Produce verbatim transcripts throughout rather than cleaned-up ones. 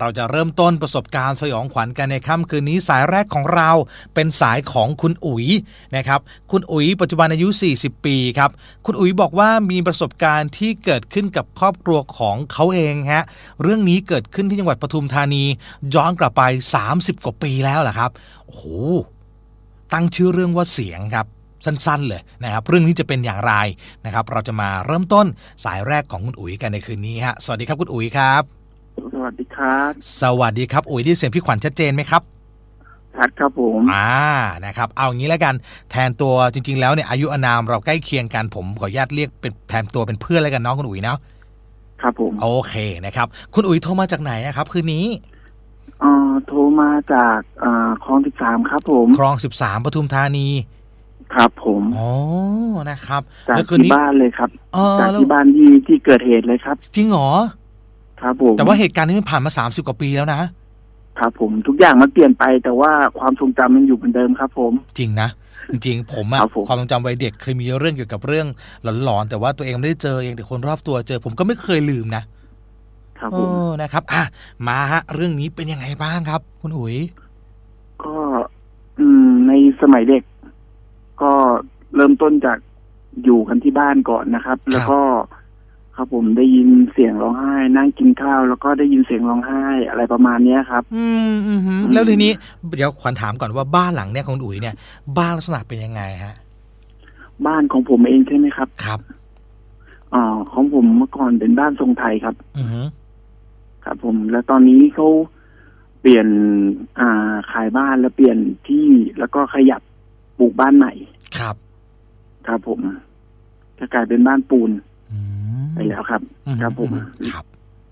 เราจะเริ่มต้นประสบการณ์สยองขวัญกันในค่ำคืนนี้สายแรกของเราเป็นสายของคุณอุ๋ยนะครับคุณอุ๋ยปัจจุบันอายุสี่สิบปีครับคุณอุ๋ยบอกว่ามีประสบการณ์ที่เกิดขึ้นกับครอบครัวของเขาเองฮะเรื่องนี้เกิดขึ้นที่จังหวัดปทุมธานีย้อนกลับไปสามสิบกว่าปีแล้วล่ะครับโอ้โหตั้งชื่อเรื่องว่าเสียงครับสั้นๆเลยนะครับเรื่องนี้จะเป็นอย่างไรนะครับเราจะมาเริ่มต้นสายแรกของคุณอุ๋ยกันในคืนนี้ฮะสวัสดีครับคุณอุ๋ยครับสวัสดีครับสวัสดีครับอุ๋ยได้เสียงพี่ขวัญชัดเจนไหมครับชัดครับผมอ่านะครับเอางี้แล้วกันแทนตัวจริงๆแล้วเนี่ยอายุอานามเราใกล้เคียงกันผมขออนุญาตเรียกเป็นแทนตัวเป็นเพื่อนแล้วกันน้องคุณอุ๋ยเนาะครับผมโอเคนะครับคุณอุ๋ยโทรมาจากไหนครับคืนนี้อ่าโทรมาจากอ่าคลองสิบสามครับผมคลองสิบสามปทุมธานีครับผมอ๋อนะครับจากที่บ้านเลยครับจากที่บ้านที่ที่เกิดเหตุเลยครับจริงเหรอครับผมแต่ว่าเหตุการณ์นี้มันผ่านมาสามสิบกว่าปีแล้วนะครับผมทุกอย่างมันเปลี่ยนไปแต่ว่าความทรงจำมันอยู่เหมือนเดิมครับผมจริงนะจริงๆผมอะความทรงจำวัยเด็กเคยมีเรื่องเกี่ยวกับเรื่องหลอนๆแต่ว่าตัวเองไม่ได้เจอเองแต่คนรอบตัวเจอผมก็ไม่เคยลืมนะครับผมนะครับอ่ะมาฮะเรื่องนี้เป็นยังไงบ้างครับคุณอุ๋ยก็อืมในสมัยเด็กก็เริ่มต้นจากอยู่กันที่บ้านก่อนนะครับแล้วก็ครับผมได้ยินเสียงร้องไห้นั่งกินข้าวแล้วก็ได้ยินเสียงร้องไห้อะไรประมาณนี้ครับอืมอืมแล้วทีนี้เดี๋ยวขวัญถามก่อนว่าบ้านหลังเนี้ยของอุ๋ยเนี่ยบ้านลักษณะเป็นยังไงฮะบ้านของผมเองใช่ไหมครับครับอ๋อของผมเมื่อก่อนเป็นบ้านทรงไทยครับอือครับผมแล้วตอนนี้เขาเปลี่ยนอ่าขายบ้านแล้วเปลี่ยนที่แล้วก็ขยับปลูกบ้านใหม่ครับครับผมจะกลายเป็นบ้านปูนไปแล้วครับครับผมครับ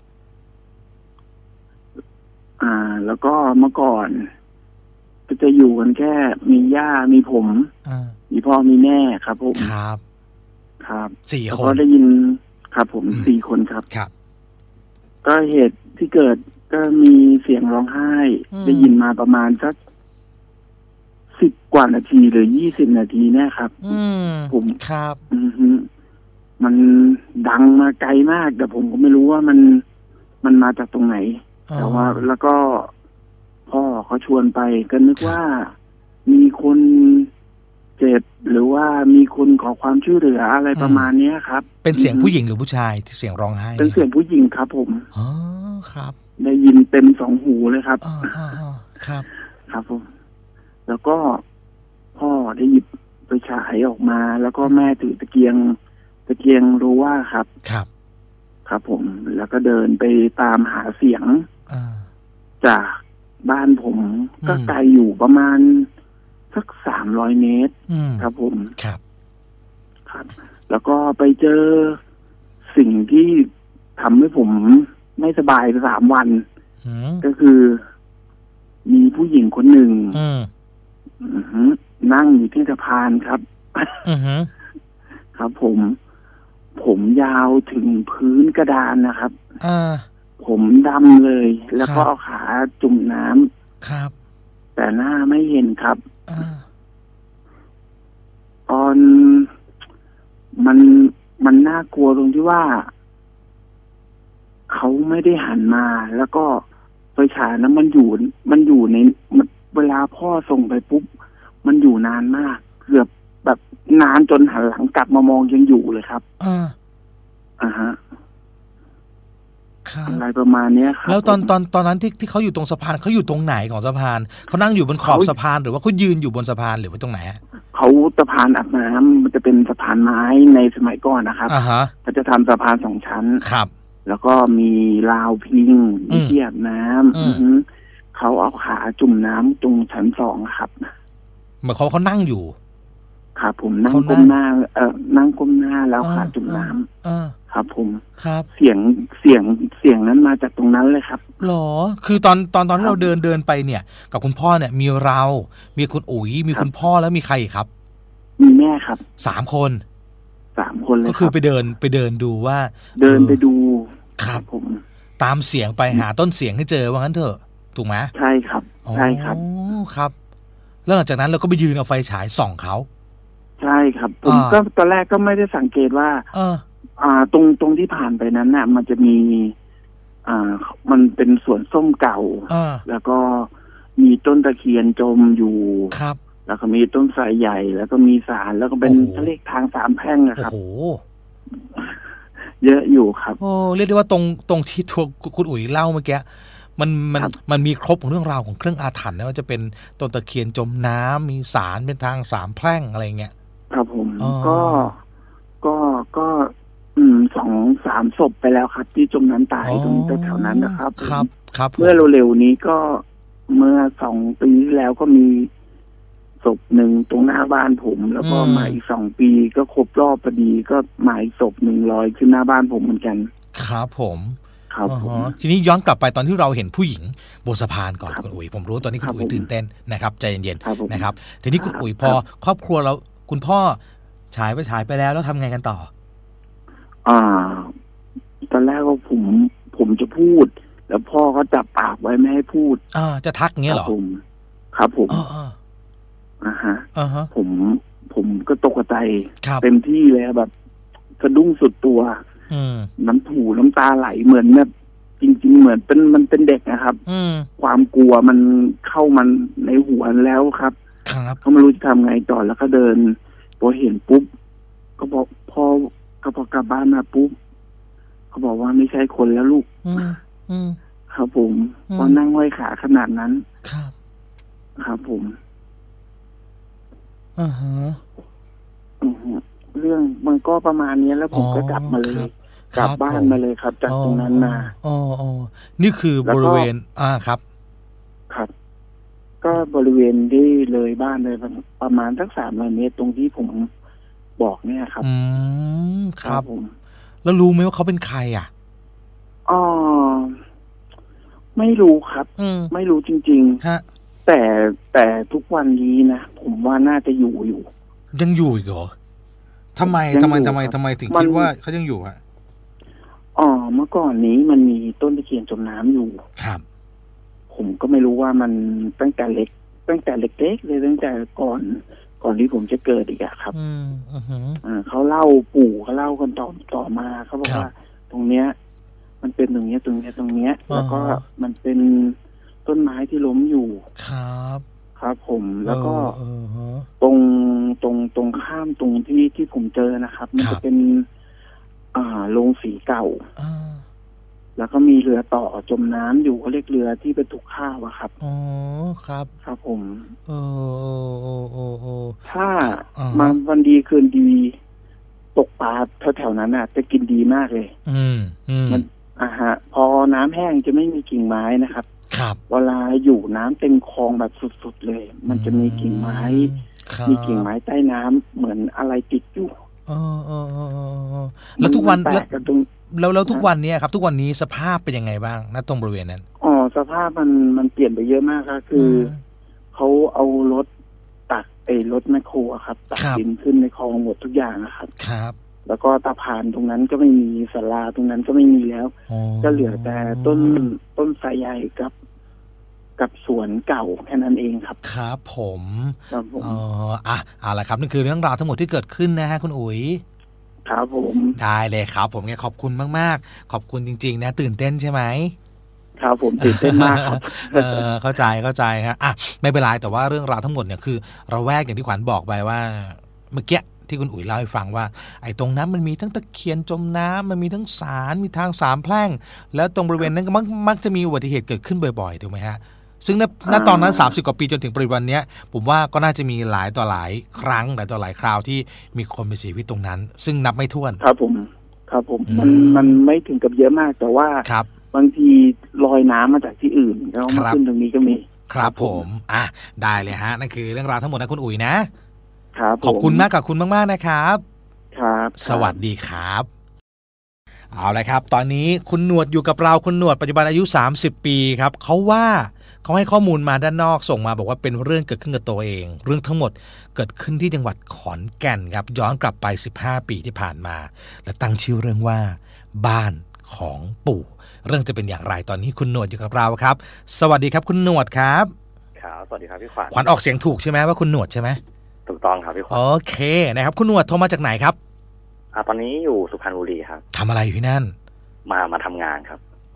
อ่าแล้วก็เมื่อก่อนก็จะอยู่กันแค่มีย่ามีผมมีพ่อมีแม่ครับผมครับครับสี่คนก็ได้ยินครับผมสี่คนครับครับก็เหตุที่เกิดก็มีเสียงร้องไห้ได้ยินมาประมาณสักสิบกว่านาทีหรือยี่สิบนาทีเนี่ยครับผมครับอือฮึมันดังมาไกลมากแต่ผมก็ไม่รู้ว่ามันมันมาจากตรงไหนแต่ว่าแล้วก็พ่อเขาชวนไปก็นึกว่ามีคนเจ็บหรือว่ามีคนขอความช่วยเหลืออะไรประมาณนี้ครับเป็นเสียงผู้หญิงหรือผู้ชายที่เสียงร้องไห้เป็นเสียงผู้หญิงครับผมอ๋อครับได้ยินเต็มสองหูเลยครับอ๋อครับครับผมแล้วก็พ่อได้หยิบไปฉายออกมาแล้วก็แม่ถือตะเกียงตะเกียงรู้ว่าครับครับครับผมแล้วก็เดินไปตามหาเสียงจากบ้านผมก็ไกลอยู่ประมาณสักสามร้อยเมตรครับผมครับครับแล้วก็ไปเจอสิ่งที่ทำให้ผมไม่สบายสามวันก็คือมีผู้หญิงคนหนึ่งนั่งอยู่ที่สะพานครับครับผมผมยาวถึงพื้นกระดานนะครับผมดำเลยแล้วก็เอาขาจุ่มน้ำครับแต่หน้าไม่เห็นครับตอนมันมันน่ากลัวตรงที่ว่าเขาไม่ได้หันมาแล้วก็ไฟฉายนั้นมันอยู่มันอยู่ในเวลาพ่อส่งไปปุ๊บมันอยู่นานมากเกือบแบบนานจนหันหลังกลับมามองยังอยู่เลยครับอ่าอ่าฮะอะไรประมาณนี้ครับแล้วตอนตอนตอนนั้นที่ที่เขาอยู่ตรงสะพานเขาอยู่ตรงไหนของสะพานเขานั่งอยู่บนขอบสะพานหรือว่าเขายืนอยู่บนสะพานหรือว่าตรงไหนเขาสะพานอาบน้ำมันจะเป็นสะพานไม้ในสมัยก่อนนะครับอ่าฮะเขาจะทำสะพานสองชั้นครับแล้วก็มีราวพิงมีที่อาบน้ำเขาเอาขาจุ่มน้ำตรงชั้นสองครับเหมือนเขาเขานั่งอยู่ครับผมนั่งก้มหน้าเอ่อนั่งก้มหน้าแล้วขาจุ่มน้ำครับผมครับเสียงเสียงเสียงนั้นมาจากตรงนั้นเลยครับหรอคือตอนตอนตอนที่เราเดินเดินไปเนี่ยกับคุณพ่อเนี่ยมีเรามีคุณอุ๋ยมีคุณพ่อแล้วมีใครอีกครับมีแม่ครับสามคนสามคนเลยก็คือไปเดินไปเดินดูว่าเดินไปดูครับผมตามเสียงไปหาต้นเสียงให้เจอว่างั้นเถอะถูกไหมใช่ครับใช่ครับอ๋อครับแล้วหลังจากนั้นเราก็ไปยืนเอาไฟฉายส่องเขาใช่ครับผมก็ตอนแรกก็ไม่ได้สังเกตว่าเอออ่าตรงตรงที่ผ่านไปนั้นน่ะมันจะมีอ่ามันเป็นสวนส้มเก่าแล้วก็มีต้นตะเคียนจมอยู่ครับแล้วก็มีต้นไทรใหญ่แล้วก็มีศาลแล้วก็เป็นทะเลทางสามแพร่งนะครับโอ้โหเยอะอยู่ครับโอ้เรียกได้ว่าตรงตรงที่ทัวคุณอุ๋ยเล่าเมื่อกี้มันมันมันมีครบของเรื่องราวของเครื่องอาถรรพ์นะว่าจะเป็นต้นตะเคียนจมน้ำมีศาลเป็นทางสามแพร่งอะไรเงี้ยครับผมก็ก็ก็อืมสองสามศพไปแล้วครับที่จมน้ำตายตรงแถวนั้นนะครับครับครับเมื่อเร็วๆนี้ก็เมื่อสองปีแล้วก็มีศพหนึ่งตรงหน้าบ้านผมแล้วก็มาอีกสองปีก็ครบรอบพอดีก็มาอีกศพหนึ่งลอยขึ้นหน้าบ้านผมเหมือนกันครับผมครับผมทีนี้ย้อนกลับไปตอนที่เราเห็นผู้หญิงบนสะพานก่อนคุณอุ๋ยผมรู้ตอนนี้คุณอุ๋ยตื่นเต้นนะครับใจเย็นๆนะครับทีนี้คุณอุ๋ยพอครอบครัวเราคุณพ่อฉายไปฉายไปแล้วแล้วทำไงกันต่ออ่าตอนแรกก็ผมผมจะพูดแล้วพ่อก็จับปากไว้ไม่ให้พูดอ่าจะทักเงี้ยเหรอผมครับผมอ๋ออ่าฮะอ่าฮะผมผมก็ตกใจเต็มที่เลยแบบสะดุ้งสุดตัวน้ำถูน้ำตาไหลเหมือนแบบจริงๆเหมือนเป็นมันเป็นเด็กนะครับความกลัวมันเข้ามันในหัวแล้วครับเขาไม่รู้จะทำไงต่อแล้วก็เดินพอเห็นปุ๊บก็บอกพ่อก็พอกลับบ้านมาปุ๊บเขาบอกว่าไม่ใช่คนแล้วลูกครับผมพอนั่งห้อยขาขนาดนั้นครับครับผมอือฮะเรื่องมันก็ประมาณนี้แล้วผมก็กลับมาเลยกลับบ้านมาเลยครับจากตรงนั้นมาอ๋ออ๋อนี่คือบริเวณอ่าครับครับก็บริเวณที่เลยบ้านเลยประมาณสักสามร้อยเมตรตรงที่ผมบอกเนี่ยครับอืมครับผมแล้วรู้ไหมว่าเขาเป็นใครอ่ะอ๋อไม่รู้ครับไม่รู้จริงๆฮะแต่แต่ทุกวันนี้นะผมว่าน่าจะอยู่อยู่ยังอยู่อีกเหรอทำไมทำไมทำไมทำไมถึงคิดว่าเขายังอยู่ฮะอ๋อเมื่อก่อนนี้มันมีต้นตะเคียนจมน้ำอยู่ครับผมก็ไม่รู้ว่ามันตั้งแต่เล็กตั้งแต่เล็กๆเลยตั้งแต่ก่อนก่อนที่ผมจะเกิดอีกอะครับอืมอ่าเขาเล่าปู่เขาเล่ากันต่อต่อมาเขาบอกว่าตรงเนี้ยมันเป็นตรงเนี้ยตรงเนี้ยตรงเนี้ยแล้วก็มันเป็นต้นไม้ที่ล้มอยู่ครับครับผมแล้วก็ตรงตรงตรงข้ามตรงที่ที่ผมเจอนะครับมันจะเป็นอ่าโรงสีเก่าแล้วก็มีเรือต่อจมน้ำอยู่เขาเรียกเรือที่บรรทุกข้าวอะครับอ๋อครับครับผมโอ้โอ้โอ้โอ้ถ้ามาวันดีคืนดีตกปลาแถวๆนั้นน่ะจะกินดีมากเลยอืมอืมมันอ่าฮะพอน้ำแห้งจะไม่มีกิ่งไม้นะครับครับเวลาอยู่น้ำเต็มคลองแบบสุดๆเลยมันจะมีกิ่งไม้มีกิ่งไม้ใต้น้ำเหมือนอะไรติดอยู่อ๋ออ๋ออ๋อแล้วทุกวันแล้วแล้วแล้วทุกวันนี้ครับทุกวันนี้สภาพเป็นยังไงบ้างณตรงบริเวณนั้นอ๋อสภาพมันมันเปลี่ยนไปเยอะมากครับคือเขาเอารถตักไอ้รถแมคโครครับตักดินขึ้นในคลองหมดทุกอย่างนะครับครับแล้วก็ตะพานตรงนั้นก็ไม่มีศาลาตรงนั้นก็ไม่มีแล้วก็เหลือแต่ต้นต้นไทรใหญ่กับกับสวนเก่าแค่นั้นเองครับครับผมครับผมอ๋ออ่ะเอาละครับนี่คือเรื่องราวทั้งหมดที่เกิดขึ้นนะฮะคุณอุ๋ยครับผมได้เลยครับผมขอบคุณมากๆขอบคุณจริงๆนะตื่นเต้นใช่ไหมครับผมตื่นเต้นมากครับเออเข้าใจเข้าใจครับอ่ะไม่เป็นไรแต่ว่าเรื่องราวทั้งหมดเนี่ยคือเราแวกอย่างที่ขวัญบอกไปว่าเมื่อกี้ที่คุณอุ๋ยเล่าให้ฟังว่าไอ้ตรงนั้นมันมีทั้งตะเคียนจมน้ำมันมีทั้งศาลมีทางสามแพร่งแล้วตรงบริเวณนั้นก็มักมักจะมีอุบัติเหตุเกิดขึ้นบ่อยๆถูกไหมฮะซึ่งณตอนนั้นสามสิบกว่าปีจนถึงปัจจุบันนี้ผมว่าก็น่าจะมีหลายต่อหลายครั้งหลายต่อหลายคราวที่มีคนไปเสียชีวิตตรงนั้นซึ่งนับไม่ถ้วนครับผมครับผมมันมันไม่ถึงกับเยอะมากแต่ว่าบางทีลอยน้ำมาจากที่อื่นแล้วมาขึ้นตรงนี้ก็มีครับผมอ่ะได้เลยฮะนั่นคือเรื่องราวทั้งหมดนะคุณอุ๋ยนะครับขอบคุณมากกับคุณมากๆนะครับครับสวัสดีครับเอาละครับตอนนี้คุณหนวดอยู่กับเราคุณหนวดปัจจุบันอายุสามสิบปีครับเขาว่าเขาให้ข้อมูลมาด้านนอกส่งมาบอกว่าเป็นเรื่องเกิดขึ้นกับตัวเองเรื่องทั้งหมดเกิดขึ้นที่จังหวัดขอนแก่นครับย้อนกลับไปสิบห้าปีที่ผ่านมาและตั้งชื่อเรื่องว่าบ้านของปู่เรื่องจะเป็นอย่างไรตอนนี้คุณหนวดอยู่กับเราครับสวัสดีครับคุณหนวดครับครับสวัสดีครับพี่ขวัญขวัญออกเสียงถูกใช่ไหมว่าคุณหนวดใช่ไหมถูกต้องครับพี่ขวัญโอเคนะครับคุณหนวดโทรมาจากไหนครับอ่าตอนนี้อยู่สุพรรณบุรีครับทำอะไรอยู่ที่นั่นมามาทำงานครับอ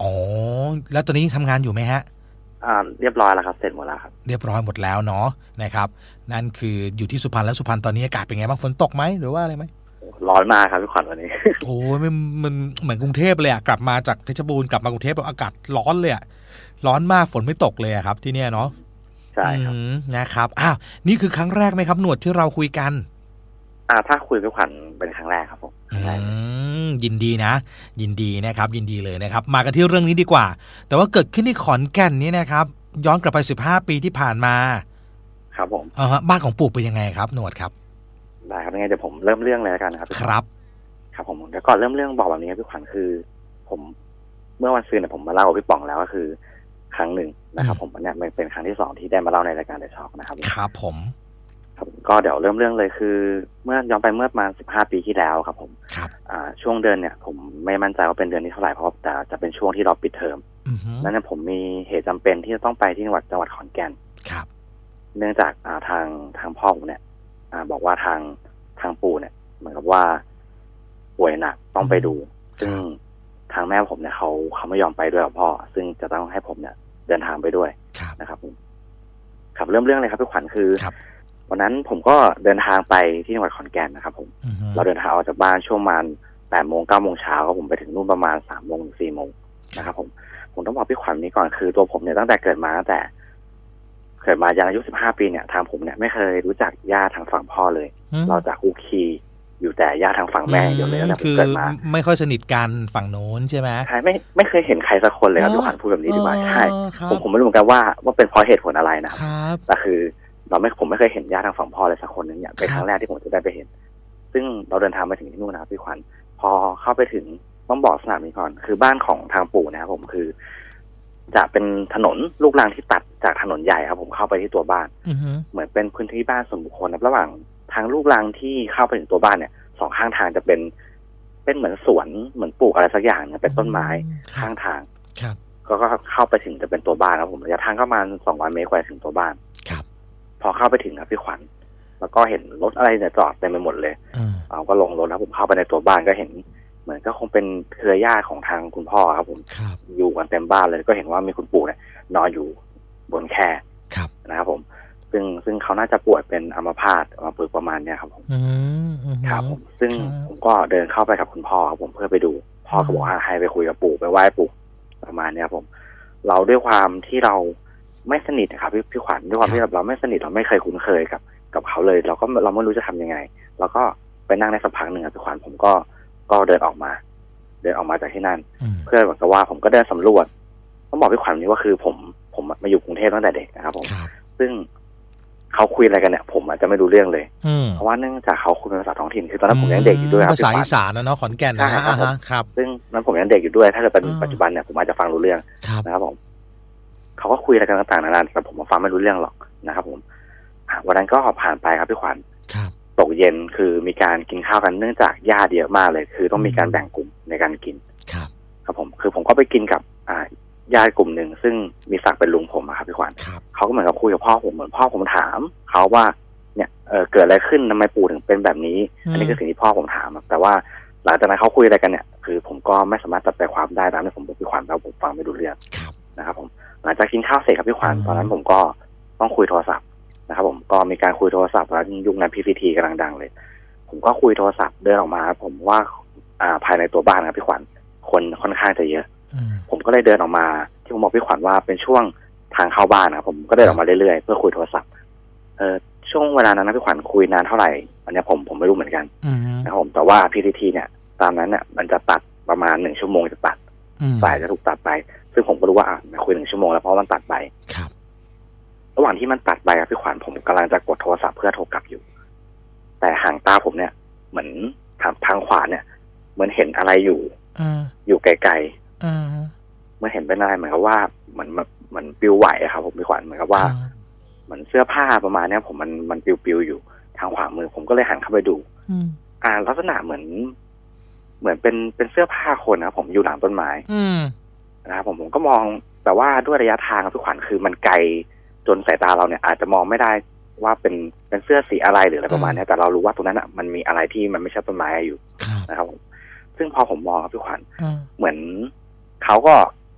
อ๋อแล้วตอนนี้ทำงานอยู่ไหมฮะอ่าเรียบร้อยแล้วครับเสร็จหมดแล้วครับเรียบร้อยหมดแล้วเนาะนะครับนั่นคืออยู่ที่สุพรรณแล้วสุพรรณตอนนี้อากาศเป็นไงบ้างฝนตกไหมหรือว่าอะไรไหมร้อนมากครับพี่ขวัญวันนี้โอ้ยมันมันเหมือนกรุงเทพเลยอะกลับมาจากเพชรบูรณ์กลับมากรุงเทพแล้วอากาศร้อนเลยอะร้อนมากฝนไม่ตกเลยอะครับที่เนี่ยเนาะใช่ครับนะครับอ้าวนี่คือครั้งแรกไหมครับหนวดที่เราคุยกันอ่าถ้าคุยพี่ขวัญเป็นครั้งแรกครับผมยินดีนะยินดีนะครับยินดีเลยนะครับมากันที่เรื่องนี้ดีกว่าแต่ว่าเกิดขึ้นที่ขอนแก่นนี่นะครับย้อนกลับไปสิบห้าปีที่ผ่านมาครับผมอ่าฮะบ้านของปู่เป็นยังไงครับหนวดครับได้ครับยังไงเดี๋ยวผมเริ่มเรื่องเลยแล้วกันนะครับครับครับผมแล้วก่อนเริ่มเรื่องบอกแบบนี้พี่ขวัญคือผมเมื่อวันซืนเนี่ยผมมาเล่ากับพี่ป๋องแล้วก็คือครั้งหนึ่งนะครับผมเนี่ยมันเป็นครั้งที่สองที่ได้มาเล่าในรายการเดอะช็อคนะครับครับผมครับก็เดี๋ยวเริ่มเรื่องเลยคือเมื่อย้อนไปเมื่อประมาณสิบห้าปีที่แล้วครับผมครับอ่าช่วงเดือนเนี่ยผมไม่มั่นใจว่าเป็นเดือนที่เท่าไหร่เพราะแต่จะเป็นช่วงที่เราปิดเทอมนั้นเนี่ยผมมีเหตุจำเป็นที่จะต้องไปที่จังหวัดจังหวัดขอนแก่นครับเนื่องจากอ่าทางทางพ่อผมเนี่ยอ่าบอกว่าทางทางปู่เนี่ยเหมือนกับว่าป่วยหนักต้องไปดูซึ่งทางแม่ผมเนี่ยเขาเขาไม่ยอมไปด้วยกับพ่อซึ่งจะต้องให้ผมเนี่ยเดินทางไปด้วยนะครับผมครับเริ่มเรื่องเลยครับพี่ขวัญคือวันนั้นผมก็เดินทางไปที่จังหวัดขอนแก่นนะครับผมเราเดินทางออกจากบ้านช่วงประมาณแปดโมงเก้าโมงเช้าครับผมไปถึงนู่นประมาณสามโมงถึงสี่โมงนะครับผมผมต้องบอกพี่ขวัญนี้ก่อนคือตัวผมเนี่ยตั้งแต่เกิดมาตั้งแต่เกิดมายันอายุสิบห้าปีเนี่ยทางผมเนี่ยไม่เคยรู้จักญาติทางฝั่งพ่อเลยเราจะคุกคีอยู่แต่ญาติทางฝั่งแม่เดียวเลยตั้งแต่ผมเกิดมาไม่ค่อยสนิทกันฝั่งโน้นใช่ไหมใช่ไม่ไม่เคยเห็นใครสักคนเลยครับพี่ขวัญพูดแบบนี้ดีกว่าใช่ผมผมไม่รู้เหมือนกันว่าว่าเป็นเพราะเหตุผลอะไรนะแต่คือเราไม่ผมไม่เคยเห็นญาติทางฝั่งพ่อเลยสักคนนึงเนี่ยเป็นครั้งแรกที่ผมจะได้ไปเห็นซึ่งเราเดินทางไปถึงที่นู่นนะครับพี่ขวัญพอเข้าไปถึงต้องบอกสนามนี้ก่อนคือบ้านของทางปู่นะครับผมคือจะเป็นถนนลูกรังที่ตัดจากถนนใหญ่ครับผมเข้าไปที่ตัวบ้านเหมือนเป็นพื้นที่บ้านส่วนบุคคลระหว่างทางลูกรังที่เข้าไปถึงตัวบ้านเนี่ยสองข้างทางจะเป็นเป็นเหมือนสวนเหมือนปลูกอะไรสักอย่างเนี่ยเป็นต้นไม้ข้างทางก็ก็เข้าไปถึงจะเป็นตัวบ้านครับผมระยะทางก็ประมาณสองร้อยเมตรกว่าถึงตัวบ้านพอเข้าไปถึงครับพี่ขวัญแล้วก็เห็นรถอะไรเนี่ยจอดเต็มไปหมดเลยเราก็ลงรถแล้วผมเข้าไปในตัวบ้านก็เห็นเหมือนก็คงเป็นเครือญาติของทางคุณพ่อครับผมอยู่กันเต็มบ้านเลยก็เห็นว่ามีคุณปู่เนี่ยนอนอยู่บนแคร่นะครับผมซึ่งซึ่งเขาน่าจะป่วยเป็นอัมพาตอัมพฤกษ์ประมาณเนี้ยครับผมครับผมซึ่งผมก็เดินเข้าไปกับคุณพ่อครับผมเพื่อไปดูพ่อก็บอกว่าให้ไปคุยกับปู่ไปไหว้ปู่ประมาณเนี้ยผมเราด้วยความที่เราไม่สนิทครับพี่พี่ขวัญด้วยความที่เราไม่สนิทเราไม่เคยคุ้นเคยกับกับเขาเลยเราก็เราไม่รู้จะทำยังไงเราก็ไปนั่งในสักพักหนึ่งครับพี่ขวัญผมก็ก็เดินออกมาเดินออกมาจากที่นั่นเพื่อเหมือนกับว่าผมก็เดินสำรวจต้องบอกพี่ขวัญนี้ว่าคือผมผมมาอยู่กรุงเทพตั้งแต่เด็กนะครับผมซึ่งเขาคุยอะไรกันเนี่ยผมอาจจะไม่รู้เรื่องเลยเพราะว่าเนื่องจากเขาคุยภาษาท้องถิ่นคือตอนนั้นผมยังเด็กอยู่ด้วยครับภาษาอีสานนะเนาะขอนแก่นนะครับซึ่งนั้นผมยังเด็กอยู่ด้วยถ้าเกิดเป็นปัจจุบันเนี่ยผมอาจจะฟังรู้เรื่องนะครับผมเขาก็คุยอะไรกันต่างๆนานาแต่ผมมาฟังไม่รู้เรื่องหรอกนะครับผมวันนั้นก็ผ่านไปครับพี่ขวัญตกเย็นคือมีการกินข้าวกันเนื่องจากญาติเยอะมากเลยคือต้องมีการแบ่งกลุ่มในการกินครับครับผมคือผมก็ไปกินกับอ่าญาติกลุ่มหนึ่งซึ่งมีศักดิ์เป็นลุงผมครับพี่ขวัญเขาก็เหมือนกับคุยกับพ่อผมเหมือนพ่อผมถามเขาว่าเนี่ยเออเกิดอะไรขึ้นทำไมปู่ถึงเป็นแบบนี้อันนี้คือสิ่งที่พ่อผมถามแต่ว่าหลังจากนั้นเขาคุยอะไรกันเนี่ยคือผมก็ไม่สามารถจับใจความได้ตามที่ผมบอกพี่ขวัญแล้วผมฟังไม่รู้เรื่องนะครับผมหลังจากกินข้าวเสร็จครับพี่ขวัญตอนนั้นผมก็ต้องคุยโทรศัพท์นะครับผมก็มีการคุยโทรศัพท์แล้วยุคนั้น พี ซี ที กำลังดังเลยผมก็คุยโทรศัพท์เดินออกมาผมว่าอ่าภายในตัวบ้านครับพี่ขวัญคนค่อนข้างจะเยอะผมก็เลยเดินออกมาที่ผมบอกพี่ขวัญว่าเป็นช่วงทางเข้าบ้านนะผมก็เดินออกมาเรื่อยๆเพื่อคุยโทรศัพท์เออช่วงเวลานั้นนะพี่ขวัญคุยนานเท่าไหร่อันนี้ผมผมไม่รู้เหมือนกันนะครับผมแต่ว่า พี ซี ที เนี่ยตามนั้นเนี่ยมันจะตัดประมาณหนึ่งชั่วโมงจะตัดสายจะถูกตัดไปซึ่งผมก็รู้ว่าอ่ะคุยหนึ่งชั่วโมงแล้วเพราะมันตัดไปครับระหว่างที่มันตัดไปครับพี่ขวัญผมกำลังจะกดโทรศัพท์เพื่อโทรกลับอยู่แต่ห่างตาผมเนี่ยเหมือนทางทางขวาเนี่ยเหมือนเห็นอะไรอยู่อยู่ไกลๆเมื่อเห็นเป็นอะไรเหมือนกับว่าเหมือนเหมือนปิวไหวครับผมพี่ขวัญเหมือนกับว่าเหมือนเสื้อผ้าประมาณนี้ผมมันมันปิวๆอยู่ทางขวามือผมก็เลยหันเข้าไปดูอ่าลักษณะเหมือนเหมือนเป็นเป็นเสื้อผ้าคนนะผมอยู่หลังต้นไม้นะครับผมผมก็มองแต่ว่าด้วยระยะทางครับพี่ขวัญคือมันไกลจนสายตาเราเนี่ยอาจจะมองไม่ได้ว่าเป็นเป็นเสื้อสีอะไรหรืออะไรประมาณนี้แต่เรารู้ว่าตรงนั้นอ่ะมันมีอะไรที่มันไม่ใช่ต้นไม้อยู่นะครับผมซึ่งพอผมมองครับพี่ขวัญเหมือนเขาก็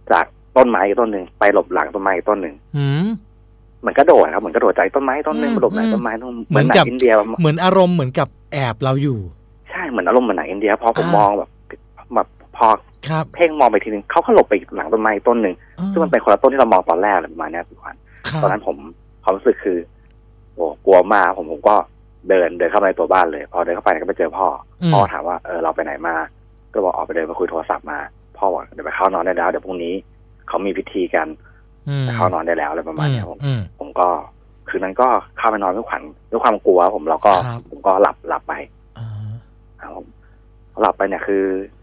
จากต้นไม้ต้นหนึ่งไปหลบหลังต้นไม้ต้นหนึ่งเหมือนกระโดดครับเหมือนกระโดดจากต้นไม้ต้นหนึ่งไปหลบหลังต้นไม้ต้นเหมือนหนังอินเดียเหมือนอารมณ์เหมือนกับแอบเราอยู่ใช่เหมือนอารมณ์เหมือนหนังอินเดียพอผมมองแบบแบบพอเพ่งมองไปทีนึงเขาก็หลบไปหลังต้นไม้ต้นหนึ่งซึ่งมันเป็นคนละต้นที่เรามองตอนแรกอะไรประมาณนี้พี่ขวัญตอนนั้นผมความรู้สึกคือโอ้กลัวมากผมผมก็เดินเดินเข้าไปในตัวบ้านเลยพอเดินเข้าไปก็ไปเจอพ่อพ่อถามว่าเออเราไปไหนมาก็บอกออกไปเดินมาคุยโทรศัพท์มาพ่อบอกเดี๋ยวไปเข้านอนได้แล้วเดี๋ยวพรุ่งนี้เขามีพิธีกันไปเข้านอนได้แล้วอะไรประมาณนี้ผมผมก็คืนนั้นก็เข้าไปนอนด้วยขวัญด้วยความกลัวผมแล้วก็ผมก็หลับหลับไปผมหลับไปเนี่ยคือ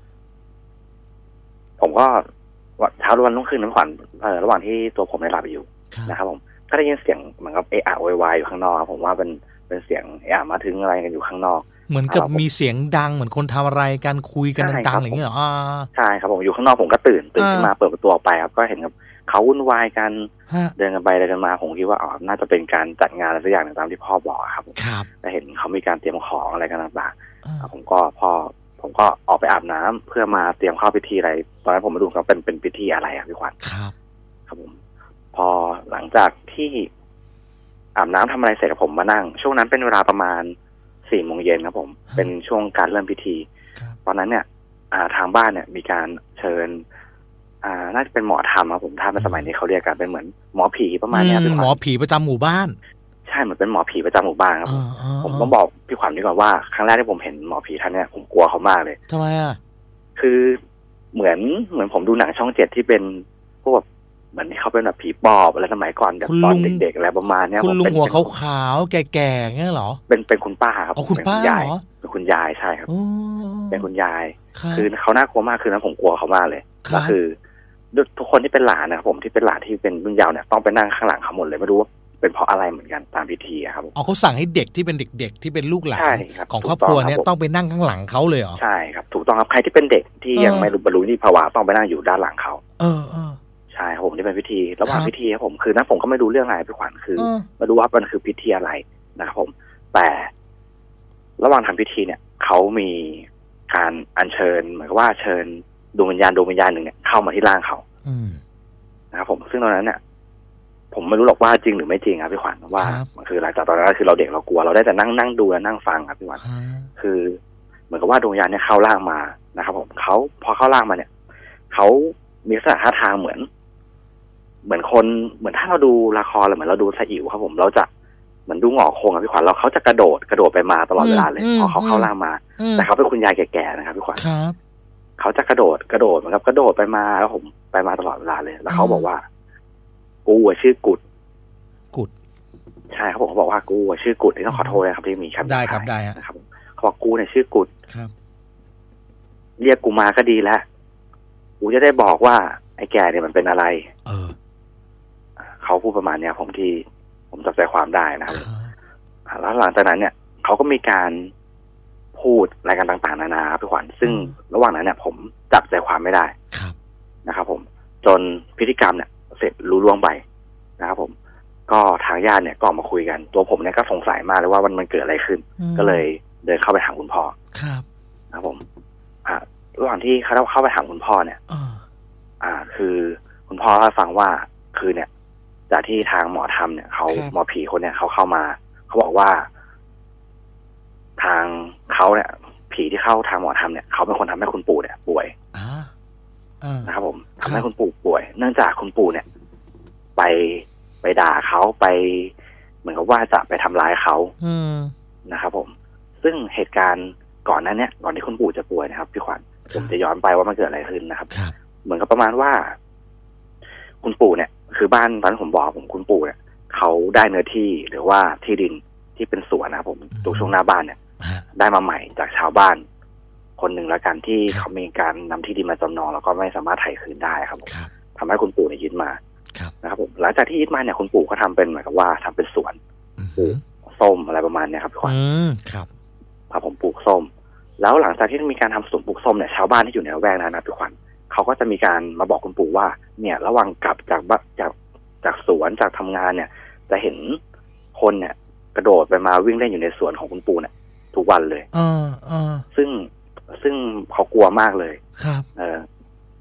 ผมก็เช้าวันรุ่งขึ้นน้ำขวัญเออระหว่างที่ตัวผมได้หลับอยู่นะครับผมก็ได้ยินเสียงเหมือนกับเอะอะโวยวายอยู่ข้างนอกผมว่าเป็นเป็นเสียงเอะอะมาถึงอะไรกันอยู่ข้างนอกเหมือนกับมีเสียงดังเหมือนคนทำอะไรกันคุยกันดังๆอะไรอย่างเงี้ยเหรอใช่ครับผมอยู่ข้างนอกผมก็ตื่นตื่นขึ้นมาเปิดประตูออกไปครับก็เห็นกับเขาวุ่นวายกันเดินกันไปเดินกันมาผมคิดว่าอ๋อน่าจะเป็นการจัดงานอะไรสักอย่างหนึ่งตามที่พ่อบอกครับแต่เห็นเขามีการเตรียมของอะไรกันต่างๆผมก็พอผมก็ออกไปอาบน้ำเพื่อมาเตรียมเข้าพิธีอะไรตอนนั้นผมไม่รู้ว่าเป็นเป็นพิธีอะไรครับพี่ขวัญครับครับผมพอหลังจากที่อาบน้ำทำอะไรเสร็จผมมานั่งช่วงนั้นเป็นเวลาประมาณสี่โมงเย็นครับผมเป็นช่วงการเริ่มพิธีตอนนั้นเนี่ยทางบ้านเนี่ยมีการเชิญอ่าน่าจะเป็นหมอธรรมครับผมถ้าในสมัยนี้เขาเรียกกันเป็นเหมือนหมอผีประมาณนี้เป็นหมอผีประจำหมู่บ้านใช่เหมือนเป็นหมอผีประจำหมู่บ้านครับผมผมต้องบอกพี่ขวัญดีกว่าว่าครั้งแรกที่ผมเห็นหมอผีท่านเนี่ยผมกลัวเขามากเลยทำไมอ่ะคือเหมือนเหมือนผมดูหนังช่องเจ็ดที่เป็นพวกเหมือนที่เขาเป็นแบบผีปอบอะไรสมัยก่อนแบบตอนเด็กๆอะไรประมาณนี้คุณลุงหัวขาวๆแก่ๆเงี้ยเหรอเป็นเป็นคุณป้าครับคุณป้าเหรอเป็นคุณยายใช่ครับเป็นคุณยายคือเขาน่ากลัวมากคือนั้นผมกลัวเขามากเลยก็คือทุกคนที่เป็นหลานนะครับผมที่เป็นหลานที่เป็นรุ่นเยาว์เนี่ยต้องไปนั่งข้างหลังเขาหมดเลยไม่รู้ว่าเป็นเพราะอะไรเหมือนกันตามพิธีครับอ๋อเขาสั่งให้เด็กที่เป็นเด็กๆที่เป็นลูกหลานของครอบครัวเนี่ยต้องไปนั่งข้างหลังเขาเลยเหรอใช่ครับถูกต้องครับใครที่เป็นเด็กที่ยังไม่บรรลุนิติภาวะต้องไปนั่งอยู่ด้านหลังเขาเออเออใช่ครับผมที่เป็นพิธีระหว่างพิธีครับผมคือนั้นผมก็ไม่รู้เรื่องอะไรพี่ขวัญคือไม่รู้ว่ามันคือพิธีอะไรนะครับผมแต่ระหว่างทำพิธีเนี่ยเขามีการอัญเชิญเหมือนกับว่าเชิญดวงวิญญาณดวงวิญญาณหนึ่งเนี่ยเข้ามาที่ร่างเขานะครับผมซึ่งตอนนั้นเนี่ยผมไม่รู้หรอกว่าจริงหรือไม่จริงครับพี่ขวัญว่ามันคือหลังจากตอนนั้นคือเราเด็กเรากลัวเราได้แต่นั่งนั่งดูและนั่งฟังครับพี่ขวัญคือเหมือนกับว่าดวงวิญญาณเนี่ยเข้าร่างมานะครับผมเขาพอเข้าร่างมาเนี่ยเขามีลักษณะท่าทางเหมือนเหมือนคนเหมือนถ้าเราดูละครหรือเหมือนเราดูซาอิ๋วครับผมเราจะเหมือนดูหงอคงครับพี่ขวัญเราเขาจะกระโดดกระโดดไปมาตลอดเวลาเลยพอเขาเข้าร่างมาแต่เขาเป็นคุณยายแก่ๆนะครับพี่ขวัญเขาจะกระโดดกระโดดเหมือนกับกระโดดไปมาแล้วผมไปมาตลอดเวลาเลยแล้วเขาบอกว่ากูชื่อกุดกุดใช่เขาบอกเขาบอกว่ากูชื่อกุดที่ต้องขอโทษนะครับที่มีคำได้ครับได้ครับเขาบอกกูเนี่ยชื่อกุดครับเรียกกูมาก็ดีแล้วกูจะได้บอกว่าไอ้แกเนี่ยมันเป็นอะไรเออเขาพูดประมาณเนี้ยผมที่ผมจับใจความได้นะครับแล้วหลังจากนั้นเนี่ยเขาก็มีการพูดอะไรกันต่างๆนานาพี่ขวัญซึ่งระหว่างนั้นเนี่ยผมจับใจความไม่ได้นะครับผมจนพิธีกรรมเนี่ยเสร็จรู้ล่วงไปนะครับผมก็ทางญาติเนี่ยก็มาคุยกันตัวผมเนี่ยก็สงสัยมากเลยว่ามันมันเกิดอะไรขึ้นก็เลยเดินเข้าไปถามคุณพ่อครับนะครับผมอ่าระหว่างที่เขาเข้าไปถามคุณพ่อเนี่ยอ่าคือคุณพ่อเล่าให้ฟังว่าคือเนี่ยจากที่ทางหมอธรรมเนี่ยเขาหมอผีคนเนี่ยเขาเข้ามาเขาบอกว่าทางเขาเนี่ยผีที่เข้าทางหมอธรรมเนี่ยเขาเป็นคนทำให้คุณปู่เนี่ยป่วยนะครับผมทำให้คุณปู่ป่วยเนื่องจากคุณปู่เนี่ยไปไปด่าเขาไปเหมือนกับว่าจะไปทำร้ายเขานะครับผมซึ่งเหตุการณ์ก่อนนั้นเนี่ยก่อนที่คุณปู่จะป่วยนะครับพี่ขวัญผมจะย้อนไปว่ามันเกิดอะไรขึ้นนะครับเหมือนกับประมาณว่าคุณปู่เนี่ยคือบ้านตอนที่ผมบอกผมคุณปู่เนี่ยเขาได้เนื้อที่หรือว่าที่ดินที่เป็นสวนนะครับผมตรงช่วงหน้าบ้านเนี่ยได้มาใหม่จากชาวบ้านคนหนึ่งแล้วกันที่เขามีการนำที่ดินมาจำนองแล้วก็ไม่สามารถไถ่คืนได้ครับผมทำให้คุณปู่เนี่ยยึดมานะครับผมหลังจากที่ยึดมาเนี่ยคุณปู่ก็ทำเป็นเหมือนกับว่าทำเป็นสวนปลูกส้มอะไรประมาณนี้ครับพี่ขวัญครับครับผมปลูกส้มแล้วหลังจากที่มีการทำสวนปลูกส้มเนี่ยชาวบ้านที่อยู่ในละแวกนั้นนะพี่ขวัญเขาก็จะมีการมาบอกคุณปู่ว่าเนี่ยระหว่างกลับจากจากจากสวนจากทำงานเนี่ยจะเห็นคนเนี่ยกระโดดไปมาวิ่งเล่นอยู่ในสวนของคุณปู่เนี่ยทุกวันเลยเออเออซึ่งซึ่งเขากลัวมากเลยครับเออ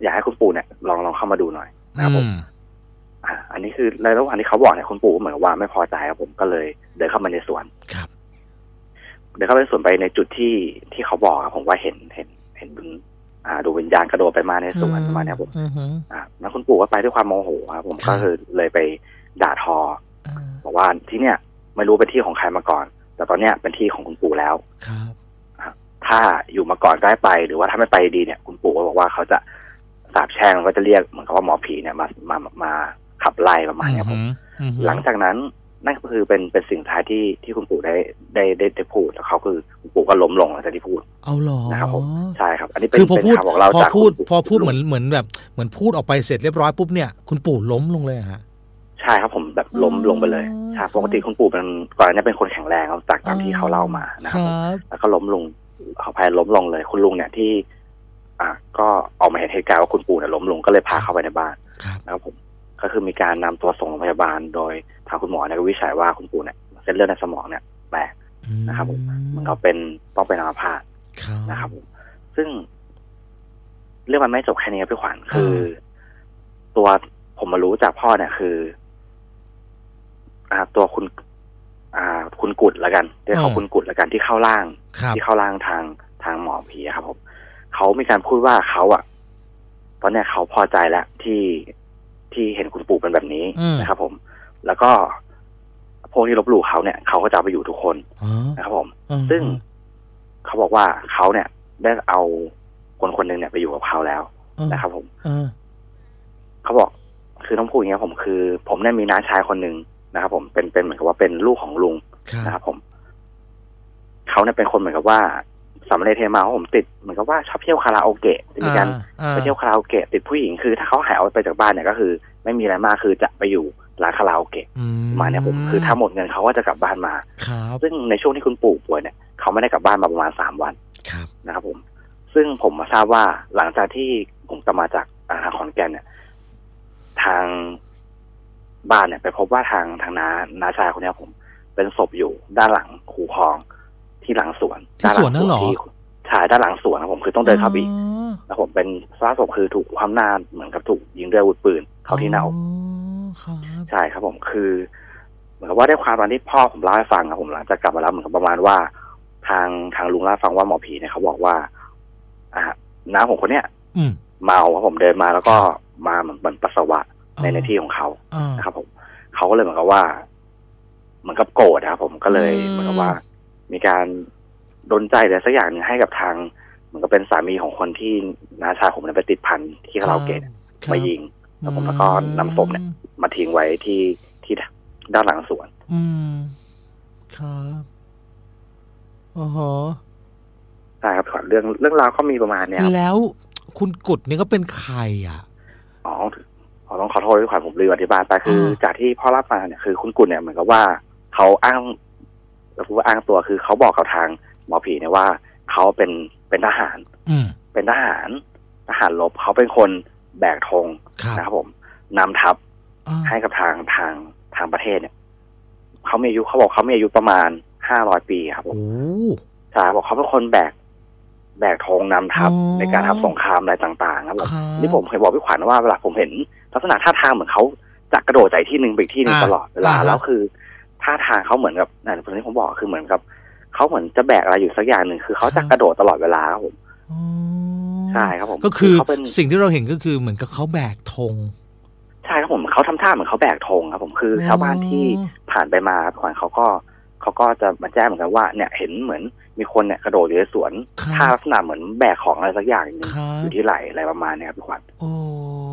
อยากให้คุณปู่เนี่ยลองลองเข้ามาดูหน่อยนะครับผมอ่าอันนี้คือในระหว่างที่เขาบอกเนี่ยคุณปู่เหมือนว่าไม่พอใจครับผมก็เลยเดินเข้ามาในสวนครับเดินเข้าไปในสวนไปในจุดที่ที่เขาบอกครับผมว่าเห็นเห็นเห็นอ่าดูวิญญาณกระโดดไปมาในสวนประมาณนี้ผมอ่าแล้วคุณปู่ก็ไปด้วยความโมโหครับผมก็คือเลยไปด่าทอบอกว่าที่เนี่ยไม่รู้เป็นที่ของใครมาก่อนแต่ตอนเนี้ยเป็นที่ของคุณปู่แล้วครับถ้าอยู่มาก่อนได้ไปหรือว่าถ้าไม่ไปดีเนี่ยคุณปู่ก็บอกว่าเขาจะสาบแช่งก็จะเรียกเหมือนกับว่าหมอผีเนี่ยมามามาขับไล่ประมาณนี้ผมหลังจากนั้นนั่นก็คือเป็นเป็นสิ่งท้ายที่ที่คุณปู่ได้ได้ได้ได้พูดแล้วเขาคือคุณปู่ก็ล้มลงหลังจากที่พูดเอาหรอนะครับผมใช่ครับอันนี้เป็นคือพอพูดพอพูดพอพูดเหมือนเหมือนแบบเหมือนพูดออกไปเสร็จเรียบร้อยปุ๊บเนี่ยคุณปู่ล้มลงเลยฮะใช่ครับผมแบบล้มลงไปเลยใช่ปกติคุณปู่เป็นก่อนหน้านี้เป็นคนแข็งแรงครับจากตามที่เขาเล่ามานะครับแล้วก็ล้มลงเขาพายล้มลงเลยคุณลุงเนี่ยที่อ่าก็ออกมาเห็นเหตุการณ์ว่าคุณปู่เนี่ยล้มลงก็เลยพาเข้าไปในบ้านนะครับผมก็คือมีการนำตัวส่งโรงพยาบาลโดยทางคุณหมอเนี่ยวิจัยว่าคุณปู่เนี่ยเส้นเลือดในสมองเนี่ยแตกนะครับผมมันก็เป็นต้องเป็นอัมพาตนะครับผมซึ่งเรื่องมันไม่จบแค่นี้ครับพี่ขวัญคือตัวผมมารู้จากพ่อเนี่ยคืออ่าตัวคุณอ่าคุณกุดละกันเรียกเขาคุณกุดละกันที่เข้าร่างที่เข้าร่างทางทางหมอผีครับผมเขามีการพูดว่าเขาอ่ะตอนเนี้ยเขาพอใจแล้วที่ที่เห็นคุณปู่เป็นแบบนี้นะครับผมแล้วก็พวกที่ลบหลู่เขาเนี่ยเขาก็จะไปอยู่ทุกคนนะครับผมซึ่งเขาบอกว่าเขาเนี่ยได้เอาคนคนหนึ่งเนี่ยไปอยู่กับเขาแล้วนะครับผมเขาบอกคือต้องพูดอย่างนี้ผมคือผมเนี่ยมีน้าชายคนหนึ่งนะครับผมเป็นเป็นเหมือนกับว่าเป็นลูกของลุงนะครับผมเขาเนี่ยเป็นคนเหมือนกับว่าสำเร็จเทมาผมติดเหมือนกับว่าชอบเที่ยวคาราโอเกะจะมีการไปเที่ยวคาราโอเกะติดผู้หญิงคือถ้าเขาหายออกไปจากบ้านเนี่ยก็คือไม่มีอะไรมากคือจะไปอยู่ร้านคาราโอเกะมาเนี่ยผมคือถ้าหมดเงินเขาก็จะกลับบ้านมาซึ่งในช่วงที่คุณปู่ป่วยเนี่ยเขาไม่ได้กลับบ้านมาประมาณสามวันนะครับผมซึ่งผมมาทราบว่าหลังจากที่ผมกลับมาจากอาขอนแก่นเนี่ยทางบ้านเนี่ยไปพบว่าทางทางน้าน้าชายคนนี้ผมเป็นศพอยู่ด้านหลังคูคลองที่หลังสวนที่สวนนั่นหรอใช่ด้านหลังสวนนะผมคือต้องเดินเข้าไปแล้วผมเป็นสภาพศพคือถูกความหน้าเหมือนกับถูกยิงด้วยอาวุธปืนเข้าที่หน้าอกใช่ครับผมคือเหมือนกับว่าได้ความตอนที่พ่อผมเล่าให้ฟังครับผมหลังจากกลับมาแล้วเหมือนกับประมาณว่าทางทางลุงเล่าฟังว่าหมอผีเนี่ยเขาบอกว่าอ่าน้าผมคนเนี้ยเมาครับผมเดินมาแล้วก็มาเหมือนเหมือนปัสสาวะในในที่ของเขานะครับผมเขาก็เลยเหมือนกับว่าเหมือนกับโกรธนะครับผมก็เลยเหมือนกับว่ามีการดลใจอะไรสักอย่างนึงให้กับทางเหมือนกับเป็นสามีของคนที่น้าชายผมเนี่ยไปติดพันที่คาราโอเกะมายิงแล้วผมแล้วก็นำศพเนี่ยมาทิ้งไว้ที่ที่ด้านหลังสวนอืมครับอ๋อฮะใช่ครับเรื่องเรื่องราวก็มีประมาณเนี้ยแล้วคุณกุดนี่ก็เป็นใครอ่ะอ๋อขอต้องขอโทษด้วยความผมลืมอธิบายไปคือจากที่พ่อรับมาเนี่ยคือคุณกุดเนี่ยเหมือนกับว่าเขาอ้างเราพูดว่าอ้างตัวคือเขาบอกกับทางหมอผีเนี่ยว่าเขาเป็นเป็นทหารเป็นทหารทหารรบเขาเป็นคนแบกธงนะครับผมนำทัพให้กับทางทางทางประเทศเนี่ยเขามีอายุเขาบอกเขามีอายุประมาณห้าร้อยปีครับผมใช่บอกเขาเป็นคนแบกแบกธงนำทัพในการทำสงครามอะไรต่างๆครับผมนี่ผมเคยบอกพี่ขวัญว่าเวลาผมเห็นลักษณะท่าทางเหมือนเขาจะกระโดดจากที่หนึ่งไปที่หนึ่งตลอดเวลาแล้วคือท่าทางเขาเหมือนกับนั่นตอนที่ผมบอกคือเหมือนกับเขาเหมือนจะแบกอะไรอยู่สักอย่างหนึ่งคือเขาจะกระโดดตลอดเวลาครับผมใช่ครับผมก็คือสิ่งที่เราเห็นก็คือเหมือนกับเขาแบกธงใช่ครับผมเขาทำท่าเหมือนเขาแบกธงครับผมคือชาวบ้านที่ผ่านไปมาก่อนเขาก็เขาก็จะมาแจ้งเหมือนกันว่าเนี่ยเห็นเหมือนมีคนเนี่ยกระโดดอยู่ในสวนท่าลักษณะเหมือนแบกของอะไรสักอย่างนึงอยู่ที่ไหล่อะไรประมาณนี้ครับพี่ขวัญโอ้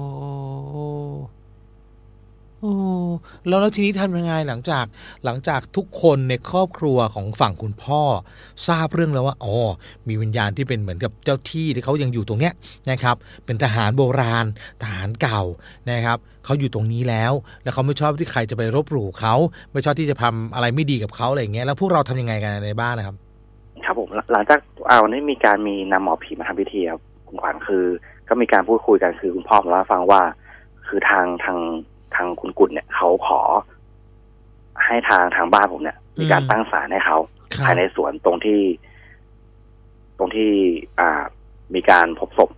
โอ้แล้วแล้วทีนี้ทำยังไงหลังจากหลังจากทุกคนในครอบครัวของฝั่งคุณพ่อทราบเรื่องแล้วว่าอ๋อมีวิญญาณที่เป็นเหมือนกับเจ้าที่ที่เขายังอยู่ตรงเนี้ยนะครับเป็นทหารโบราณทหารเก่านะครับเขาอยู่ตรงนี้แล้วแล้วเขาไม่ชอบที่ใครจะไปรบหลู่เขาไม่ชอบที่จะทำอะไรไม่ดีกับเขาอะไรอย่างเงี้ยแล้วพวกเราทำยังไงกันในบ้านนะครับครับผมหลังจากเอาวันนี้มีการมีนำหมอผีมาทำพิธีครับคุณขวัญคือก็มีการพูดคุยกันคือคุณพ่อผมเล่าให้ฟังว่าคือทางทางทางคุณกุฎเนี่ยเขาขอให้ทางทางบ้านผมเนี่ยมีการตั้งศาลให้เขาภายในสวนตรงที่ตรงที่อ่ามีการพบศพ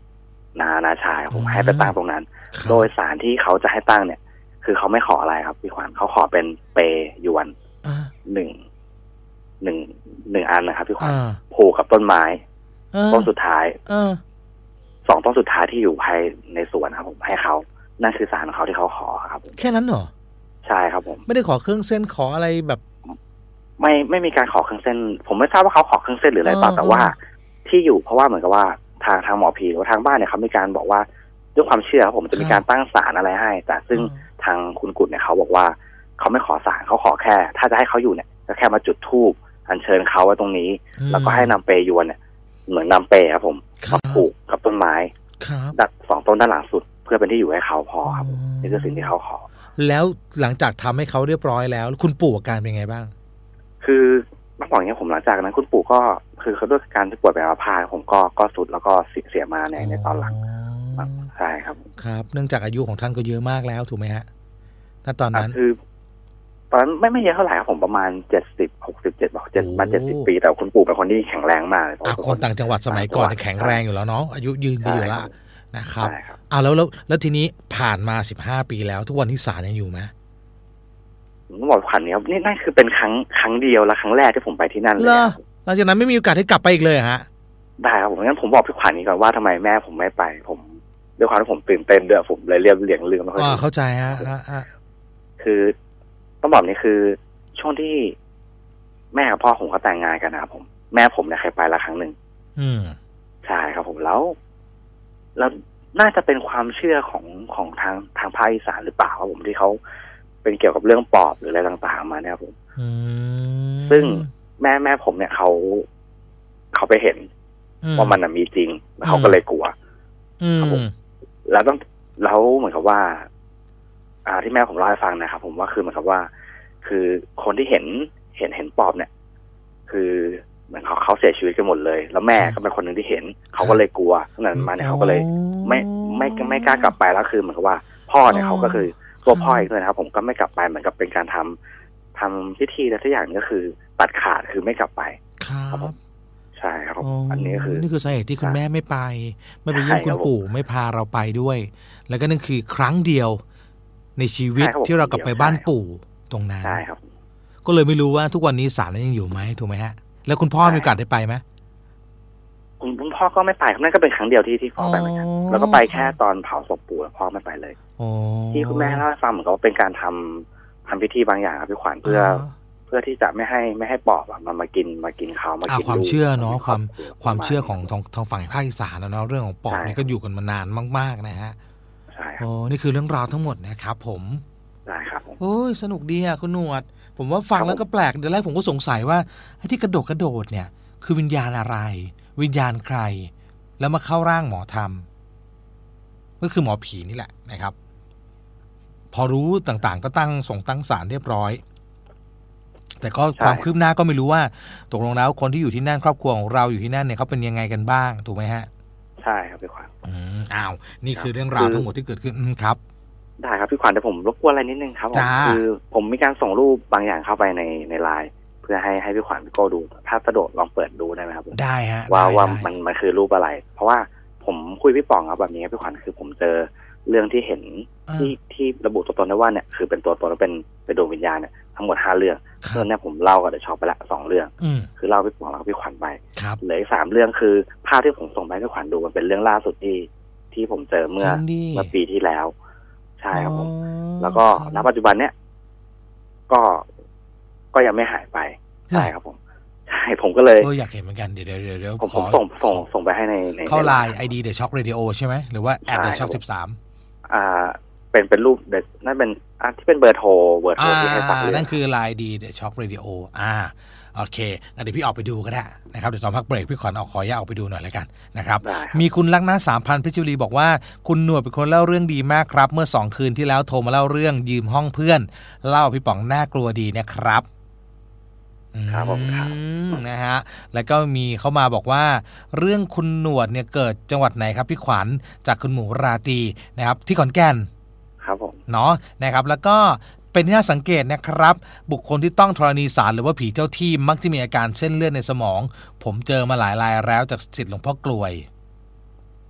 นานาชายผมให้ไปตั้งตรงนั้นโดยสารที่เขาจะให้ตั้งเนี่ยคือเขาไม่ขออะไรครับพี่ขวัญเขาขอเป็นเปยวนหนึ่งหนึ่งหนึ่งอันนะครับพี่ขวัญผูกกับต้นไม้ต้นสุดท้ายสองต้นสุดท้ายที่อยู่ภายในสวนครับผมให้เขานั่นคือสารของเขาที่เขาขอครับแค่นั้นเหรอใช่ครับผมไม่ได้ขอเครื่องเส้นขออะไรแบบไม่ไม่มีการขอเครื่องเส้นผมไม่ทราบว่าเขาขอเครื่องเส้นหรืออะไรเปล่าแต่ว่าที่อยู่เพราะว่าเหมือนกับว่าทางทางหมอผีหรือทางบ้านเนี่ยเขามีการบอกว่าด้วยความเชื่อครับผมจะมีการตั้งศาลอะไรให้แต่ซึ่งทางคุณกุฎเนี่ยเขาบอกว่าเขาไม่ขอศาลเขาขอแค่ถ้าจะให้เขาอยู่เนี่ยก็แค่มาจุดธูปอัญเชิญเขาไว้ตรงนี้แล้วก็ให้นำเปยวนเนี่ยเหมือนนำเปครับผมมาผูกกับต้นไม้ดักสองต้นด้านหลังสุดเพื่อเป็นที่อยู่ให้เขาพอครับนี่คือสิ่งที่เขาขอแล้วหลังจากทำให้เขาเรียบร้อยแล้วคุณปู่อาการเป็นไงบ้างคือต้องบอกอย่างนี้ผมหลังจากนั้นคุณปู่ก็คือเขาด้วยการที่ป่วยเป็นอัมพาตผมก็ก็สุดแล้วก็เสียมาในในตอนหลังใช่ครับครับเนื่องจากอายุของท่านก็เยอะมากแล้วถูกไหมฮะณตอนนั้นคือตอนนั้นไม่ไม่เยอะเท่าไหร่ครับผมประมาณเจ็ดสิบหกสิบเจ็ดบอกเจ็ดมาเจ็ดสิบปีแต่คุณปู่เป็นคนที่แข็งแรงมากเลยคนต่างจังหวัดสมัยก่อนแข็งแรงอยู่แล้วเนาะอายุยืนไปอยู่แล้วนะครับอ่าแล้วแล้วแล้วทีนี้ผ่านมาสิบห้าปีแล้วทุกวันที่ศาลยังอยู่ไหมผมบอกขวัญเนี่ยนี่นั่นคือเป็นครั้งครั้งเดียวและครั้งแรกที่ผมไปที่นั่นเลยหลังจากนั้นไม่มีโอกาสได้กลับไปอีกเลยฮะได้ครับผมงั้นผมบอกพี่ขวัญนี้ก่อนว่าทำไมแม่ผมไม่ไปผมด้วยความที่ผมตื่นเต้นด้วยผมเลยเรียบเรียงลืมไม่ค่อยเข้าใจฮะคือต้องบอกนี่คือช่วงที่แม่กับพ่อผมเขาแต่งงานกันนะครับผมแม่ผมเนี่ยเคยไปละครั้งหนึ่งอืมใช่ครับผมแล้วแล้วน่าจะเป็นความเชื่อของของทางทางภาคอีสานหรือเปล่าครับผมที่เขาเป็นเกี่ยวกับเรื่องปอบหรืออะไรต่างๆมาเนี่ยผมซึ่งแม่แม่ผมเนี่ยเขาเขาไปเห็นว่ามันมีจริงแล้วเขาก็เลยกลัวครับผมแล้วต้องแล้วเหมือนกับว่าอ่าที่แม่ผมเล่าให้ฟังนะครับผมว่าคือเหมือนกับว่าคือคนที่เห็นเห็นเห็นปอบเนี่ยคือเหมือนเขาเขาเสียชีวิตกันหมดเลยแล้วแม่ก็เป็นคนหนึ่งที่เห็นเขาก็เลยกลัวตั้งแต่มาเนี่ยเขาก็เลยไม่ไม่ไม่กล้ากลับไปแล้วคือเหมือนกับว่าพ่อเนี่ยเขาก็คือตัวพ่ออีกเลยนะครับผมก็ไม่กลับไปเหมือนกับเป็นการทำทำพิธีอะไรทุกอย่างก็คือตัดขาดคือไม่กลับไปครับใช่ครับอันนี้คือนี่คือสาเหตุที่คุณแม่ไม่ไปไม่ไปเยี่ยมคุณปู่ไม่พาเราไปด้วยแล้วก็นั่นคือครั้งเดียวในชีวิตที่เรากลับไปบ้านปู่ตรงนั้นใช่ครับก็เลยไม่รู้ว่าทุกวันนี้ศาลนั้นยังอยู่ไหมถูกไหมฮะแล้วคุณพ่อมีโอกาสได้ไปไหมคุณคุณพ่อก็ไม่ไปครับนั่นก็เป็นครั้งเดียวที่ที่พ่อไปเหมือนกันแล้วก็ไปแค่ตอนเผาศพปู่พ่อไม่ไปเลยที่คุณแม่เล่าให้ฟังเหมือนกับว่าเป็นการทำทำพิธีบางอย่างครับพี่ขวัญเพื่อเพื่อที่จะไม่ให้ไม่ให้ปอบมันมากินมากินเขามากินความเชื่อเนาะความความเชื่อของทางทางฝั่งภาคอีสานนะเนาะเรื่องของปอบนี่ก็อยู่กันมานานมากๆนะฮะใช่โอ้นี่คือเรื่องราวทั้งหมดนะครับผมได้ครับโอ้ยสนุกดีอ่ะคุณหนวดผมว่าฟังแล้วก็แปลกเดี๋ยวแรกผมก็สงสัยว่าไอ้ที่กระโดดกระโดดเนี่ยคือวิญญาณอะไรวิญญาณใครแล้วมาเข้าร่างหมอธรรมก็คือหมอผีนี่แหละนะครับพอรู้ต่างๆก็ตั้งส่งตั้งศาลเรียบร้อยแต่ก็ความคืบหน้าก็ไม่รู้ว่าตกลงแล้วคนที่อยู่ที่นั่นครอบครัวของเราอยู่ที่นั่นเนี่ยเขาเป็นยังไงกันบ้างถูกไหมฮะใช่ครับพี่ขวัญอืมอ้าวนี่คือเรื่องราวทั้งหมดที่เกิดขึ้นครับได้ครับพี่ขวัญแต่ผมรบกวนอะไรนิดนึงครับคือผมมีการส่งรูปบางอย่างเข้าไปในในไลน์เพื่อให้ให้พี่ขวัญพี่โก้ดูถ้าสะดวกลองเปิดดูได้ไหมครับได้ฮะว่าว่ามันมันคือรูปอะไรเพราะว่าผมคุยพี่ป๋องครับแบบนี้พี่ขวัญคือผมเจอเรื่องที่เห็นที่ที่ระบุตัวตนได้ว่าเนี่ยคือเป็นตัวตนแล้วเป็นเป็นดวงวิญญาณเนี่ยทั้งหมดห้าเรื่องเรื่องนี้ผมเล่ากับเดอะช็อปไปละสองเรื่องคือเล่าพี่ป๋องแล้วก็พี่ขวัญไปเหลืออีกสามเรื่องคือภาพที่ผมส่งไปให้พี่ขวัญดูมันเป็นเรื่องล่าสุดที่ที่ผมเจอเมื่อเมื่อปีที่แล้วใช่ครับผมแล้วก็ณปัจจุบันเนี้ยก็ก็ยังไม่หายไปใช่ครับผมใช่ผมก็เลยอยากเห็นเหมือนกันเดี๋ยวเดี๋ยวเดี๋ยวผมส่งส่งส่งไปให้ในเข้าไลน์ไอดีเดอะช็อคเรดิโอใช่ไหมหรือว่าแอดเดอะช็อคสิบสามอ่าเป็นเป็นรูปเดนั่นเป็นอ่าที่เป็นเบอร์โทรเบอร์โทรที่ให้ฝากนั่นคือไลน์ดีเดอะช็อคเรดิโออ่าโอเคเดี๋ยวพี่ออกไปดูก็ได้นะครับเดี๋ยวตอนพักเบรกพี่ขวัญออกขออย่าออกไปดูหน่อยแล้วกันนะครับมีคุณลักหน้าสามพันเพชรบุรีบอกว่าคุณหนวดเป็นคนเล่าเรื่องดีมากครับเมื่อสองคืนที่แล้วโทรมาเล่าเรื่องยืมห้องเพื่อนเล่าพี่ป๋องน่ากลัวดีนะครับครับผมครับนะฮะแล้วก็มีเข้ามาบอกว่าเรื่องคุณหนวดเนี่ยเกิดจังหวัดไหนครับพี่ขวัญจากคุณหมูราตรีนะครับที่ขอนแก่นครับผมเนาะนะครับแล้วก็เป็นที่น่าสังเกตนะครับบุคคลที่ต้องธรณีสารหรือว่าผีเจ้าที่มักจะมีอาการเส้นเลือดในสมองผมเจอมาหลายรายแล้วจากศิษย์หลวงพ่อกลวย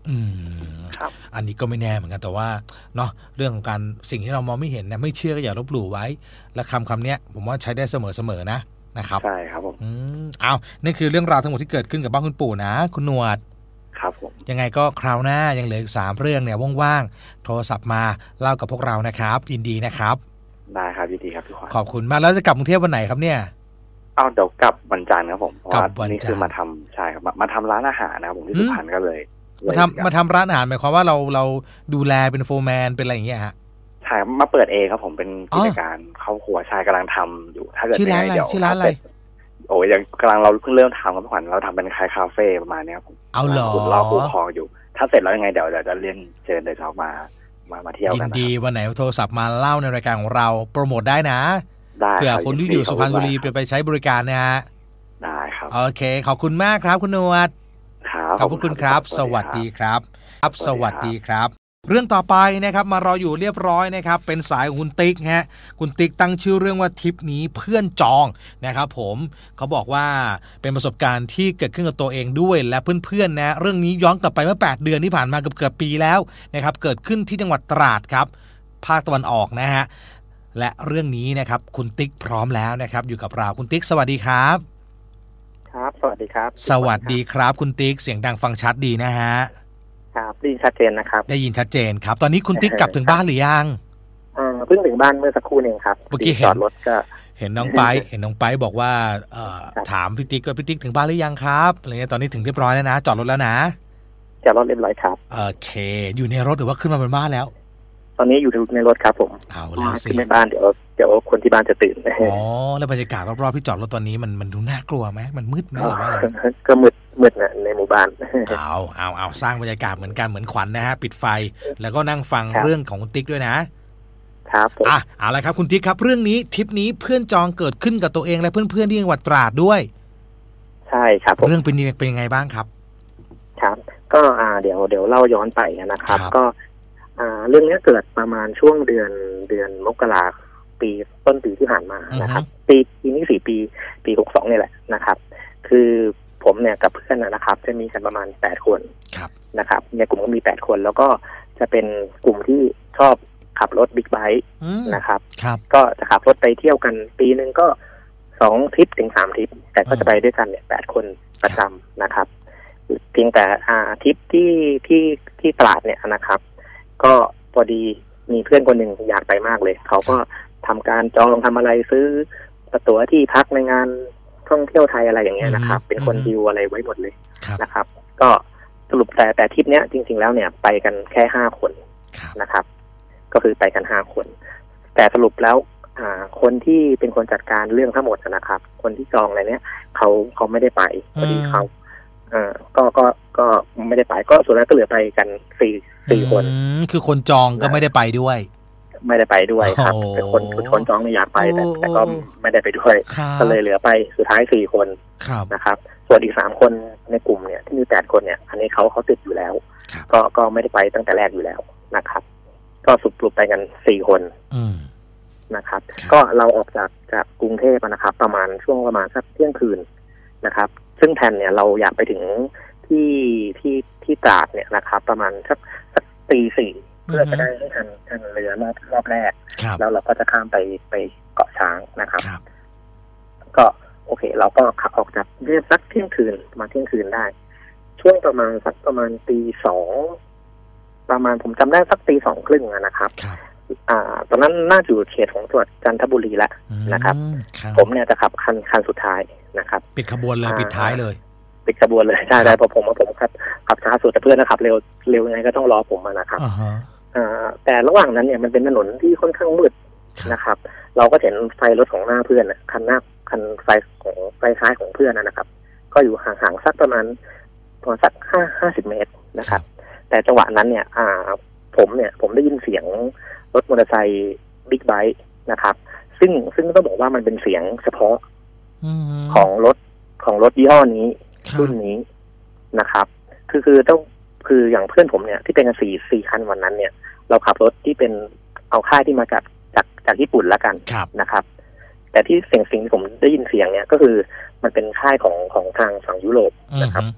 อืมครับอันนี้ก็ไม่แน่เหมือนกันแต่ว่าเนาะเรื่องของการสิ่งที่เรามองไม่เห็นนะไม่เชื่อก็อย่าลบหลู่ไว้และคำคำนี้ผมว่าใช้ได้เสมอๆนะนะครับใช่ครับผมอืมเอานี่คือเรื่องราวทั้งหมดที่เกิดขึ้นกับบ้านคุณปู่นะคุณหนวดครับผมยังไงก็คราวหน้ายังเหลืออีกสามเรื่องเนี่ยว่างๆโทรศัพท์มาเล่ากับพวกเรานะครับยินดีนะครับได้ครับยินดีครับพี่ขวัญขอบคุณมากแล้วจะกลับกรุงเทพวันไหนครับเนี่ยเอาเดี๋ยวกลับวันจันทร์ครับผมเพราะว่านี่คือมาทำใช่ครับมาทำร้านอาหารนะครับผมที่สุพรรณก็เลยมาทำมาทำร้านอาหารหมายความว่าเราเราดูแลเป็นโฟร์แมนเป็นอะไรอย่างเงี้ยฮะใช่มาเปิดเองครับผมเป็นกิจการครอบครัวชายกำลังทำอยู่ถ้าเกิดชื่อร้านอะไรชื่อร้านอะไรโอ้ยยังกำลังเราเพิ่งเริ่มทำครับพี่ขวัญเราทำเป็นคล้ายคาเฟ่ประมาณนี้ครับผมเอาเหรอเราคูคออยู่ถ้าเสร็จแล้วยังไงเดี๋ยวเดี๋ยวจะเรียนเชิญเดี๋ยวเช้ามามามาเที่ยวกันยินดีวันไหนโทรศัพท์มาเล่าในรายการของเราโปรโมทได้นะได้เผื่อคนที่อยู่สุพรรณบุรีไปไปใช้บริการนะฮะได้ครับโอเคขอบคุณมากครับคุณนวดครับขอบคุณครับสวัสดีครับครับสวัสดีครับเรื่องต่อไปนะครับมารออยู่เรียบร้อยนะครับเป็นสายของคุณติ๊กฮะคุณติ๊กตั้งชื่อเรื่องว่าทริปนี้เพื่อนจองนะครับผมเขาบอกว่าเป็นประสบการณ์ที่เกิดขึ้นกับตัวเองด้วยและเพื่อนๆนะเรื่องนี้ย้อนกลับไปเมื่อแปดเดือนที่ผ่านมาเกือบๆปีแล้วนะครับเกิดขึ้นที่จังหวัดตราดครับภาคตะวันออกนะฮะและเรื่องนี้นะครับคุณติ๊กพร้อมแล้วนะครับอยู่กับเราคุณติ๊กสวัสดีครับครับสวัสดีครับสวัสดีครับคุณติ๊กเสียงดังฟังชัดดีนะฮะครับได้ยินชัดเจนนะครับได้ยินชัดเจนครับตอนนี้คุณติ๊กกลับถึงบ้านหรือยังอ่าเพิ่งถึงบ้านเมื่อสักครู่เองครับเมื่อกี้เห็นรถก็เห็นน้องไปเห็นน้องไปบอกว่าเอ่อถามพี่ติ๊กว่าพี่ติ๊กถึงบ้านหรือยังครับอะไรเงี้ยตอนนี้ถึงเรียบร้อยแล้วนะจอดรถแล้วนะจอดรถเรียบร้อยครับโอเคอยู่ในรถหรือว่าขึ้นมาบนบ้านแล้วตอนนี้อยู่ในรถครับผมเอาแล้วสิในบ้านเดี๋ยวเดี๋ยวคนที่บ้านจะตื่นอ๋อแล้วบรรยากาศรอบๆที่จอดรถตอนนี้มันมันดูน่ากลัวไหมมันมืดไหมหรือว่าอะไรก็มืดมืดนะในหมู่บ้านเอาเอาเอาสร้างบรรยากาศเหมือนกันเหมือนขวัญ นะฮะปิดไฟแล้วก็นั่งฟังเรื่องของคุณติ๊กด้วยนะครับอ่ะเอาละครับคุณติ๊กครับเรื่องนี้ทริปนี้เพื่อนจองเกิดขึ้นกับตัวเองและเพื่อนๆที่จังหวัดตราดด้วยใช่ครับเรื่องเป็นเป็นยังไงบ้างครับครับก็อ่าเดี๋ยวเดี๋ยวเล่าย้อนไปนะครับก็อ่าเรื่องนี้เกิดประมาณช่วงเดือนเดือนมกราปีต้นปีที่ผ่านมานะครับปีปีนี้สี่ปีปีหกสองนี่แหละนะครับคือผมเนี่ยกับเพื่อนนะครับจะมีกันประมาณแปดคนนะครับในกลุ่มก็มีแปดคนแล้วก็จะเป็นกลุ่มที่ชอบขับรถบิ๊กไบค์นะครับก็จะขับรถไปเที่ยวกันปีนึงก็สองทริปถึงสามทริปแต่ก็จะไปด้วยกันเนี่ยแปดคนประจำนะครับเพียงแต่อ่าทริปที่ที่ที่ตราดเนี่ยนะครับก็พอดีมีเพื่อนคนหนึ่งอยากไปมากเลยเขาก็ทำการจองทำอะไรซื้อตั๋วที่พักในงานท่องเที่ยวไทยอะไรอย่างเงี้ยนะครับเป็นคนดิวอะไรไว้หมดเลยนะครับก็สรุปแต่แต่ทริปเนี้ยจริงๆแล้วเนี่ยไปกันแค่ห้าคนนะครับก็คือไปกันห้าคนแต่สรุปแล้วอ่าคนที่เป็นคนจัดการเรื่องทั้งหมดนะครับคนที่จองอะไรเนี้ยเขาเขาไม่ได้ไปพอดีเขาอ่าก็ก็ก็ไม่ได้ไปก็ส่วนแล้วก็เหลือไปกันสี่สี่คนคือคนจองก็ไม่ได้ไปด้วยไม่ได้ไปด้วยครับแต่คนคนจองไม่อยากไปแต่แต่ก็ไม่ได้ไปด้วยก็เลยเหลือไปสุดท้ายสี่คนนะครับส่วนอีกสามคนในกลุ่มเนี่ยที่มีแปดคนเนี่ยอันนี้เขาเขาติดอยู่แล้วก็ก็ไม่ได้ไปตั้งแต่แรกอยู่แล้วนะครับก็สรุปไปกันสี่คนนะครับก็เราออกจากจากกรุงเทพนะครับประมาณช่วงประมาณสักเที่ยงคืนนะครับซึ่งแผนเนี่ยเราอยากไปถึงที่ที่ที่ตราดเนี่ยนะครับประมาณสักสักตีสี่เพื่อจะได้ให้ทันทันเรือรอบรอบแรกแล้วเราก็จะข้ามไปไปเกาะช้างนะครับก็โอเคเราก็ขับออกจากเรือสักเที่ยงคืนมาเที่ยงคืนได้ช่วงประมาณสักประมาณตีสองประมาณผมจำได้สักตีสองครึ่งนะครับอ่าตอนนั้นน่าอยู่เขตของจังหวัดจันทบุรีแล้วนะครับผมเนี่ยจะขับคันคันสุดท้ายนะครับปิดขบวนเลยปิดท้ายเลยปิดขบวนเลยใช่ได้เพราะผมว่าผมขับขับช้าสุดแต่เพื่อนนะครับเร็วเร็วยังไงก็ต้องรอผมนะครับอ่าแต่ระหว่างนั้นเนี่ยมันเป็นถนนที่ค่อนข้างมืดนะครับเราก็เห็นไฟรถของหน้าเพื่อนคันหน้าคันไฟของไฟท้ายของเพื่อนนะครับก็อยู่ห่างๆสักประมาณประมาณสักห้าห้าสิบเมตรนะครับแต่จังหวะนั้นเนี่ยอ่าผมเนี่ยผมได้ยินเสียงรถมอเตอร์ไซค์บิ๊กไบค์นะครับซึ่งซึ่งต้องบอกว่ามันเป็นเสียงเฉพาะของรถของรถยี่ห้อนี้รุ่นนี้นะครับคือคือต้องคืออย่างเพื่อนผมเนี่ยที่เป็นกันสี่สี่คันวันนั้นเนี่ยเราขับรถที่เป็นเอาค่ายที่มาจากจากจากญี่ปุ่นละกันนะครับแต่ที่เสียงสิ่งที่ผมได้ยินเสียงเนี่ยก็คือมันเป็นค่ายของของทางฝั่งยุโรปนะครับ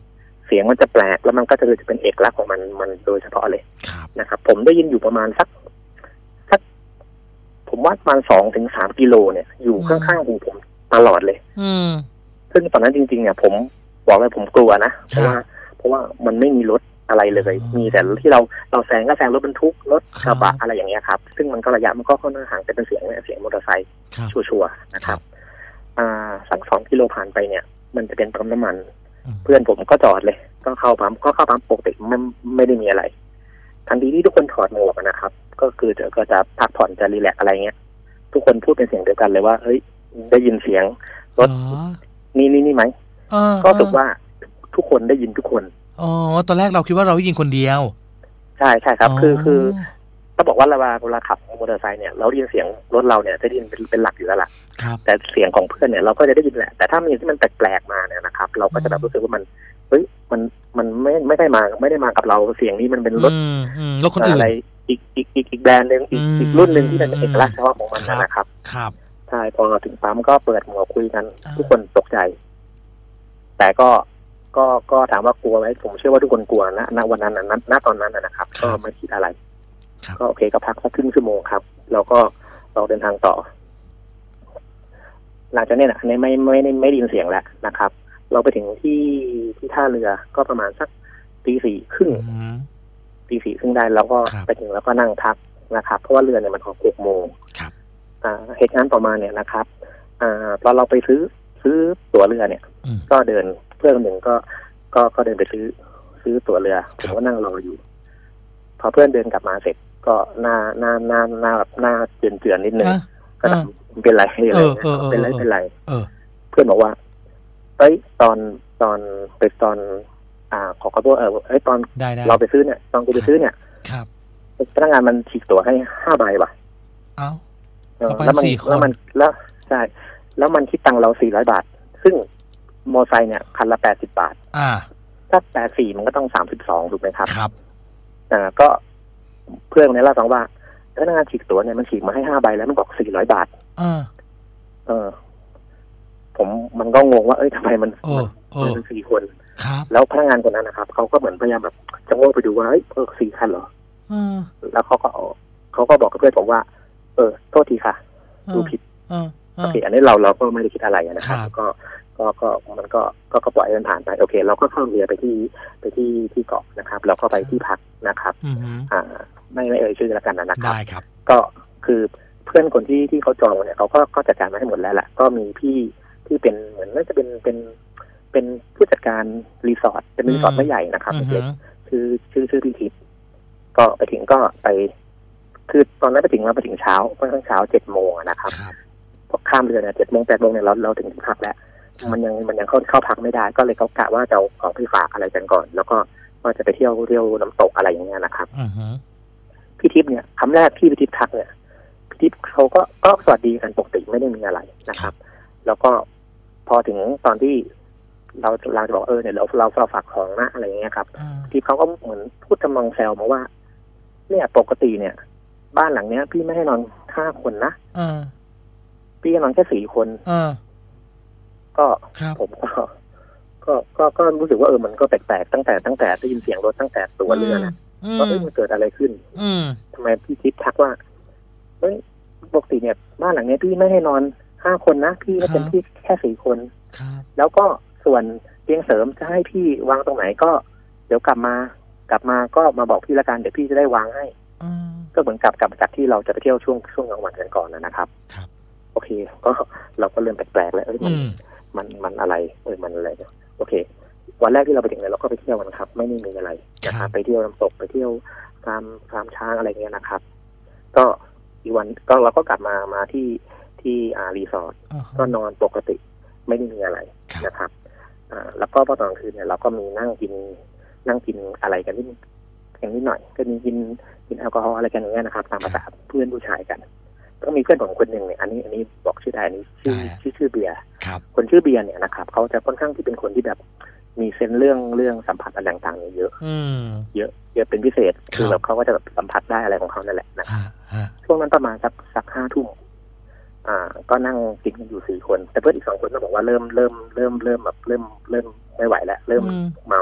เสียงมันจะแปลกแล้วมันก็จะจะเป็นเอกลักษณ์ของมันมันโดยเฉพาะเลยนะครับผมได้ยินอยู่ประมาณสักสักผมว่าประมาณสองถึงสามกิโลเนี่ยอยู่ข้างๆหูผมตลอดเลยอืมซึ่งตอนนั้นจริงๆเนี่ยผมบอกเลยผมกลัวนะเพราะว่าเพราะว่ามันไม่มีรถอะไรเลยมีแต่ที่เราเราแซงก็แซงรถบรรทุกรถกระบะอะไรอย่างเงี้ยครับซึ่งมันก็ระยะมันก็ค่อนข้างห่างแต่เป็นเสียงเสียงมอเตอร์ไซค์ชัวร์ๆนะครับอ่าสักสองกิโลผ่านไปเนี่ยมันจะเป็นปั๊มน้ำมันเพื่อนผมก็จอดเลยก็เข้าปั๊มก็เข้าปั๊มปกติไม่ไม่ได้มีอะไรทันทีที่ทุกคนถอดหมวกนะครับก็คือจะก็จะพักผ่อนจะรีแลกซ์อะไรเงี้ยทุกคนพูดเป็นเสียงเดียวกันเลยว่าเฮ้ยได้ยินเสียงรถนี่นี่นี่ไหมก็รู้สึกว่าทุกคนได้ยินทุกคนอ๋อตอนแรกเราคิดว่าเราได้ยินคนเดียวใช่ใช่ครับคือคือต้องบอกว่าเวลาเวลาขับมอเตอร์ไซค์เนี่ยเราได้ยินเสียงรถเราเนี่ยจะได้ยินเป็นเป็นหลักอยู่แล้วล่ะแต่เสียงของเพื่อนเนี่ยเราก็จะได้ยินแหละแต่ถ้ามีที่มันแปลกๆมาเนี่ยนะครับเราก็จะแบบรู้สึกว่ามันเฮ้ยมันมันไม่ไม่ได้มาไม่ได้มากับเราเสียงนี้มันเป็นรถรถคนอื่นอะไรอีกอีกอีกอีกแบรนด์นึงอีกอีกรุ่นนึงที่เป็นเอกลักษณ์เฉพาะของมันนะครับครับใช่พอถึงปั๊มก็เปิดหมวกคุยกันทุกคนตกใจแต่ก็ก็ก็ถามว่ากลัวไหมผมเชื่อว่าทุกคนกลัวนะณวันนั้นนะณตอนนั้นนะครับก็ไม่คิดอะไรก็โอเคก็พักสักครึ่งชั่วโมงครับแล้วก็เราเดินทางต่อหลังจากนี้นะในไม่ไม่ไม่ไม่ได้ยินเสียงแล้วนะครับเราไปถึงที่ที่ท่าเรือก็ประมาณสักตีสี่ครึ่งตีสี่ครึ่งได้แล้วก็ไปถึงแล้วก็นั่งพักนะครับเพราะว่าเรือเนี่ยมันออกหกโมงเหตุการณ์ต่อมาเนี่ยนะครับตอนเราไปซื้อซื้อตั๋วเรือเนี่ยก็เดินเพื่อนหนึ่งก็ก็ก็เดินไปซื้อซื้อตั๋วเรือผมก็นั่งรออยู่พอเพื่อนเดินกลับมาเสร็จก็หน้าหน้าหน้าหน้าแบบหน้าเจือนๆนิดนึงก็ถามเป็นไรอะไรเป็นไรเป็นไรเพื่อนบอกว่าเอ้ยตอนตอนไปตอนอ่าขอขอโทษเออเอ้ยตอนเราไปซื้อเนี่ยตอนกูไปซื้อเนี่ยพนักงานมันฉีกตั๋วให้ห้าใบป่ะเอ้าแล้วมันแล้วมันแล้วใช่แล้วมันคิดตังค์เราสี่ร้อยบาทซึ่งมอไซค์เนี่ยคันละแปดสิบบาทอ่าถ้าแปดสี่มันก็ต้องสามสิบสองถูกไหมครับครับอ่าก็เพื่อนเนี่ยเล่าฟังว่าพนักงานฉีกตั๋วเนี่ยมันฉีกมาให้ห้าใบแล้วมันบอกสี่ร้อยบาทอ่าเออผมมันก็งงว่าเอ้ยทำไมมันมันเป็นสี่คนแล้วพนักงานคนนั้นนะครับเขาก็เหมือนพยายามแบบจะโง่ไปดูว่าเฮ้ยเออสี่คันเหรอแล้วเขาก็เขาก็บอกกับเพื่อนผมว่าเออโทษทีค่ะดูผิดโอเคอันนี้เราเราก็ไม่ได้คิดอะไรนะครับก็ก็ก็มันก็ก็ก็ปล่อยมันผ่านไปโอเคเราก็เข้าเรือไปที่ไปที่ที่เกาะนะครับเราก็ไปที่พักนะครับอ่าไม่ไม่เอ่ยชื่อแล้วกันนะครับได้ครับก็คือเพื่อนคนที่ที่เขาจองเนี่ยเขาก็ก็จัดการมาให้หมดแล้วแหละก็มีพี่ที่เป็นเหมือนน่าจะเป็นเป็นเป็นผู้จัดการรีสอร์ทเป็นรีสอร์ทไม่ใหญ่นะครับเล็กชื่อชื่อชื่อพี่ทิพย์ก็ไปถึงก็ไปคือตอนนั้นไปถึงเราไปถึงเช้าค่อนข้างเช้าเจ็ดโมงนะครับข้ามเรือเนี่ยเจ็ดโมงแปดโมงเนี่ยเราเราถึงที่พักแล้วมันยังมันยังเข้าเข้าพักไม่ได้ก็เลยเขากะว่าจะเอาของไปฝากอะไรกันก่อนแล้วก็ว่าจะไปเที่ยวเที่ยวน้ำตกอะไรอย่างเงี้ยนะครับพี่ทิพย์เนี่ยคำแรกที่พี่ทิพย์ทักเนี่ยพี่ทิพย์เขาก็ก็สวัสดีกันปกติไม่ได้มีอะไรนะครับแล้วก็พอถึงตอนที่เราเราจะบอกเออเนี่ยเราเราเราฝากของนะอะไรอย่างเงี้ยครับพี่ทิพย์เขาก็เหมือนพูดทำนองแซวมาว่าเนี่ยปกติเนี่ยบ้านหลังเนี้ยพี่ไม่ให้นอนห้าคนนะพี่ให้นอนแค่สี่คนก็ผมก็ก็ก็ก็รู้สึกว่าเออมันก็แปลกๆตั้งแต่ตั้งแต่ได้ยินเสียงรถตั้งแต่ตัวเรือนะว่าเอ้ยมันเกิดอะไรขึ้นทำไมพี่ทิพย์ทักว่าเฮ้ยปกติเนี่ยบ้านหลังนี้พี่ไม่ให้นอนห้าคนนะพี่ให้เป็นพี่แค่สี่คนแล้วก็ส่วนเตียงเสริมจะให้พี่วางตรงไหนก็เดี๋ยวกลับมากลับมาก็มาบอกพี่ละกันเดี๋ยวพี่จะได้วางให้ก็เหมือนกับกลับจากที่เราจะไปเที่ยวช่วงช่วงกลางวันกันก่อนนะครับโอเคก็เราก็เริ่มแปลกๆแล้วเอ้ยมันมันมันอะไรเออมันอะไรโอเควันแรกที่เราไปถึงเนี่ยเราก็ไปเที่ยวกันครับไม่ได้มีอะไรนะครับไปเที่ยวน้ำตกไปเที่ยวฟาร์มฟาร์มช้างอะไรเงี้ยนะครับก็อีกวันก็เราก็กลับมามาที่ที่อ่ารีสอร์ทก็นอนปกติไม่ได้มีอะไรนะครับอ่าแล้วก็พอตอนคืนเนี่ยเราก็มีนั่งกินนั่งกินอะไรกันนิดกันนิดหน่อยก็มีกินกินแอลกอฮอล์อะไรกันอย่างเงี้ยนะครับตามภาษาเพื่อนผู้ชายกันก็มีเพื่อนของคนหนึ่งเนี่ยอันนี้อันนี้บอกชื่อได้อันนี้ชื่อชื่อชื่อเบียร์คนชื่อเบียร์เนี่ยนะครับเขาจะค่อนข้างที่เป็นคนที่แบบมีเซนส์เรื่องเรื่องสัมผัสอะไรต่างๆเยอะเยอะเยอะเป็นพิเศษคือแบบเขาก็จะแบบสัมผัสได้อะไรของเขานั่นแหละนะช่วงนั้นประมาณสักสักห้าทุ่มอ่าก็นั่งกินกันอยู่สี่คนแต่เพื่อนอีกสองคนก็บอกว่าเริ่มเริ่มเริ่มเริ่มแบบเริ่มเริ่มไม่ไหวแล้วเริ่มเมาแล้ว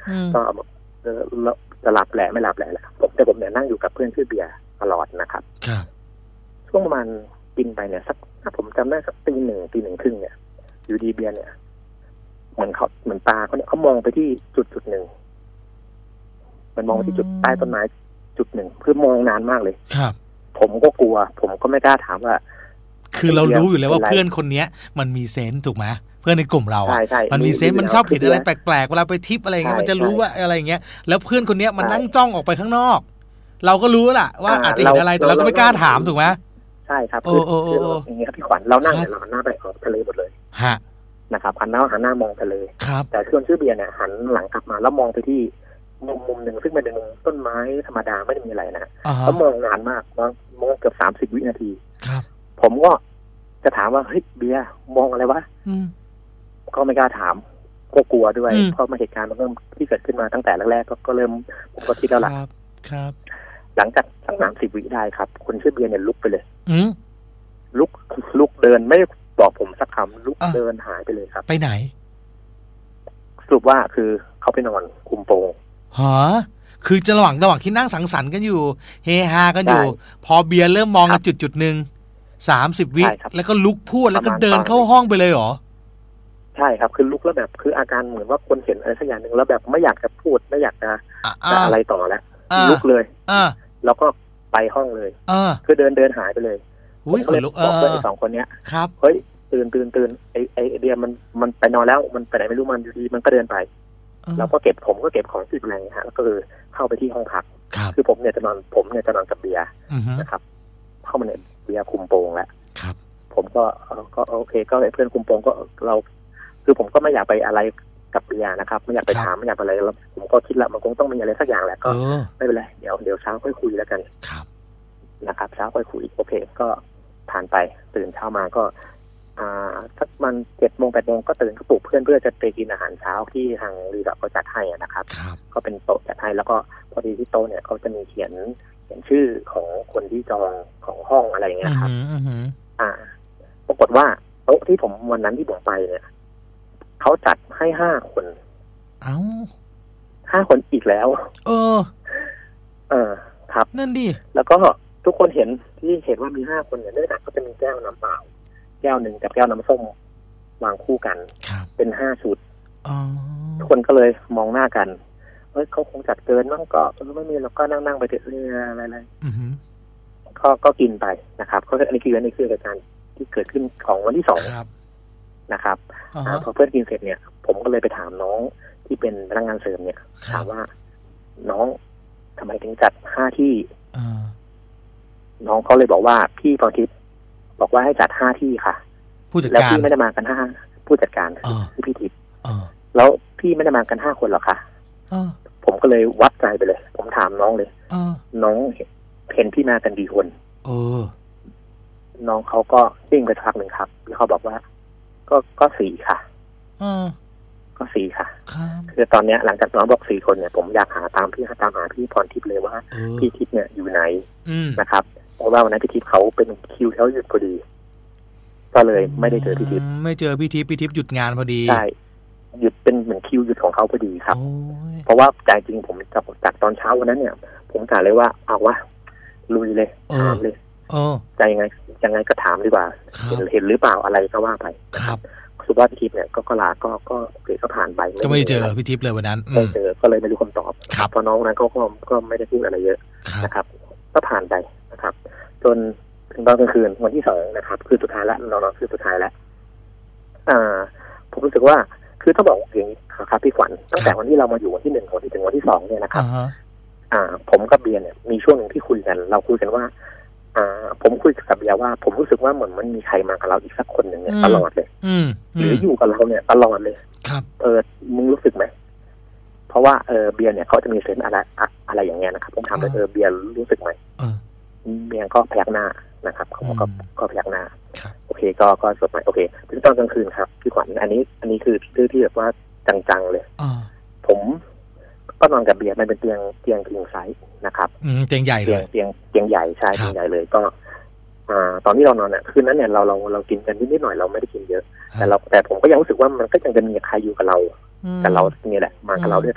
ก็จะหลับแหละไม่หลับแหละแหละผมแต่ผมเนี่ยนั่งอยู่กับเพื่อนชื่อเบียร์ตลอดนะครับช่วงประมาณกินไปเนี่ยสักถ้าผมจำได้สักตีหนึ่งตีหนึ่งครึ่งเนี่ยอยู่ดีเบียร์เนี่ยเหมือนเขาเหมือนตาเขาเนี่ยเขามองไปที่จุดจุดหนึ่งมันมองไปที่จุดใต้ต้นไม้จุดหนึ่งคือมองนานมากเลยครับผมก็กลัวผมก็ไม่กล้าถามว่าคือเรารู้อยู่แล้วว่าเพื่อนคนนี้มันมีเซนส์ถูกไหมเพื่อนในกลุ่มเราอ่ะมันมีเซนส์มันชอบเห็นอะไรแปลกๆเวลาไปทริปอะไรเงี้ยมันจะรู้ว่าอะไรเงี้ยแล้วเพื่อนคนนี้มันนั่งจ้องออกไปข้างนอกเราก็รู้แหละว่าอาจจะเห็นอะไรแต่เราก็ไม่กล้าถามถูกไหมใช่ครับคือคืออย่างเงี้ยพี่ขวัญเรานั่งเนี่ยเราหันหน้าไปออกทะเลหมดเลยฮะนะครับหันหน้าหันหน้ามองทะเลแต่เพื่อนชื่อเบียร์เนี่ยหันหลังกลับมาแล้วมองไปที่มุมมุมหนึ่งซึ่งเป็นมุมต้นไม้ธรรมดาไม่ได้มีอะไรนะเขามองนานมากมองมองเกือบสามสิบวินาทีครับผมก็จะถามว่าเฮ้ยเบียร์มองอะไรวะก็ไม่กล้าถามก็กลัวด้วยเพราะมาเหตุการณ์มันเริ่มที่เกิดขึ้นมาตั้งแต่แรกๆก็เริ่มผมก็คิดแล้วล่ะครับหลังจากสักสามสิบวิได้ครับคนชื่อเบียร์เนี่ยลุกไปเลยอืลุกลุกเดินไม่บอกผมสักคำลุกเดินหายไปเลยครับไปไหนสรุปว่าคือเขาไปนอนคุมโปงฮะคือจะระหว่างระหว่างที่นั่งสังสรรค์กันอยู่เฮฮากันอยู่พอเบียร์เริ่มมองกันจุดจุดหนึ่งสามสิบวิแล้วก็ลุกพูดแล้วก็เดินเข้าห้องไปเลยเหรอใช่ครับคือลุกแล้วแบบคืออาการเหมือนว่าคนเห็นอะไรสักอย่างหนึ่งแล้วแบบไม่อยากจะพูดไม่อยากจะอะไรต่อแล้วลุกเลยแล้วก็ไปห้องเลยคือเดินเดินหายไปเลยอุ้ยคนลุกเออไอ้สองคนเนี้ยครับเฮ้ยตื่นตื่นตื่นไอ้ไอ้เดียมันมันไปนอนแล้วมันไปไหนไม่รู้มันอยู่ดีมันก็เดินไปแล้วก็เก็บผมก็เก็บของที่แรงฮะแล้วก็คือเข้าไปที่ห้องพักคือผมเนี่ยจะนอนผมเนี่ยจะนอนกับเบียร์นะครับเข้ามาเนี่ยเบียร์คุมโปงแล้วผมก็ก็โอเคก็เพื่อนคุมโปงก็เราคือผมก็ไม่อยากไปอะไรกับเบียร์นะครับไม่อยากไปถามไม่อยากอะไรแล้วผมก็คิดละมันคงต้องมีอะไรสักอย่างแหละก็ไม่เป็นไรเดี๋ยวเดี๋ยวเช้าค่อยคุยแล้วกันนะครับเช้าค่อยคุยโอเคก็ผ่านไปตื่นเช้ามาก็อ่าสักมันเจ็ดโมงแปดโมงก็ตื่นก็ปลุกเพื่อนเพื่อจะไปกินอาหารเช้าที่ทางรีสอร์ทเขาจัดให้นะครับก็เป็นโต๊ะจัดให้แล้วก็พอดีที่โต๊ะเนี่ยเขาจะมีเขียนเขียนชื่อของคนที่จองของห้องอะไรอย่างเงี้ยครับอ่าปรากฏว่าโต๊ะที่ผมวันนั้นที่ผมไปเนี่ยเขาจัดให้ห้าคนเอ้าห้าคนอีกแล้วเออเออครับนั่นดิแล้วก็ทุกคนเห็นที่เห็นว่ามีห้าคนเนี่ยเนื่องจากก็จะมีแก้วน้ำเปล่าแก้วหนึ่งกับแก้วน้ำส้มวางคู่กันเป็นห้าชุดทุกคนก็เลยมองหน้ากันเฮ้ยเขาคงจัดเกินมั้งก็ไม่มีแล้วก็นั่งนั่งไปเถอะเรื่องอะไรๆก็ก็กินไปนะครับก็อันนี้คืออันนี้คือเหตุการณ์ที่เกิดขึ้นของวันที่สองนะครับพอเพื่อนกินเสร็จเนี่ยผมก็เลยไปถามน้องที่เป็นพนักงานเสริมเนี่ยถามว่าน้องทำไมถึงจัดห้าที่น้องเขาเลยบอกว่าพี่พรทิพย์บอกว่าให้จัดห้าที่ค่ะผู้จัดการแล้วพี่ไม่ได้มากันห้าผู้จัดการคือพี่ทิพย์แล้วพี่ไม่ได้มากันห้าคนหรอคะผมก็เลยวัดใจไปเลยผมถามน้องเลยน้องเห็นพี่มากันกี่คนเออน้องเขาก็วิ่งไปพักหนึ่งครับแล้วเขาบอกว่าก็ก็สี่ค่ะก็สี่ค่ะคือตอนนี้หลังจากน้องบอกสี่คนเนี่ยผมอยากหาตามพี่ตามหาพี่พรทิพย์เลยว่าพี่ทิพย์เนี่ยอยู่ไหนนะครับเพราะว่าวันนั้นพี่ทิพย์เขาเป็นคิวเขาหยุดพอดีก็เลยไม่ได้เจอพี่ทิพย์ไม่เจอพี่ทิพย์พี่ทิพย์หยุดงานพอดีใช่หยุดเป็นเหมือนคิวหยุดของเขาพอดีครับเพราะว่าใจจริงผมจากจากตอนเช้าวันนั้นเนี่ยผมกะเลยว่าเอาวะลุยเลยถามเลยใจยังไงยังไงก็ถามดีกว่าเห็นเห็นหรือเปล่าอะไรก็ว่าไปครับสุภาพพี่ทิพย์เนี่ยก็ลาก็ก็เกิดก็ผ่านไปก็ไม่เจอพี่ทิพย์เลยวันนั้นไม่เจอก็เลยไม่รู้คำตอบเพราะน้องนั้นก็ก็ไม่ได้พูดอะไรเยอะนะครับก็ผ่านไปนะครับจนถึงตอนกลางคืนวันที่สองนะครับคือสุดท้ายแล้วนอนคือสุดท้ายแล้วอ่าผมรู้สึกว่าคือต้องบอกอย่างนี้ครับพี่ขวัญตั้งแต่วันที่เรามาอยู่วันที่หนึ่งวันที่ถึงวันที่สองเนี่ยนะครับอ่าผมกับเบียร์เนี่ยมีช่วงหนึ่งที่คุยกันเราคุยกันว่าอ่าผมคุยกับเบียร์ว่าผมรู้สึกว่าเหมือนมันมีใครมากับเราอีกสักคนหนึ่งเนี่ยตลอดเลยหรืออยู่กับเราเนี่ยตลอดเลยครับเออมึงรู้สึกไหมเพราะว่าเออเบียร์เนี่ยเขาจะมีเซนส์อะไรอะไรอย่างเงี้ยนะครับผมถามเลยเออเบียร์รู้สึกไหมเบียร์ก็พยักหน้านะครับเขาก็ก็พยักหน้าโอเคก็ก็สดใหม่โอเคถึงตอนกลางคืนครับพี่ขวัญอันนี้อันนี้คือเรื่องที่แบบว่าจังๆเลยผมก็นอนกับเบียร์มันเป็นเตียงเตียงคิงไซส์นะครับเตียงใหญ่เลยเตียงเตียงใหญ่ใช่เตียงใหญ่เลยก็อ่าตอนที่เรานอนเนี่ยคืนนั้นเนี่ยเราเราเรากินกันนิดๆหน่อยเราไม่ได้กินเยอะแต่เราแต่ผมก็ยังรู้สึกว่ามันก็ยังจะมีใครอยู่กับเรากับเราเนี่ยแหละมากับเราด้วยตลอดเลย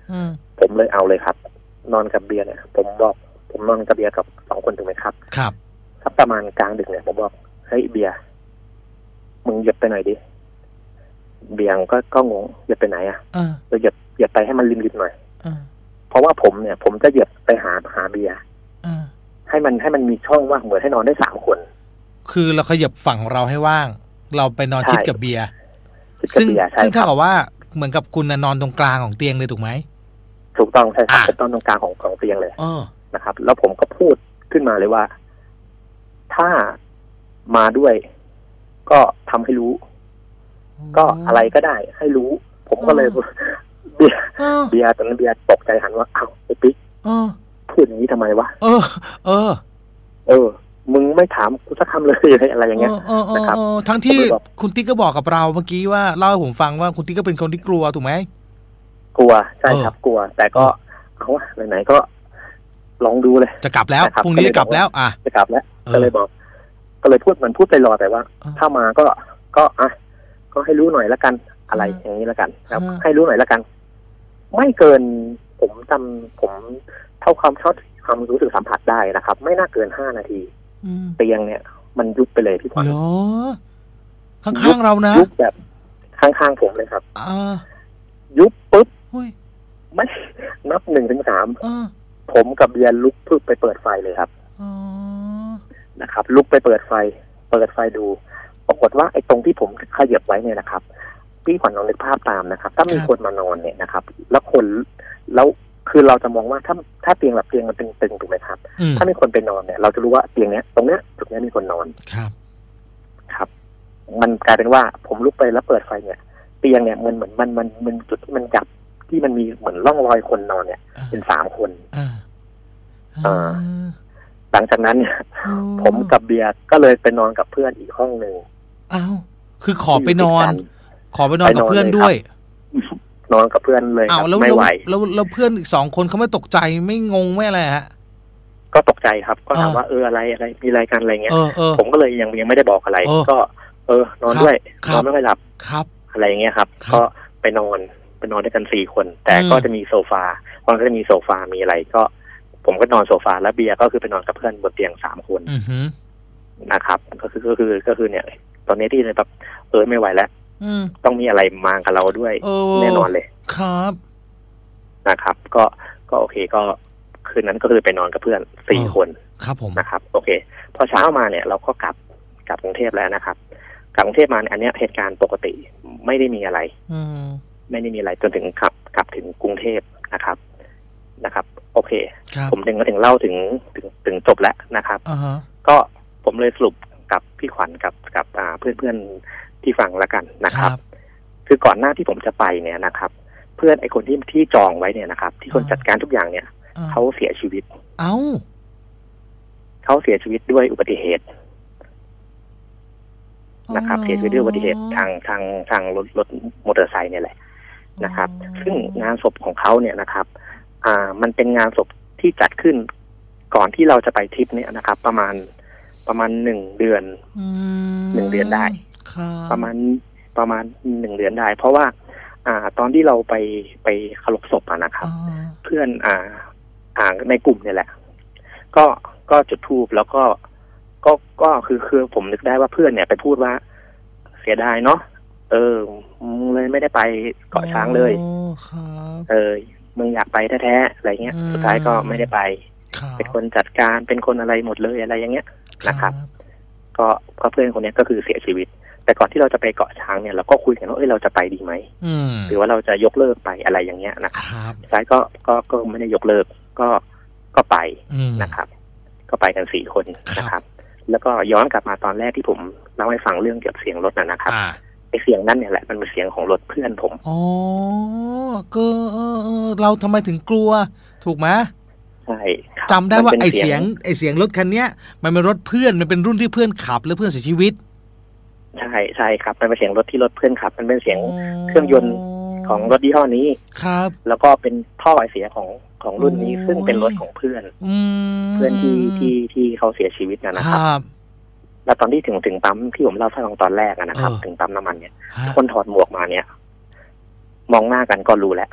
ผมเลยเอาเลยครับนอนกับเบียร์เนี่ยผมบอกผมนอนกับเบียร์กับสองคนถูกไหมครับครับสักประมาณกลางดึกเนี่ยผมบอกเฮ้ยเบียร์มึงเหยียบไปหน่อยดิเบียร์ก็ก็งงเหยียบไปไหนอ่ะเราเหยียบเหยียบไปให้มันริมๆหน่อยเพราะว่าผมเนี่ยผมจะเหยียบไปหาหาเบียร์ให้มันให้มันมีช่องว่างเหมือนให้นอนได้สามคนคือเราขยับฝั่งของเราให้ว่างเราไปนอนชิดกับเบียร์ซึ่งซึ่งเท่ากับว่าเหมือนกับคุณนอนตรงกลางของเตียงเลยถูกไหมถูกต้องใช่ครับเป็นตอนตรงกลางของของเตียงเลยนะครับแล้วผมก็พูดขึ้นมาเลยว่าถ้ามาด้วยก็ทำให้รู้ก็อะไรก็ได้ให้รู้ผมก็เลยเบียร์เบียร์ตอนนั้นเบียร์ตกใจหันว่าอ้าวไอ้ปิ๊กพูดอย่างนี้ทำไมวะเออเออเออมึงไม่ถามกูสักคำเลยอะไรอย่างเงี้ยนะครับทั้งที่คุณติ๊กก็บอกกับเราเมื่อกี้ว่าเล่าให้ผมฟังว่าคุณติ๊กก็เป็นคนที่กลัวถูกไหมกลัวใช่ครับกลัวแต่ก็เอาวะไหนๆก็ลองดูเลยจะกลับแล้วพรุ่งนี้จะกลับแล้วอ่ะจะกลับแล้วก็เลยบอกก็เลยพูดเหมือนพูดไปรอแต่ว่าถ้ามาก็ก็อ่ะก็ให้รู้หน่อยละกันอะไรอย่างนี้ละกันครับให้รู้หน่อยละกันไม่เกินผมจำผมเท่าความชอบความรู้สึกสัมผัสได้นะครับไม่น่าเกินห้านาทีเตียงเนี่ยมันยุบไปเลยพี่ขวัญเหรอข้างๆเรานะยุบแบบข้างๆผมเลยครับยุบปุ๊บไม่นับหนึ่งถึงสามผมกับเบียร์ลุกพึ่งไปเปิดไฟเลยครับนะครับลุกไปเปิดไฟเปิดไฟดูปรากฏว่าไอ้ตรงที่ผมขยับไว้เนี่ยนะครับพี่ขวัญลองนึกภาพตามนะครับถ้ามีคนมานอนเนี่ยนะครับแล้วคนแล้วคือเราจะมองว่าถ้าถ้าเตียงแบบเตียงมันตึงๆถูกไหมครับถ้ามีคนไปนอนเนี่ยเราจะรู้ว่าเตียงเนี้ยตรงเนี้ยจุดเนี้ยมีคนนอนครับครับมันกลายเป็นว่าผมลุกไปแล้วเปิดไฟเนี่ยเตียงเนี่ยมันเหมือนมันมันมันจุดที่มันจับที่มันมีเหมือนร่องรอยคนนอนเนี่ยเป็นสามคนอ่าหลังจากนั้นเนี่ยผมกับเบียร์ก็เลยไปนอนกับเพื่อนอีกห้องหนึ่งอ้าวคือขอไปนอนขอไปนอนกับเพื่อนด้วยนอนกับเพื่อนเลยครับไม่ไหวแล้วแล้วเพื่อนอีกสองคนเขาไม่ตกใจไม่งงไม่อะไรฮะก็ตกใจครับก็ถามว่าเอออะไรอะไรมีรายการอะไรเงี้ยผมก็เลยยังยังไม่ได้บอกอะไรก็เออนอนด้วยนอนไม่ค่อยหลับครับอะไรเงี้ยครับก็ไปนอนไปนอนด้วยกันสี่คนแต่ก็จะมีโซฟาตอนก็จะมีโซฟามีอะไรก็ผมก็นอนโซฟาแล้วเบียร์ก็คือไปนอนกับเพื่อนบนเตียงสามคนนะครับก็คือก็คือก็คือเนี่ยตอนนี้ที่แบบเออไม่ไหวแล้วต้องมีอะไรมากับเราด้วยแน่นอนเลยครับนะครับก็ก็โอเคก็คืนนั้นก็คือไปนอนกับเพื่อนสี่คนครับผมนะครับโอเคพอเช้ามาเนี่ยเราก็กลับกลับกรุงเทพแล้วนะครับกลับกรุงเทพมาอันนี้เหตุการณ์ปกติไม่ได้มีอะไรไม่ได้มีอะไรจนถึงขับกลับถึงกรุงเทพนะครับนะครับโอเคผมถึงก็ถึงเล่าถึงถึงถึงจบแล้วนะครับก็ผมเลยสรุปกับพี่ขวัญกับกับเพื่อนเพื่อนที่ฟังแล้วกันนะครับคือก่อนหน้าที่ผมจะไปเนี่ยนะครับเพื่อนไอ้คนที่ที่จองไว้เนี่ยนะครับที่คนจัดการทุกอย่างเนี่ยเขาเสียชีวิตเอ้าเขาเสียชีวิตด้วยอุบัติเหตุนะครับเสียชีวิตด้วยอุบัติเหตุทางทางทางรถรถมอเตอร์ไซค์เนี่ยแหละนะครับซึ่งงานศพของเขาเนี่ยนะครับอ่ามันเป็นงานศพที่จัดขึ้นก่อนที่เราจะไปทริปเนี่ยนะครับประมาณประมาณหนึ่งเดือนหนึ่งเดือนได้ประมาณประมาณหนึ่งเดือนได้เพราะว่าอ่าตอนที่เราไปไปเคารพศพอะนะครับเพื่อนอ่าอ่าในกลุ่มเนี่ยแหละก็ก็จุดธูปแล้วก็ก็ก็คือคือผมนึกได้ว่าเพื่อนเนี่ยไปพูดว่าเสียดายเนาะเออมึงเลยไม่ได้ไปเกาะช้างเลยเออมึงอยากไปแท้ๆอะไรเงี้ยสุดท้ายก็ไม่ได้ไปเป็นคนจัดการเป็นคนอะไรหมดเลยอะไรอย่างเงี้ยนะครับก็ก็เพื่อนคนนี้ก็คือเสียชีวิตแต่ก่อนที่เราจะไปเกาะช้างเนี่ยเราก็คุยกันว่าเอ้ยเราจะไปดีไหมหรือว่าเราจะยกเลิกไปอะไรอย่างเงี้ยนะครับสุดท้ายก็ก็ก็ไม่ได้ยกเลิกก็ก็ไปนะครับก็ไปกันสี่คนนะครับแล้วก็ย้อนกลับมาตอนแรกที่ผมเล่าให้ฟังเรื่องเกี่ยวกับเสียงรถน่ะนะครับไอเสียงนั่นเนี่ยแหละมันเป็นเสียงของรถเพื่อนผมอ๋อก็เราทำไมถึงกลัวถูกไหมใช่จำได้ว่าไอเสียงไอเสียงรถคันเนี้ยมันเป็นรถเพื่อนมันเป็นรุ่นที่เพื่อนขับแล้วเพื่อนเสียชีวิตใช่ใช่ครับมันเป็นเสียงรถที่รถเพื่อนขับมันเป็นเสียงเครื่องยนต์ของรถยี่ห้อนี้ครับแล้วก็เป็นท่อไอเสียของของรุ่นนี้ซึ่งเป็นรถของเพื่อนเพื่อนที่ที่ที่เขาเสียชีวิตนะครับแล้วตอนที่ถึงถึงปั๊มที่ผมเล่าให้ฟังตอนแรกนะครับถึงปั๊มน้ำมันเนี่ยคนถอดหมวกมาเนี่ยมองหน้ากันก็รู้แล้ว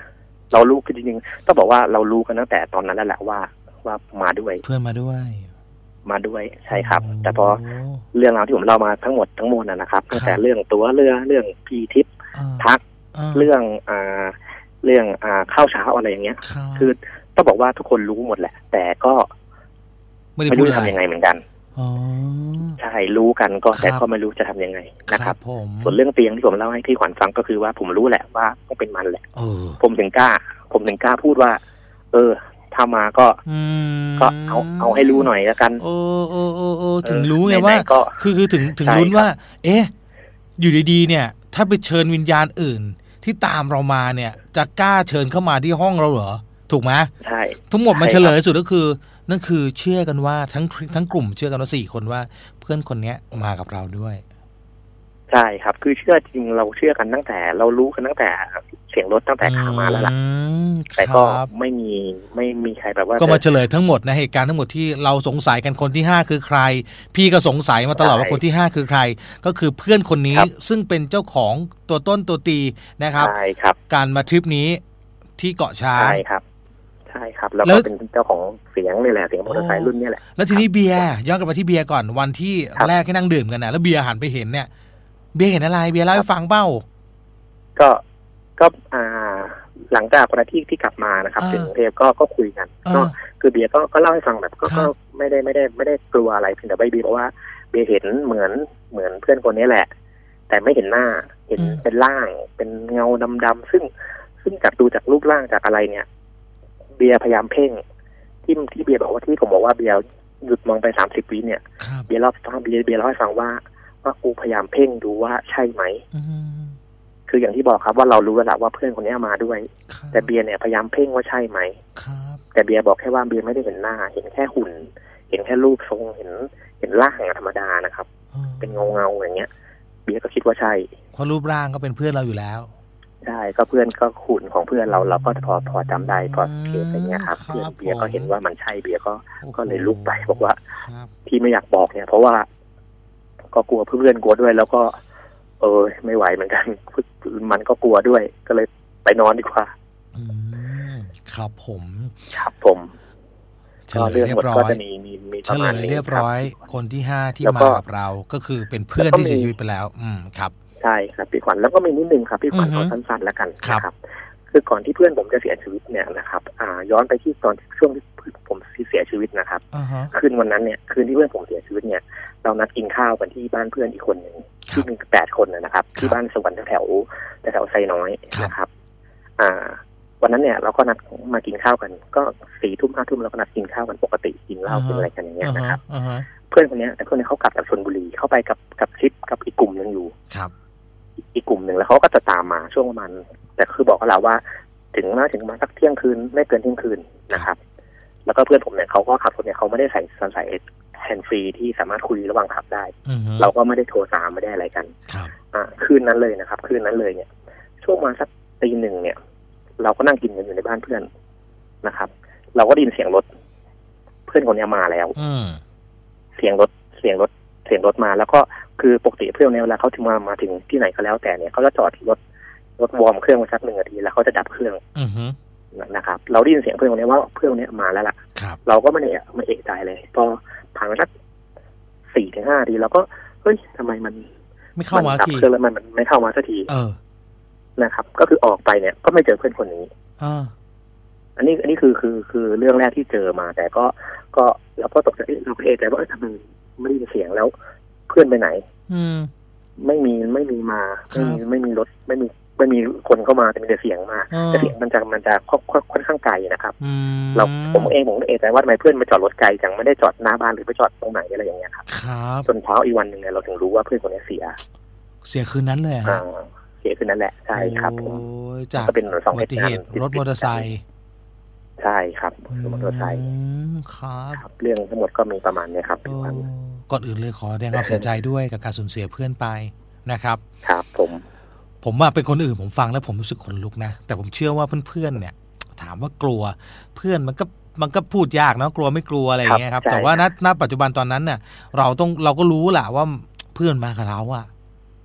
เรารู้กันจริงๆต้องบอกว่าเรารู้กันตั้งแต่ตอนนั้นแล้วแหละว่าว่ามาด้วยเพื่อนมาด้วยมาด้วยใช่ครับแต่พอเรื่องราวที่ผมเล่ามาทั้งหมดทั้งมวลนะครับตั้งแต่เรื่องตัวเรือเรื่องพีทิปทักเรื่องอ่าเรื่องอ่าข้าวเช้าอะไรอย่างเงี้ยคือต้องบอกว่าทุกคนรู้หมดแหละแต่ก็ไม่รู้จะทำยังไงเหมือนกันใช่รู้กันก็แต่ก็ไม่รู้จะทำยังไงนะครับส่วนเรื่องเตียงที่ผมเล่าให้พี่ขวัญฟังก็คือว่าผมรู้แหละว่าต้องเป็นมันแหละผมถึงกล้าผมถึงกล้าพูดว่าเออถ้ามาก็ก็เอาเอาให้รู้หน่อยแล้วกันโอ้โอ้โอ้โอ้ถึงรู้ไงว่าคือคือถึงถึงลุ้นว่าเอ๊ะอยู่ดีๆเนี่ยถ้าไปเชิญวิญญาณอื่นที่ตามเรามาเนี่ยจะกล้าเชิญเข้ามาที่ห้องเราเหรอถูกไหมใช่ทั้งหมดมันเฉลยสุดก็คือนั่นคือเชื่อกันว่าทั้งทั้งกลุ่มเชื่อกันว่าสี่คนว่าเพื่อนคนนี้มากับเราด้วยใช่ครับคือเชื่อจริงเราเชื่อกันตั้งแต่เรารู้กันตั้งแต่เสียงรถตั้งแต่ขามาแล้วล่ะแต่ก็ไม่มีไม่มีใครแบบว่าก็มาเฉลยทั้งหมดนะเหตุการณ์ทั้งหมดที่เราสงสัยกันคนที่ห้าคือใครพี่ก็สงสัยมาตลอดว่าคนที่ห้าคือใครก็คือเพื่อนคนนี้ซึ่งเป็นเจ้าของตัวต้นตัวตีนะครับใช่ครับการมาทริปนี้ที่เกาะช้างใช่ครับใช่ครับแล้วก็เป็นเจ้าของเสียงนี่แหละเสียงมอเตอร์ไซค์รุ่นนี้แหละแล้วทีนี้เบียร์ย้อนกลับมาที่เบียร์ก่อนวันที่แรกให้นั่งดื่มกันนะแล้วเบียร์หันไปเห็นเนี่ยเบียร์เห็นอะไรเบียร์เล่าให้ฟังเป้าก็ก็อ่าหลังจากวันที่ที่กลับมานะครับถึงกรุงเทพก็ก็คุยกันก็คือเบียร์ก็ก็เล่าให้ฟังแบบก็ก็ไม่ได้ไม่ได้ไม่ได้กลัวอะไรเพียงแต่ใบเบียร์บอกว่าเบียร์เห็นเหมือนเหมือนเพื่อนคนนี้แหละแต่ไม่เห็นหน้าเห็นเป็นร่างเป็นเงาดำๆซึ่งซึ่งจากดูจากรูปร่างจากอะไรเนี่ยเบียร์พยายามเพ่งที่ที่เบียร์บอกว่าที่ผมบอกว่าเบียร์หยุดมองไปสามสิบวิเนี่ยเบียร์เล่าฟังเบียร์เบียร์เล่าให้ฟังว่าว่ากูพยายามเพ่งดูว่าใช่ไหมคืออย่างที่บอกครับว่าเรารู้แล้วแหละว่าเพื่อนคนนี้มาด้วยแต่เบียร์เนี่ยพยายามเพ่งว่าใช่ไหมแต่เบียร์บอกแค่ว่าเบียร์ไม่ได้เห็นหน้าเห็นแค่หุ่นเห็นแค่รูปทรงเห็นเห็นร่างธรรมดานะครับเป็นเงาเงาอย่างเงี้ยเบียร์ก็คิดว่าใช่เพราะรูปร่างก็เป็นเพื่อนเราอยู่แล้วใช่ก็เพื่อนก็หุ่นของเพื่อนเราเราก็พอพอจำได้พอเคสอะไรเงี้ยครับเพื่อนเบียร์ก็เห็นว่ามันใช่เบียร์ก็ก็เลยลุกไปบอกว่าที่ไม่อยากบอกเนี่ยเพราะว่าก็กลัวเพื่อนกลัวด้วยแล้วก็เออไม่ไหวเหมือนกันมันก็กลัวด้วยก็เลยไปนอนดีกว่าอืมครับผมครับผมเฉลยเรียบร้อยเฉลยเรียบร้อยคนที่ห้าที่มากับเราก็คือเป็นเพื่อนที่เสียชีวิตไปแล้วอืมครับใช่ครับพี่ขวัญแล้วก็มีนิดนึงครับพี่ขวัญขอสั้นๆแล้วกันนะครับคือก่อนที่เพื่อนผมจะเสียชีวิตเนี่ยนะครับอ่าย้อนไปที่ตอนช่วงที่ผมเสียชีวิตนะครับคืนวันนั้นเนี่ยคืนที่เพื่อนผมเสียชีวิตเนี่ยเรานัดกินข้าวกันที่บ้านเพื่อนอีกคนหนึ่งที่มีแปดคนนะครับที่บ้านสวรรค์แถวแถวไซน้อยนะครับอ่าวันนั้นเนี่ยเราก็นัดมากินข้าวกันก็สี่ทุ่มห้าทุ่มเราก็นัดกินข้าวกันปกติกินเหล้ากินอะไรกันอย่างเงี้ยนะครับเพื่อนคนนี้แต่เพื่อนนี้เขากลับจากชลบุรีเข้าไปกับกับทริปกับอีกกลุ่มนึงอยู่ครับอีกกลุ่มหนึ่งแล้วเขาก็จะตามมาช่วงประมาณแต่คือบอกกับเราว่าถึงมาถึงมาสักเที่ยงคืนไม่เกินเที่ยงคืนนะครับแล้วก็เพื่อนผมเนี่ยเขาก็ขับรถเนี่ยเขาไม่ได้ใส่ใส่แฮนด์ฟรีที่สามารถคุยระหว่างขับได้เราก็ไม่ได้โทรตามไม่ได้อะไรกันอ่าคืนนั้นเลยนะครับคืนนั้นเลยเนี่ยช่วงมาสักตีหนึ่งเนี่ยเราก็นั่งกินกันอยู่ในบ้านเพื่อนนะครับเราก็ได้ยินเสียงรถเพื่อนคนนี้มาแล้วเสียงรถเสียงรถเสียงรถมาแล้วก็คือปกติเพื่อนเนี่ยเวลาเขาถึงมามาถึงที่ไหนก็แล้วแต่เนี่ยเขาจะจอดรถรถวอร์มเครื่องมาสักหนึ่งนาทีแล้วเขาจะดับเครื่องนะครับเราได้ยินเสียงเพื่อนคนนี้ว่าเพื่อนคนนี้มาแล้วล่ะเราก็ไม่ได้ไม่เอกใจเลยพอผ่านมาสักสี่ถึงห้านาทีเราก็เฮ้ยทำไมมันไม่เข้ามาทีเครื่องแล้วมันไม่เข้ามาสักทีนะครับก็คือออกไปเนี่ยก็ไม่เจอเพื่อนคนนี้อันนี้อันนี้คือคือคือเรื่องแรกที่เจอมาแต่ก็ก็เราก็ตกใจเราเอกใจว่าทำไมไม่ได้ยินเสียงแล้วเพื่อนไปไหนไม่มีไม่มีมาไม่มีไม่มีรถไม่มีไม่มีคนเข้ามาแต่มีแต่เสียงมาแต่เสียงมันจะมันจะค่อนข้างไกลนะครับเราผมเองผมก็เอกใจว่าทำไมเพื่อนมาจอดรถไกลจังไม่ได้จอดหน้าบ้านหรือไปจอดตรงไหนอะไรอย่างเงี้ยครับจนเช้าอีกวันหนึ่งเนี่ยเราถึงรู้ว่าเพื่อนคนนี้เสียเสียคืนนั้นเลยฮะเสียคืนนั้นแหละใช่ครับจากเป็นสองอุบัติเหตุรถมอเตอร์ไซค์ใช่ครับมอเตอร์ไซค์ครับเรื่องทั้งหมดก็มีประมาณนี้ครับก่อนอื่นเลยขอแสดงความเสียใจด้วยกับการสูญเสียเพื่อนไปนะครับครับผมผมว่าเป็นคนอื่นผมฟังแล้วผมรู้สึกขนลุกนะแต่ผมเชื่อว่าเพื่อนๆเนี่ยถามว่ากลัวเพื่อนมันก็มันก็พูดยากเนาะกลัวไม่กลัวอะไรอย่างเงี้ยครับแต่ว่าณณปัจจุบันตอนนั้นเนี่ยเราต้องเราก็รู้แหละว่าเพื่อนมากับเราอะ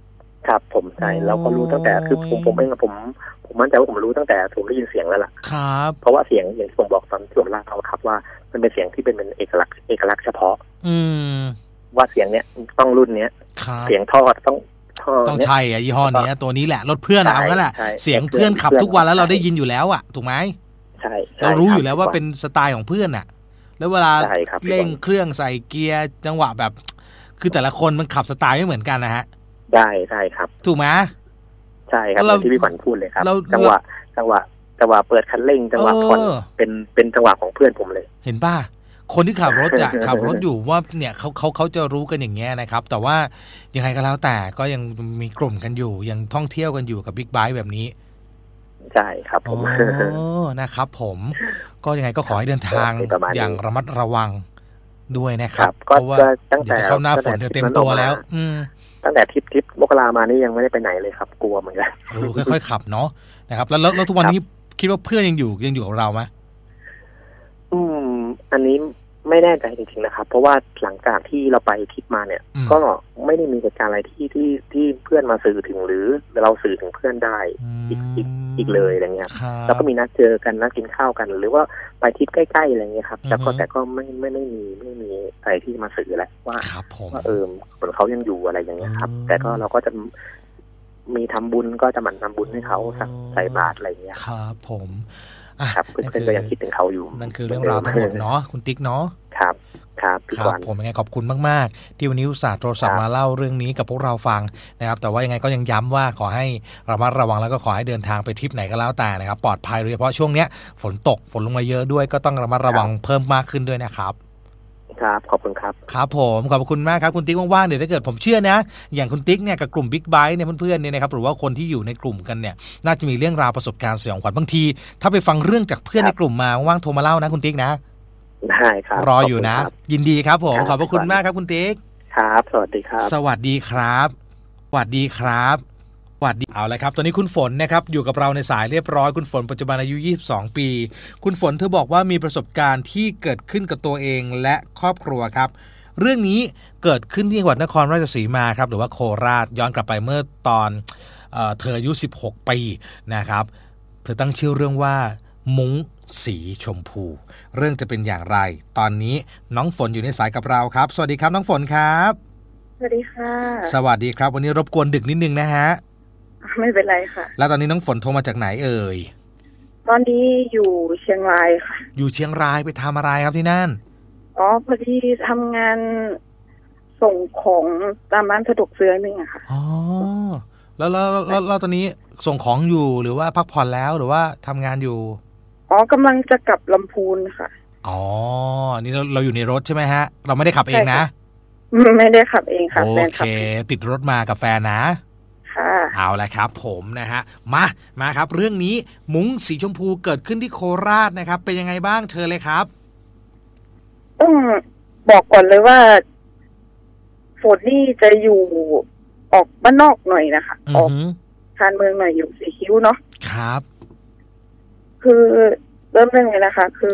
ครับผมใช่เราก็รู้ตั้งแต่คือผมผมเองผมผมมั่นใจว่าผมรู้ตั้งแต่ผมได้ยินเสียงแล้วล่ะครับเพราะว่าเสียงอย่างที่ผมบอกตอนที่ผมเล่าเขาครับว่ามันเป็นเสียงที่เป็นเป็นเอกลักษณ์เอกลักษณ์เฉพาะอืมว่าเสียงเนี้ยต้องรุ่นเนี้ยเสียงท่อต้องท่อต้องใช่อ่ะยี่ห้อนี้ตัวนี้แหละรถเพื่อนเอางั้นแหละเสียงเพื่อนขับทุกวันแล้วเราได้ยินอยู่แล้วอ่ะถูกไหมใช่เรารู้อยู่แล้วว่าเป็นสไตล์ของเพื่อนอ่ะแล้วเวลาเร่งเครื่องใส่เกียร์จังหวะแบบคือแต่ละคนมันขับสไตล์ไม่เหมือนกันนะฮะได้ใช่ครับถูกไหมใช่ครับที่พี่ขวัญพูดเลยครับจังหวะจังหวะจังหวะเปิดคันเร่งจังหวะผ่อนเป็นเป็นจังหวะของเพื่อนผมเลยเห็นป่ะคนที่ขับรถอ่ะ ขับรถอยู่ว่าเนี่ยเขาเขาเขาจะรู้กันอย่างเงี้ยนะครับแต่ว่ายังไงก็แล้วแต่ก็ยังมีกลุ่มกันอยู่ยังท่องเที่ยวกันอยู่กับบิ๊กไบค์แบบนี้ใช่ครับผมอ๋อนะครับผมก็ยังไงก็ขอให้เดินทางอย่างระมัดระวังด้วยนะครับเพราะว่าตั้งแต่เข้าหน้าฝนเต็มตัวแล้วอืมตั้งแต่ทริปทริปมกรามานี่ยังไม่ได้ไปไหนเลยครับกลัวเหมือนกันเออค่อยๆขับเนาะนะครับแล้วแล้วทุกวันนี้คิดว่าเพื่อนยังอยู่ยังอยู่กับเราไหมอืมอันนี้ไม่แน่ใจจริงๆนะครับเพราะว่าหลังจากที่เราไปทริปมาเนี่ยก็ไม่ได้มีเหตุการณ์อะไรที่ที่ที่เพื่อนมาสื่อถึงหรือเราสื่อถึงเพื่อนได้อีกอีกอีกเลยอะไรเงี้ยแล้วก็มีนัดเจอกันนัดกินข้าวกันหรือว่าไปทริปใกล้ๆอะไรเงี้ยครับแต่ก็แต่ก็ไม่ไม่ไม่มีไม่มีอะไรที่มาสื่อแล้วว่าว่าเออเหมือนเขายังอยู่อะไรอย่างเงี้ยครับแต่ก็เราก็จะมีทำบุญก็จะหมั่นทำบุญให้เขาใส่บาตรอะไรเงี้ยครับผมครับเพื่อนๆก็ยังคิดถึงเขาอยู่นั่นคือเรื่องราวทั้งหมดเนาะคุณติ๊กเนาะครับครับครับผมยังไงขอบคุณมากๆที่วันนี้อุตส่าห์โทรศัพท์มาเล่าเรื่องนี้กับพวกเราฟังนะครับแต่ว่ายังไงก็ยังย้ำว่าขอให้ระมัดระวังแล้วก็ขอให้เดินทางไปทริปไหนก็แล้วแต่นะครับปลอดภัยโดยเฉพาะช่วงนี้ฝนตกฝนลงมาเยอะด้วยก็ต้องระมัดระวังเพิ่มมากขึ้นด้วยนะครับครับขอบคุณครับครับผมขอบคุณมากครับคุณติ๊กว่างๆเดี๋ยวถ้าเกิดผมเชื่อนะอย่างคุณติ๊กเนี่ยกับกลุ่มบิ๊กไบค์เนี่ยเพื่อนๆเนี่ยนะครับหรือว่าคนที่อยู่ในกลุ่มกันเนี่ยน่าจะมีเรื่องราวประสบการณ์สยองขวัญบางทีถ้าไปฟังเรื่องจากเพื่อนในกลุ่มมาว่างๆโทรมาเล่านะคุณติ๊กนะได้ครับรออยู่นะยินดีครับผมขอบพระคุณมากครับคุณติ๊กครับสวัสดีครับสวัสดีครับสวัสดีครับสวัสดีเอาละครับตอนนี้คุณฝนนะครับอยู่กับเราในสายเรียบร้อยคุณฝนปัจจุบันอายุยี่สิบสองปีคุณฝนเธอบอกว่ามีประสบการณ์ที่เกิดขึ้นกับตัวเองและครอบครัวครับเรื่องนี้เกิดขึ้นที่จังหวัดนครราชสีมาครับหรือว่าโคราชย้อนกลับไปเมื่อตอนเอ่อเธออายุสิบหกปีนะครับเธอตั้งชื่อเรื่องว่ามุ้งสีชมพูเรื่องจะเป็นอย่างไรตอนนี้น้องฝนอยู่ในสายกับเราครับสวัสดีครับน้องฝนครับสวัสดีค่ะสวัสดีครับวันนี้รบกวนดึกนิดนึงนะฮะไม่เป็นไรค่ะแล้วตอนนี้น้องฝนโทรมาจากไหนเอ่ยตอนนี้อยู่เชียงรายค่ะอยู่เชียงรายไปทำอะไรครับที่นั่นอ๋อพอดีทำงานส่งของตามร้านสะดวกซื้อนึงอะค่ะอ๋อแล้วแล้วแล้วแล้วตอนนี้ส่งของอยู่หรือว่าพักผ่อนแล้วหรือว่าทำงานอยู่อ๋อกำลังจะกลับลำพูนค่ะอ๋อนี่เราเราอยู่ในรถใช่ไหมฮะเราไม่ได้ขับเองนะไม่ได้ขับเองค่ะโอเคติดรถมากับแฟนนะเอาละครับผมนะฮะมามาครับเรื่องนี้มุ้งสีชมพูเกิดขึ้นที่โคราชนะครับเป็นยังไงบ้างเชิญเลยครับต้องบอกก่อนเลยว่าฝนนี่จะอยู่ออกบ้านนอกหน่อยนะคะออกชานเมืองหน่อยอยู่สีคิ้วเนาะครับคือเริ่มเรื่องเลยนะคะคือ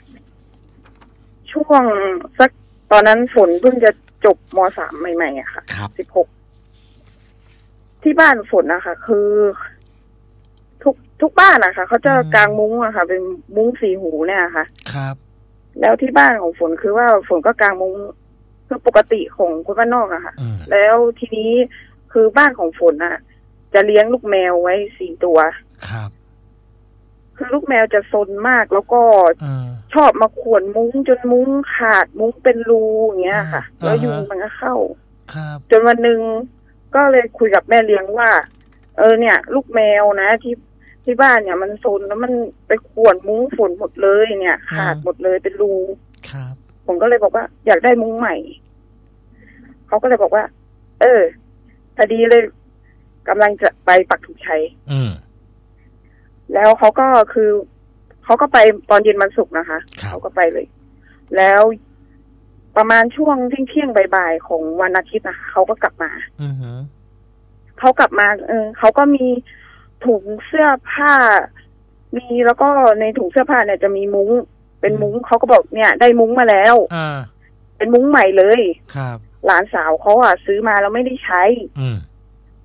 ช่วงสักตอนนั้นฝนเพิ่งจะจบม.สาม ใหม่ๆอะค่ะสิบหกที่บ้านฝนนะคะคือทุกทุกบ้านนะคะเขาจะกางมุ้งอะค่ะเป็นมุ้งสีหูเนี่ยค่ะครับแล้วที่บ้านของฝนคือว่าฝนก็กางมุ้งคือปกติของคนบ้านนอกอะค่ะแล้วทีนี้คือบ้านของฝนอะจะเลี้ยงลูกแมวไว้สี่ตัวครับคือลูกแมวจะซนมากแล้วก็ชอบมาข่วนมุ้งจนมุ้งขาดมุ้งเป็นรูอย่างเงี้ยค่ะแล้วยุงมันก็เข้าจนวันนึงก็เลยคุยกับแม่เลี้ยงว่าเออเนี่ยลูกแมวนะที่ที่บ้านเนี่ยมันซนแล้วมันไปข่วนมุ้งฝนหมดเลยเนี่ยขาดหมดเลยเป็นรูครับผมก็เลยบอกว่าอยากได้มุ้งใหม่เขาก็เลยบอกว่าเออพอดีเลยกำลังจะไปปักธงชัยอืมแล้วเขาก็คือเขาก็ไปตอนเย็นวันศุกร์นะคะเขาก็ไปเลยแล้วประมาณช่วงเที่ยงๆบ่ายๆของวันอาทิตย์นะคะเขาก็กลับมาอือฮึเขากลับมาเออเขาก็มีถุงเสื้อผ้ามีแล้วก็ในถุงเสื้อผ้าเนี่ยจะมีมุ้งเป็นมุ้งเขาก็บอกเนี่ยได้มุ้งมาแล้วอ่าเป็นมุ้งใหม่เลยครับหลานสาวเขาอ่ะซื้อมาแล้วไม่ได้ใช้อืม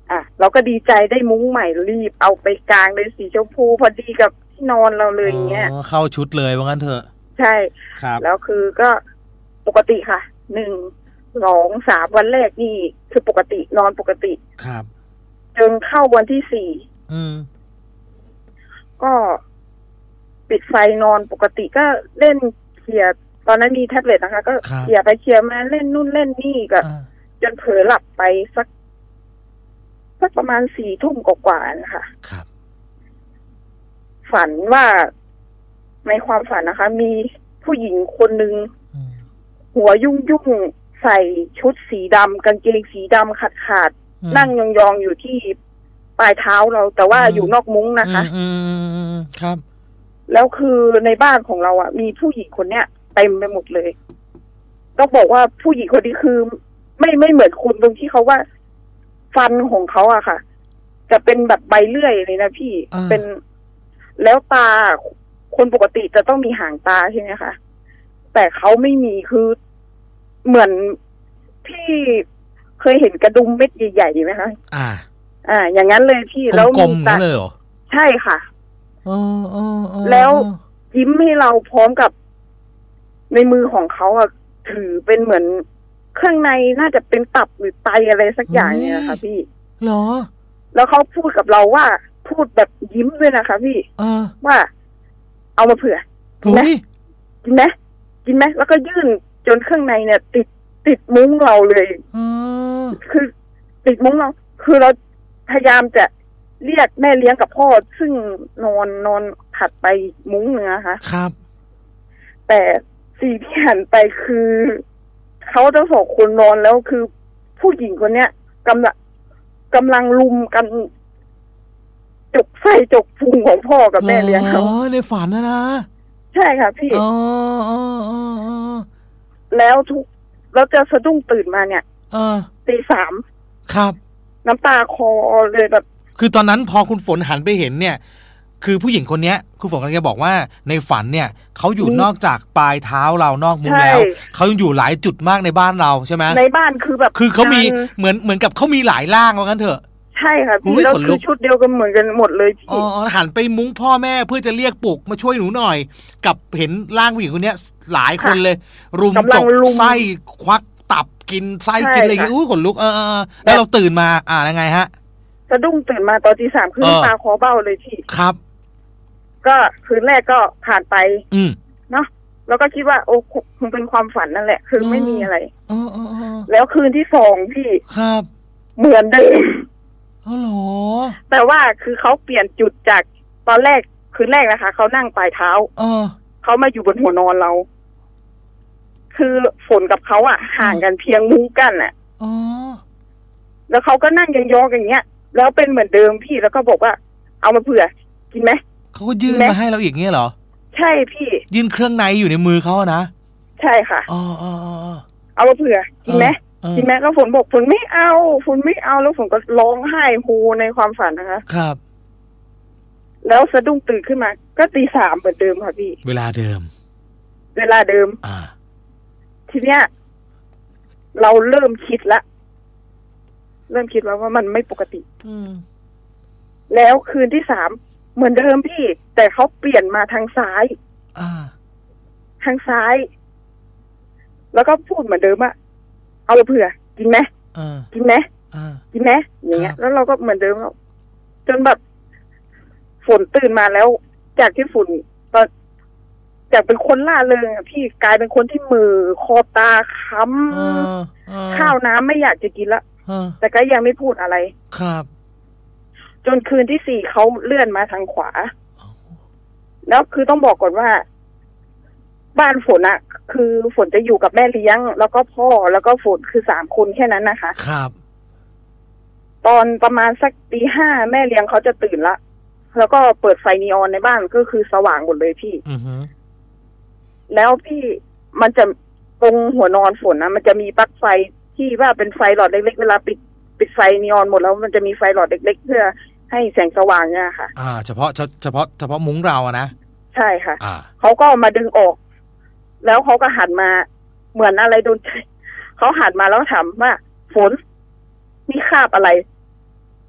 อ่ะเราก็ดีใจได้มุ้งใหม่รีบเอาไปกางเลยสีชมพูพอดีกับที่นอนเราเลยอย่างเงี้ยเข้าชุดเลยว่างั้นเถอะใช่ครับแล้วคือก็ปกติค่ะหนึ่งสองสามวันแรกนี่คือปกตินอนปกติครับจนเข้าวันที่สี่อืมก็ปิดไฟนอนปกติก็เล่นเคลียร์ตอนนั้นมีแท็บเล็ตนะคะก็เคลียร์ไปเคลียร์มาเล่นนู่นเล่นนี่ก็จนเผลอหลับไปสักสักประมาณสี่ทุ่มกว่าๆนะคะครับฝันว่าในความฝันนะคะ มีผู้หญิงคนหนึ่งหัวยุ่งยุ่งใส่ชุดสีดำกางเกงสีดำขาดขาดนั่งยองๆอยู่ที่ปลายเท้าเราแต่ว่าอยู่นอกมุ้งนะคะอืมครับแล้วคือในบ้านของเราอ่ะมีผู้หญิงคนเนี้ยเต็มไปหมดเลยต้องบอกว่าผู้หญิงคนนี้คือไม่ไม่เหมือนคุณตรงที่เขาว่าฟันของเขาอะค่ะจะเป็นแบบใบเลื่อยเลยนะพี่เป็นแล้วตาคนปกติจะต้องมีหางตาใช่ไหมคะแต่เขาไม่มีคือเหมือนพี่เคยเห็นกระดุมเม็ดใหญ่ๆไหมคะอ่าอ่าอย่างนั้นเลยพี่แล้วกลมๆเลยเหรอใช่ค่ะอ๋อๆๆแล้วยิ้มให้เราพร้อมกับในมือของเขาอ่ะถือเป็นเหมือนเครื่องในน่าจะเป็นตับหรือไตอะไรสักอย่างเนี่ยค่ะพี่เหรอแล้วเขาพูดกับเราว่าพูดแบบยิ้มด้วยนะคะพี่ว่าเอามาเผื่อกินไหมกินไหมกินไหมแล้วก็ยื่นจนเครื่องในเนี่ยติดติดมุ้งเราเลยคือติดมุ้งเราคือเราพยายามจะเรียกแม่เลี้ยงกับพ่อซึ่งนอนนอนถัดไปมุ้งเนื้อค่ะครับแต่สิ่งที่หันไปคือเขาทั้งสองคนนอนแล้วคือผู้หญิงคนเนี้ยกำลังกำลังลุมกันจกไส้จกพุงของพ่อกับแม่เลี้ยงเขาอ๋อในฝันนะนะใช่ค่ะพี่อ๋ออ๋ออ๋อแล้วทุกแล้วจะสะดุ้งตื่นมาเนี่ยเออตีสามครับน้ำตาคอเลยแบบคือตอนนั้นพอคุณฝนหันไปเห็นเนี่ยคือผู้หญิงคนนี้คุณฝนกำลังจะบอกว่าในฝันเนี่ยเขาอยู่นอกจากปลายเท้าเรานอกมุ้งแล้วเขายังอยู่หลายจุดมากในบ้านเราใช่ไหมในบ้านคือแบบคือเขามีเหมือนเหมือนกับเขามีหลายร่างว่างั้นเถอะใช่ค่ะพี่แล้วคือชุดเดียวกันเหมือนกันหมดเลยพี่อ๋อหันไปมุ้งพ่อแม่เพื่อจะเรียกปลุกมาช่วยหนูหน่อยกับเห็นร่างผู้หญิงคนนี้หลายคนเลยรุมจกไส้ควักตับกินไส้กินอะไรอย่างเงี้ยอุ้ยขนลุกเออแล้วเราตื่นมาอ่ายังไงฮะสะดุ้งตื่นมาตอนตีสามคือตาคอเบ้าเลยพี่ครับก็คืนแรกก็ผ่านไปอืมเนาะแล้วก็คิดว่าโอ้คงเป็นความฝันนั่นแหละคือไม่มีอะไรอ๋อแล้วคืนที่สองพี่ครับเหมือนเดิมอ๋อเหรอแต่ว่าคือเขาเปลี่ยนจุดจากตอนแรกคืนแรกนะคะเขานั่งปลายเท้าเออเขามาอยู่บนหัวนอนเราคือฝนกับเขาอ่ะห่างกันเพียงมุ้งกันอ่ะอ๋อแล้วเขาก็นั่งยองๆอย่างเงี้ยแล้วเป็นเหมือนเดิมพี่แล้วก็บอกว่าเอามาเผื่อกินไหมเขาก็ยื่นมาให้เราอีกเงี้ยเหรอใช่พี่ยื่นเครื่องในอยู่ในมือเขานะใช่ค่ะอ๋ออ๋อเอามาเผื่อกินไหมกินไหมแล้วฝนบอกฝนไม่เอาฝนไม่เอาแล้วฝนก็ร้องไห้ฮูในความฝันนะคะครับแล้วสะดุ้งตื่นขึ้นมาก็ตีสามเหมือนเดิมค่ะพี่เวลาเดิมเวลาเดิมอ่าทีเนี้ยเราเริ่มคิดละเริ่มคิดแล้วว่ามันไม่ปกติอืมแล้วคืนที่สามเหมือนเดิมพี่แต่เขาเปลี่ยนมาทางซ้ายอ่าทางซ้ายแล้วก็พูดเหมือนเดิมว่าเอาเผื่อกินไหมกินไหมกินไหมอย่างเงี้ยแล้วเราก็เหมือนเดิมแล้วจนแบบฝนตื่นมาแล้วจากที่ฝนตอนจากเป็นคนล่าเริงอ่ะพี่กลายเป็นคนที่มือคอตาค้ำข้าวน้ำไม่อยากจะกินละแต่ก็ยังไม่พูดอะไรครับจนคืนที่สี่เขาเลื่อนมาทางขวาแล้วคือต้องบอกก่อนว่าบ้านฝนอะคือฝนจะอยู่กับแม่เลี้ยงแล้วก็พ่อแล้วก็ฝนคือสามคนแค่นั้นนะคะครับตอนประมาณสักตีห้าแม่เลี้ยงเขาจะตื่นละแล้วก็เปิดไฟนีออนในบ้านก็คือสว่างหมดเลยพี่อือฮึแล้วพี่มันจะตรงหัวนอนฝนนะมันจะมีปลั๊กไฟที่ว่าเป็นไฟหลอดเล็กๆเวลาปิดปิดไฟนีออนหมดแล้วมันจะมีไฟหลอดเล็กๆเพื่อให้แสงสว่างเนี่ยค่ะอ่าเฉพาะเฉพาะเฉพาะมุ้งเราอะนะใช่ค่ะอ่าเขาก็มาดึงออกแล้วเขาก็หันมาเหมือนอะไรโดนใจเขาหันมาแล้วถามว่าฝนนี่คาบอะไร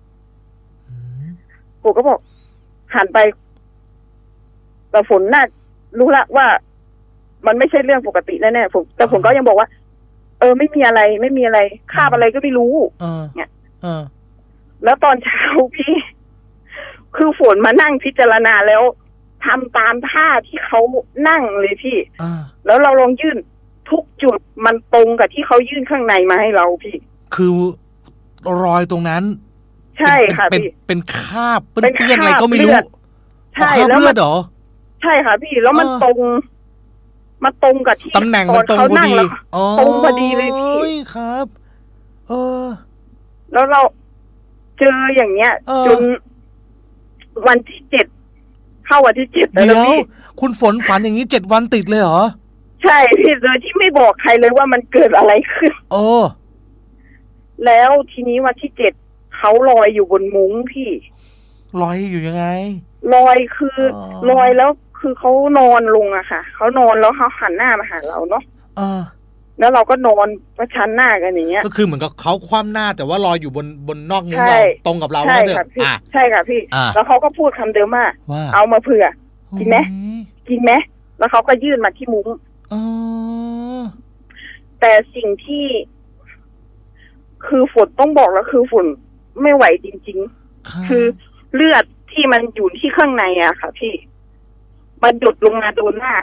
ปู่ก็บอกหันไปแต่ฝนน่ารู้ละว่ามันไม่ใช่เรื่องปกติแน่ๆผมแต่ผมก็ยังบอกว่าเออไม่มีอะไรไม่มีอะไรคาบอะไรก็ไม่รู้เนี่ยแล้วตอนเช้าพี่คือฝนมานั่งพิจารณาแล้วทำตามท่าที่เขานั่งเลยพี่แล้วเราลองยื่นทุกจุดมันตรงกับที่เขายื่นข้างในมาให้เราพี่คือรอยตรงนั้นใช่ค่ะพี่เป็นคราบเปื้อนอะไรก็ไม่รู้ใช่แล้วเลือดเหรอใช่ค่ะพี่แล้วมันตรงมันตรงกับที่ตำแหน่งมันตรงพอดีตรงพอดีเลยพี่ครับเออแล้วเราเจออย่างเงี้ยจนวันที่เจ็ดเข้าวันที่เจ็ดแล้วพี่คุณฝนฝันอย่างนี้เจ็ดวันติดเลยเหรอใช่พี่โดยที่ไม่บอกใครเลยว่ามันเกิดอะไรขึ้นโอ้แล้วทีนี้วันที่เจ็ดเขาลอยอยู่บนมุ้งพี่ลอยอยู่ยังไงลอยคือลอยแล้วคือเขานอนลงอะค่ะเขานอนแล้วเขาหันหน้ามาหาเราเนาะแล้วเราก็นอนประชันหน้ากันอย่างเงี้ยก็คือเหมือนกับเขาคว่ำหน้าแต่ว่าลอยอยู่บนบนนอกมุ้งเราตรงกับเราแล้วเนี่ยใช่ค่ะพี่แล้วเขาก็พูดคำเดิมว่าเอามาเผื่อกินไหมกินไหมแล้วเขาก็ยื่นมาที่มุ้งแต่สิ่งที่คือฝนต้องบอกแล้วคือฝนไม่ไหวจริงๆคือเลือดที่มันอยู่ที่ข้างในอะค่ะพี่มันหยดลงมาโดนหน้า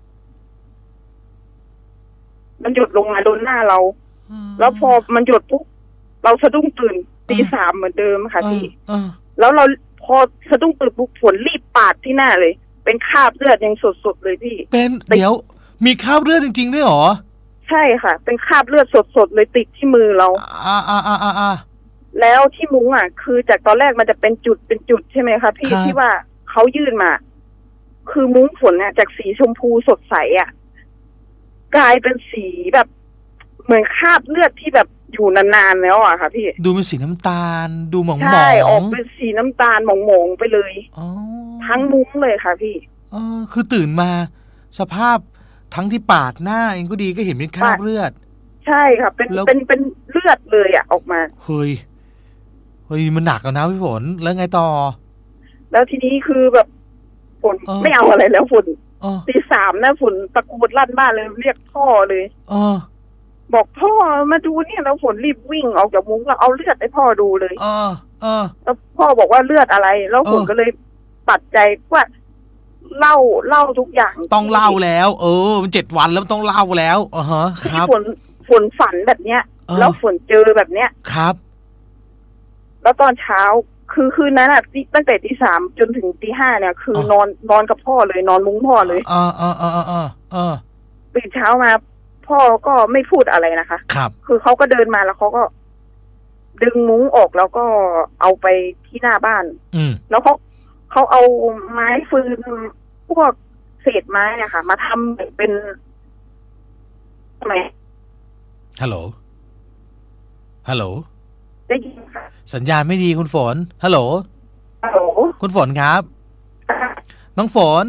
มันหยดลงมาโดนหน้าเราแล้วพอมันหยดปุ๊บเราสะดุ้งตื่นตีสามเหมือนเดิมค่ะพี่แล้วเราพอสะดุ้งตื่นปุ๊บฝนรีบปาดที่หน้าเลยเป็นคราบเลือดยังสดๆเลยพี่เป็นเดี๋ยวมีคราบเลือดจริงๆด้วยหรอใช่ค่ะเป็นคราบเลือดสดๆเลยติดที่มือเราอ่าอ่าอ่าอ่าแล้วที่มุ้งอ่ะคือจากตอนแรกมันจะเป็นจุดเป็นจุดใช่ไหมคะพี่ที่ว่าเขายื่นมาคือมุ้งฝนเนี่ยจากสีชมพูสดใสอ่ะกลายเป็นสีแบบเหมือนคราบเลือดที่แบบอยู่นานๆแล้วอ่ะค่ะพี่ดูเป็นสีน้ำตาลดูหมองๆใช่ออกเป็นสีน้ำตาลหมองๆไปเลยทั้งมุ้งเลยค่ะพี่อ๋อคือตื่นมาสภาพทั้งที่ปาดหน้าเองก็ดีก็เห็นเป็นคราบเลือดใช่ค่ะเป็นเป็นเป็นเลือดเลยอ่ะออกมาเฮ้ยเฮ้ยมันหนักแล้วนะพี่ฝนแล้วไงต่อแล้วทีนี้คือแบบฝนไม่เอาอะไรแล้วฝนตีสามนะฝนตะโกนลั่นบ้านเลยเรียกพ่อเลยบอกพ่อมาดูเนี่ยแล้วฝนรีบวิ่งออกจากมุ้งแล้วเอาเลือดให้พ่อดูเลยแล้วพ่อบอกว่าเลือดอะไรแล้วฝนก็เลยตัดใจว่าเล่าเล่าทุกอย่างต้องเล่าแล้วเออมันเจ็ดวันแล้วต้องเล่าแล้วอ๋อฮะครับฝนฝนฝันแบบเนี้ยแล้วฝนเจอแบบเนี้ยครับแล้วตอนเช้าคือคืนนั้นอ่ะตั้งแต่ตีสามจนถึงตีห้าเนี่ยคือนอนนอนกับพ่อเลยนอนมุ้งพ่อเลยอ่าอ่าอ่าอ่าอ่าตื่นเช้ามาพ่อก็ไม่พูดอะไรนะคะครับคือเขาก็เดินมาแล้วเขาก็ดึงมุ้งออกแล้วก็เอาไปที่หน้าบ้านอืมแล้วเขาเขาเอาไม้ฟืนพวกเศษไม้เนี่ยค่ะมาทำเป็นทำไมฮัลโหลฮัลโหลได้ยินค่ะสัญญาณไม่ดีคุณฝนฮัลโหลฮัลโหลคุณฝนครับน้องฝน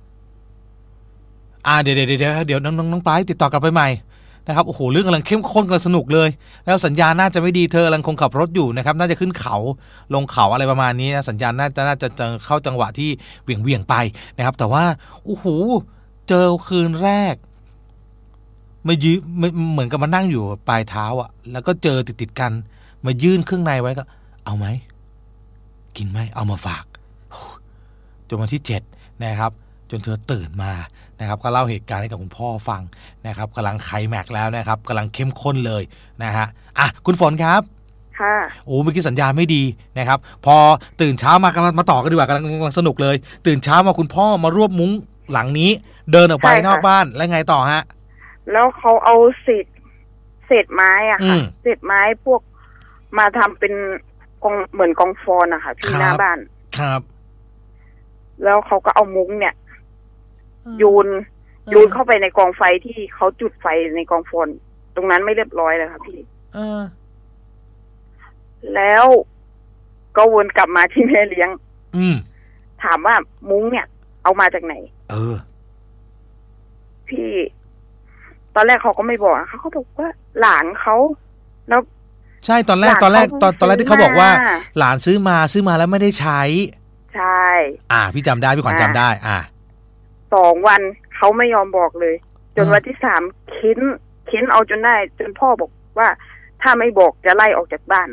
อ่าเดี๋ยวเดี๋ยวเดี๋ยวเดี๋ยวน้องน้องน้องปลายติดต่อกลับไปใหม่นะครับโอ้โหเรื่องกำลังเข้มข้นกำลังสนุกเลยแล้วสัญญาณน่าจะไม่ดีเธอกำลังคงขับรถอยู่นะครับน่าจะขึ้นเขาลงเขาอะไรประมาณนี้นะสัญญาณน่าจะน่าจะเข้าจังหวะที่เบี่ยงเบี่ยงไปนะครับแต่ว่าโอ้โหเจอคืนแรกมายืมเหมือนกับมานั่งอยู่ปลายเท้าอ่ะแล้วก็เจอติดติดกันมายื่นเครื่องในไว้ก็เอาไหมกินไหมเอามาฝากจนวันที่เจ็ดนะครับจนเธอตื่นมานะครับก็เล่าเหตุการณ์ให้กับคุณพ่อฟังนะครับกำลังไคลแม็กซ์แล้วนะครับกำลังเข้มข้นเลยนะฮะอ่ะคุณฝนครับค่ะโอ้เมื่อกี้สัญญาณไม่ดีนะครับพอตื่นเช้ามากำลังมาต่อกันดีกว่ากำลังกำลังสนุกเลยตื่นเช้ามาคุณพ่อมารวบมุ้งหลังนี้เดินออกไปนอกบ้านแล้วไงต่อฮะแล้วเขาเอาเศษเศษไม้อ่ะค่ะเศษไม้พวกมาทำเป็นกองเหมือนกองฟอนอะค่ะที่หน้าบ้านครับแล้วเขาก็เอามุ้งเนี่ยโยนโยนเข้าไปในกองไฟที่เขาจุดไฟในกองฟอนตรงนั้นไม่เรียบร้อยเลยค่ะพี่เออแล้วก็วนกลับมาที่แม่เลี้ยงอืมถามว่ามุ้งเนี่ยเอามาจากไหนเออพี่ตอนแรกเขาก็ไม่บอกเขาเขาบอกว่าหลานเขาแล้วใช่ตอนแรกตอนแรกตอนตอนแรกที่เขาบอกว่าหลานซื้อมาซื้อมาแล้วไม่ได้ใช้ใช่อ่าพี่จำได้พี่ขวัญจำได้อ่าสองวันเขาไม่ยอมบอกเลยจนวันที่สามเค้นเค้นเอาจนได้จนพ่อบอกว่าถ้าไม่บอกจะไล่ออกจากบ้าน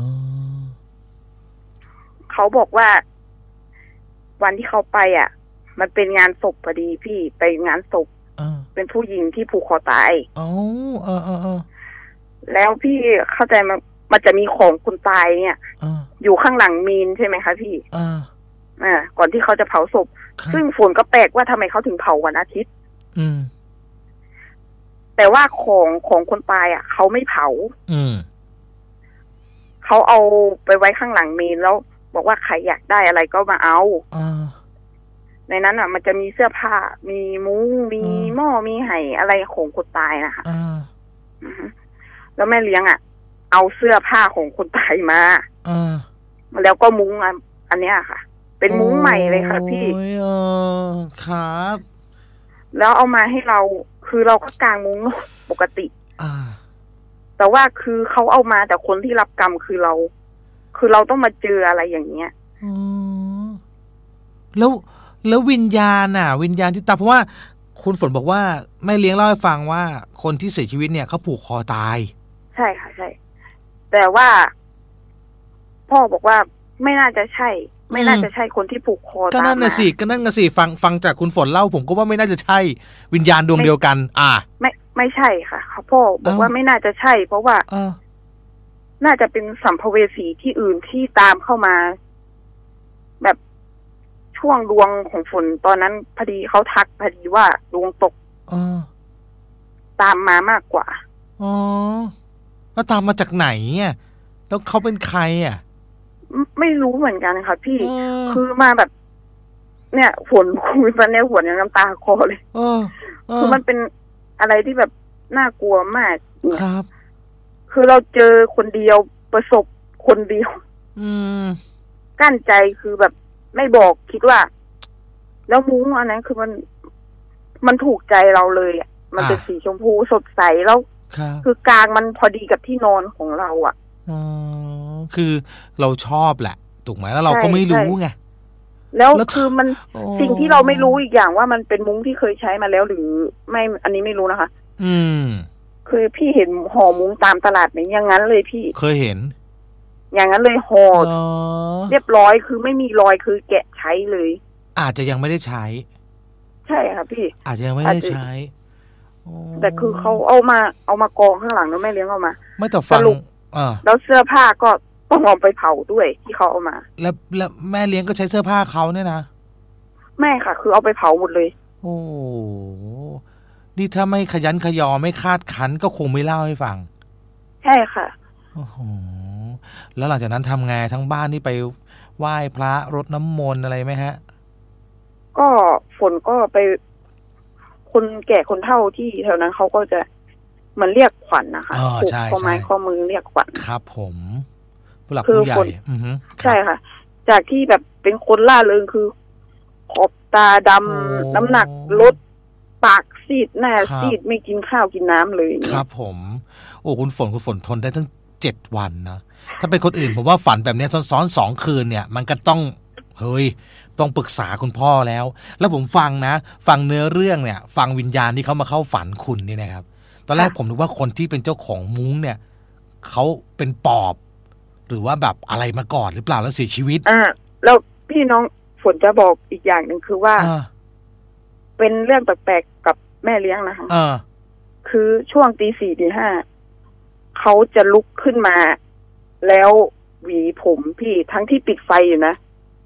เขาบอกว่าวันที่เขาไปอ่ะมันเป็นงานศพพอดีพี่ไปงานศพเป็นผู้หญิงที่ผูกคอตายอ๋อเออเออเออแล้วพี่เข้าใจมันมันจะมีของคนตายเนี่ยอยู่ข้างหลังมีนใช่ไหมคะพี่อ่าก่อนที่เขาจะเผาศพซึ่งฝนก็แปลกว่าทำไมเขาถึงเผาวันอาทิตย์อืมแต่ว่าของของคนตายอ่ะเขาไม่เผาอืมเขาเอาไปไว้ข้างหลังมีนแล้วบอกว่าใครอยากได้อะไรก็มาเอาอ่าในนั้นอ่ะมันจะมีเสื้อผ้ามีมุ้งมีหม้อมีไหอะไรของคนตายนะคะอ่าแล้วแม่เลี้ยงอ่ะเอาเสื้อผ้าของคนตายมาอ่าแล้วก็มุ้งอันเนี้ยค่ะเป็นมุ้งใหม่เลยค่ะพี่โอ้ยครับแล้วเอามาให้เราคือเราก็กางมุ้งปกติอ่าแต่ว่าคือเขาเอามาแต่คนที่รับกรรมคือเราคือเราต้องมาเจออะไรอย่างเงี้ยอ๋อแล้วแล้ววิญญาณน่ะวิญญาณที่ตายเพราะว่าคุณฝนบอกว่าแม่เลี้ยงเล่าให้ฟังว่าคนที่เสียชีวิตเนี่ยเขาผูกคอตายใช่ค่ะใช่แต่ว่าพ่อบอกว่าไม่น่าจะใช่ไม่น่าจะใช่คนที่ผูกคอตายก็นั่นน่ะสิก็นั่นน่ะสิฟังฟังจากคุณฝนเล่าผมก็ว่าไม่น่าจะใช่วิญญาณดวงเดียวกันอ่าไม่ไม่ใช่ค่ะพ่อบอกว่าไม่น่าจะใช่เพราะว่าน่าจะเป็นสัมภเวสีที่อื่นที่ตามเข้ามาแบบช่วงดวงของฝนตอนนั้นพอดีเขาทักพอดีว่าดวงตกตามมามากกว่าอ๋อแล้วตามมาจากไหนอ่ะแล้วเขาเป็นใครอ่ะไม่รู้เหมือนกันค่ะพี่คือมาแบบเนี่ยฝนคุยตอนนี้ฝนยังน้ำตาคลอเลยคือมันเป็นอะไรที่แบบน่ากลัวมากครับคือเราเจอคนเดียวประสบคนเดียวอืมกั้นใจคือแบบไม่บอกคิดว่าแล้วมุ้งอันนั้นคือมันมันถูกใจเราเลยอ่ะมันเป็นสีชมพูสดใสแล้วคือกลางมันพอดีกับที่นอนของเราอ่ะอ๋อคือเราชอบแหละถูกไหมแล้วเราก็ไม่รู้ไงแล้วคือมันสิ่งที่เราไม่รู้อีกอย่างว่ามันเป็นมุ้งที่เคยใช้มาแล้วหรือไม่อันนี้ไม่รู้นะคะอืมคือพี่เห็นห่อมุ้งตามตลาดไหมอย่างนั้นเลยพี่เคยเห็นอย่างนั้นเลยห่อเรียบร้อยคือไม่มีรอยคือแกะใช้เลยอาจจะยังไม่ได้ใช้ใช่ค่ะพี่อาจจะยังไม่ได้ใช้แต่คือเขาเอามาเอามากองข้างหลังแล้วแม่เลี้ยงเอามาไม่แต่ฟังแล้วเสื้อผ้าก็ต้องเอาไปเผาด้วยที่เขาเอามาแล้วแล้วแม่เลี้ยงก็ใช้เสื้อผ้าเขาเนี่ยนะแม่ค่ะคือเอาไปเผาหมดเลยโอ้นี่ถ้าไม่ขยันขยอไม่คาดคั้นก็คงไม่เล่าให้ฟังใช่ค่ะโอ้โหแล้วหลังจากนั้นทำไงทั้งบ้านนี่ไปไหว้พระรดน้ำมนต์อะไรไหมฮะก็ฝนก็ไปคนแก่คนเฒ่าที่แถวนั้นเขาก็จะเหมือนเรียกขวัญ น, นะคะผูกข้อไม้ข้อมือเรียกขวัญครับผมผู้หลักผู้ใหญ่ใช่ค่ะจากที่แบบเป็นคนล่าเริงคือขอบตาดำน้ำหนักลดปากซีดหน้าซีดไม่กินข้าวกินน้ำเลยครับผมโอ้คุณฝนคุณฝนทนได้ตั้งเจ็ดวันนะถ้าเป็นคนอื่นผมว่าฝันแบบนี้ซ้อนๆสองคืนเนี่ยมันก็ต้องเฮ้ยต้องปรึกษาคุณพ่อแล้วแล้วผมฟังนะฟังเนื้อเรื่องเนี่ยฟังวิญญาณที่เขามาเข้าฝันคุณนี่นะครับตอนแรกผมนึกว่าคนที่เป็นเจ้าของมุ้งเนี่ยเขาเป็นปอบหรือว่าแบบอะไรมาก่อนหรือเปล่าแล้วเสียชีวิตอ่าแล้วพี่น้องฝนจะบอกอีกอย่างหนึ่งคือว่าเป็นเรื่องแปลกๆกับแม่เลี้ยงนะคะคือช่วงตีสี่ตีห้าเขาจะลุกขึ้นมาแล้วหวีผมพี่ทั้งที่ปิดไฟอยู่นะ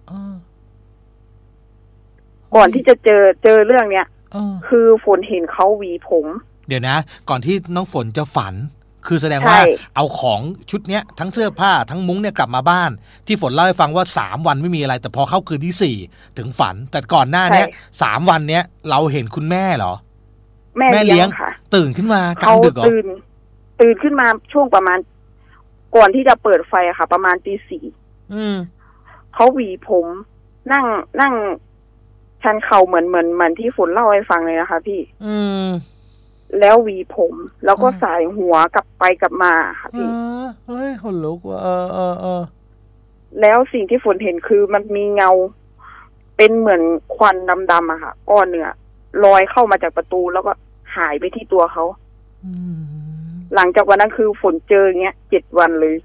ก่อนที่จะเจอเจอเรื่องเนี้ยคือฝนเห็นเขาหวีผมเดี๋ยวนะก่อนที่น้องฝนจะฝันคือแสดงว่าเอาของชุดเนี้ยทั้งเสื้อผ้าทั้งมุ้งเนี่ยกลับมาบ้านที่ฝนเล่าให้ฟังว่าสามวันไม่มีอะไรแต่พอเข้าคืนที่สี่ถึงฝันแต่ก่อนหน้าเนี้ยสามวันเนี้ยเราเห็นคุณแม่เหรอแม่เลี้ยงค่ะตื่นขึ้นมากลางดึกเหรอตื่นตื่นขึ้นมาช่วงประมาณก่อนที่จะเปิดไฟอะค่ะประมาณตีสี่เขาหวีผมนั่งนั่งชันเข่าเหมือนเหมือนเหมือนที่ฝนเล่าให้ฟังเลยนะคะพี่อืมแล้วหวีผมแล้วก็สายหัวกลับไปกลับมาค่ะพี่เฮ้ยคนลุกว่ะเออเออเออแล้วสิ่งที่ฝนเห็นคือมันมีเงาเป็นเหมือนควันดำๆอะค่ะก้อนเนื้อลอยเข้ามาจากประตูแล้วก็หายไปที่ตัวเขาหลังจากวันนั้นคือฝนเจอเงี้ยเจ็ดวันเลย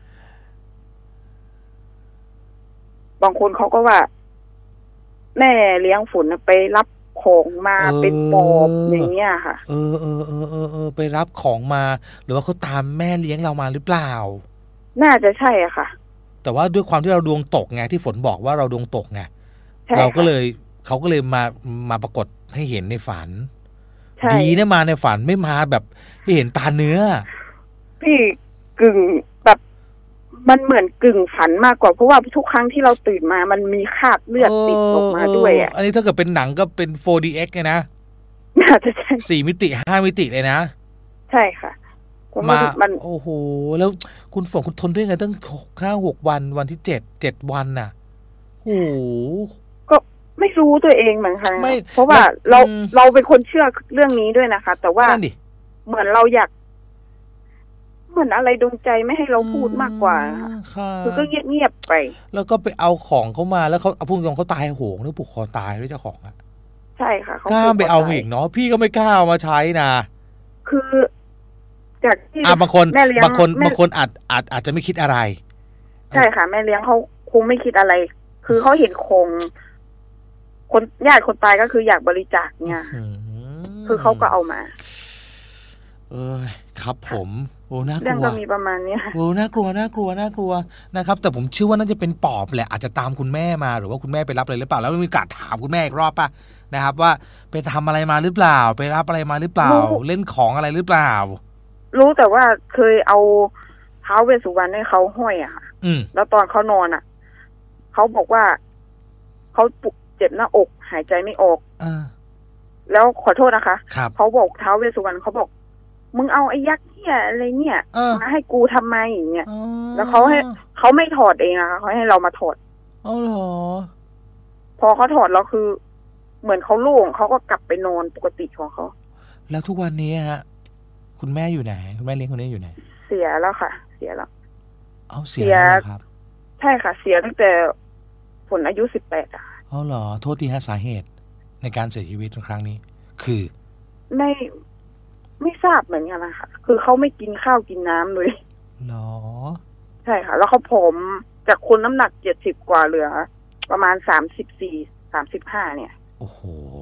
บางคนเขาก็ว่าแม่เลี้ยงฝนไปรับของมาเป็นปอบอย่างเงี้ยค่ะเออเออเออเออเออไปรับของมาหรือว่าเขาตามแม่เลี้ยงเรามาหรือเปล่าน่าจะใช่อ่ะค่ะแต่ว่าด้วยความที่เราดวงตกไงที่ฝนบอกว่าเราดวงตกไงเราก็เลยเขาก็เลยมามาปรากฏให้เห็นในฝันดีนะมาในฝันไม่มาแบบที่เห็นตาเนื้อพี่กึ่งแบบมันเหมือนกึ่งฝันมากกว่าเพราะว่าทุกครั้งที่เราตื่นมามันมีคราบเลือดติดออกมาด้วยอ่ะอันนี้ถ้าเกิดเป็นหนังก็เป็น โฟร์ ดี เอ็กซ์ ไงนะน่าจะใช่สี่มิติห้ามิติเลยนะใช่ค่ะมาโอ้โหแล้วคุณฝนคุณทนได้ไงตั้งห้าหกวันวันที่เจ็ดเจ็ดวันน่ะโอ้โหก็ไม่รู้ตัวเองเหมือนกันเพราะว่าเราเราเป็นคนเชื่อเรื่องนี้ด้วยนะคะแต่ว่าเหมือนเราอยากเหมือนอะไรดวงใจไม่ให้เราพูดมากกว่าคือก็เงียบๆไปแล้วก็ไปเอาของเขามาแล้วเขาเอาพุ่งตรงเขาตายโหงหรือผูกคอตายด้วยเจ้าของอ่ะใช่ค่ะกล้าไปเอาอีกเนาะพี่ก็ไม่กล้าเอามาใช้นะคือจากที่บางคนบางคนบางคนอาจอาจอาจจะไม่คิดอะไรใช่ค่ะแม่เลี้ยงเขาคงไม่คิดอะไรคือเขาเห็นคงคนญาติคนตายก็คืออยากบริจาคเนี่ยคือเขาก็เอามาเออครับผมโอ้น่ากลัวเรื่องก็มีประมาณนี้โอ้น่ากลัวน่ากลัวน่ากลัวนะครับแต่ผมเชื่อว่าน่าจะเป็นปอบแหละอาจจะตามคุณแม่มาหรือว่าคุณแม่ไปรับอะไรหรือเปล่าแล้วมีโอกาสถามคุณแม่อีกรอบป่ะนะครับว่าไปทำอะไรมาหรือเปล่าไปรับอะไรมาหรือเปล่าเล่นของอะไรหรือเปล่ารู้แต่ว่าเคยเอาท้าวเวสสุวรรณให้เขาห้อยอะค่ะแล้วตอนเขานอนอะเขาบอกว่าเขาเจ็บหน้าอกหายใจไม่ออกแล้วขอโทษนะคะเขาบอกท้าวเวสสุวรรณเขาบอกมึงเอาไอ้ยักษ์เหี้ยอะไรเนี่ยมาให้กูทำไมอย่างเงี้ยแล้วเขาให้เขาไม่ถอดเองนะคะเขาให้เรามาถอดอ๋อเหรอพอเขาถอดแล้วคือเหมือนเขาโล่งเขาก็กลับไปนอนปกติของเขาแล้วทุกวันนี้ฮะคุณแม่อยู่ไหนคุณแม่เลี้ยงคนนี้อยู่ไหนเสียแล้วค่ะเสียแล้วเอาเสียแล้วครับใช่ค่ะเสียตั้งแต่ฝนอายุสิบแปดอ่ะอ๋อเหรอโทษทีฮะสาเหตุในการเสียชีวิตครั้งนี้คือไม่ไม่ทราบเหมือนกันนะคะคือเขาไม่กินข้าวกินน้ำเลยหรอใช่ค่ะแล้วเขาผอมจากคนน้ำหนักเจ็ดสิบกว่าเหลือประมาณสามสิบสี่สามสิบห้าเนี่ยโอ้โห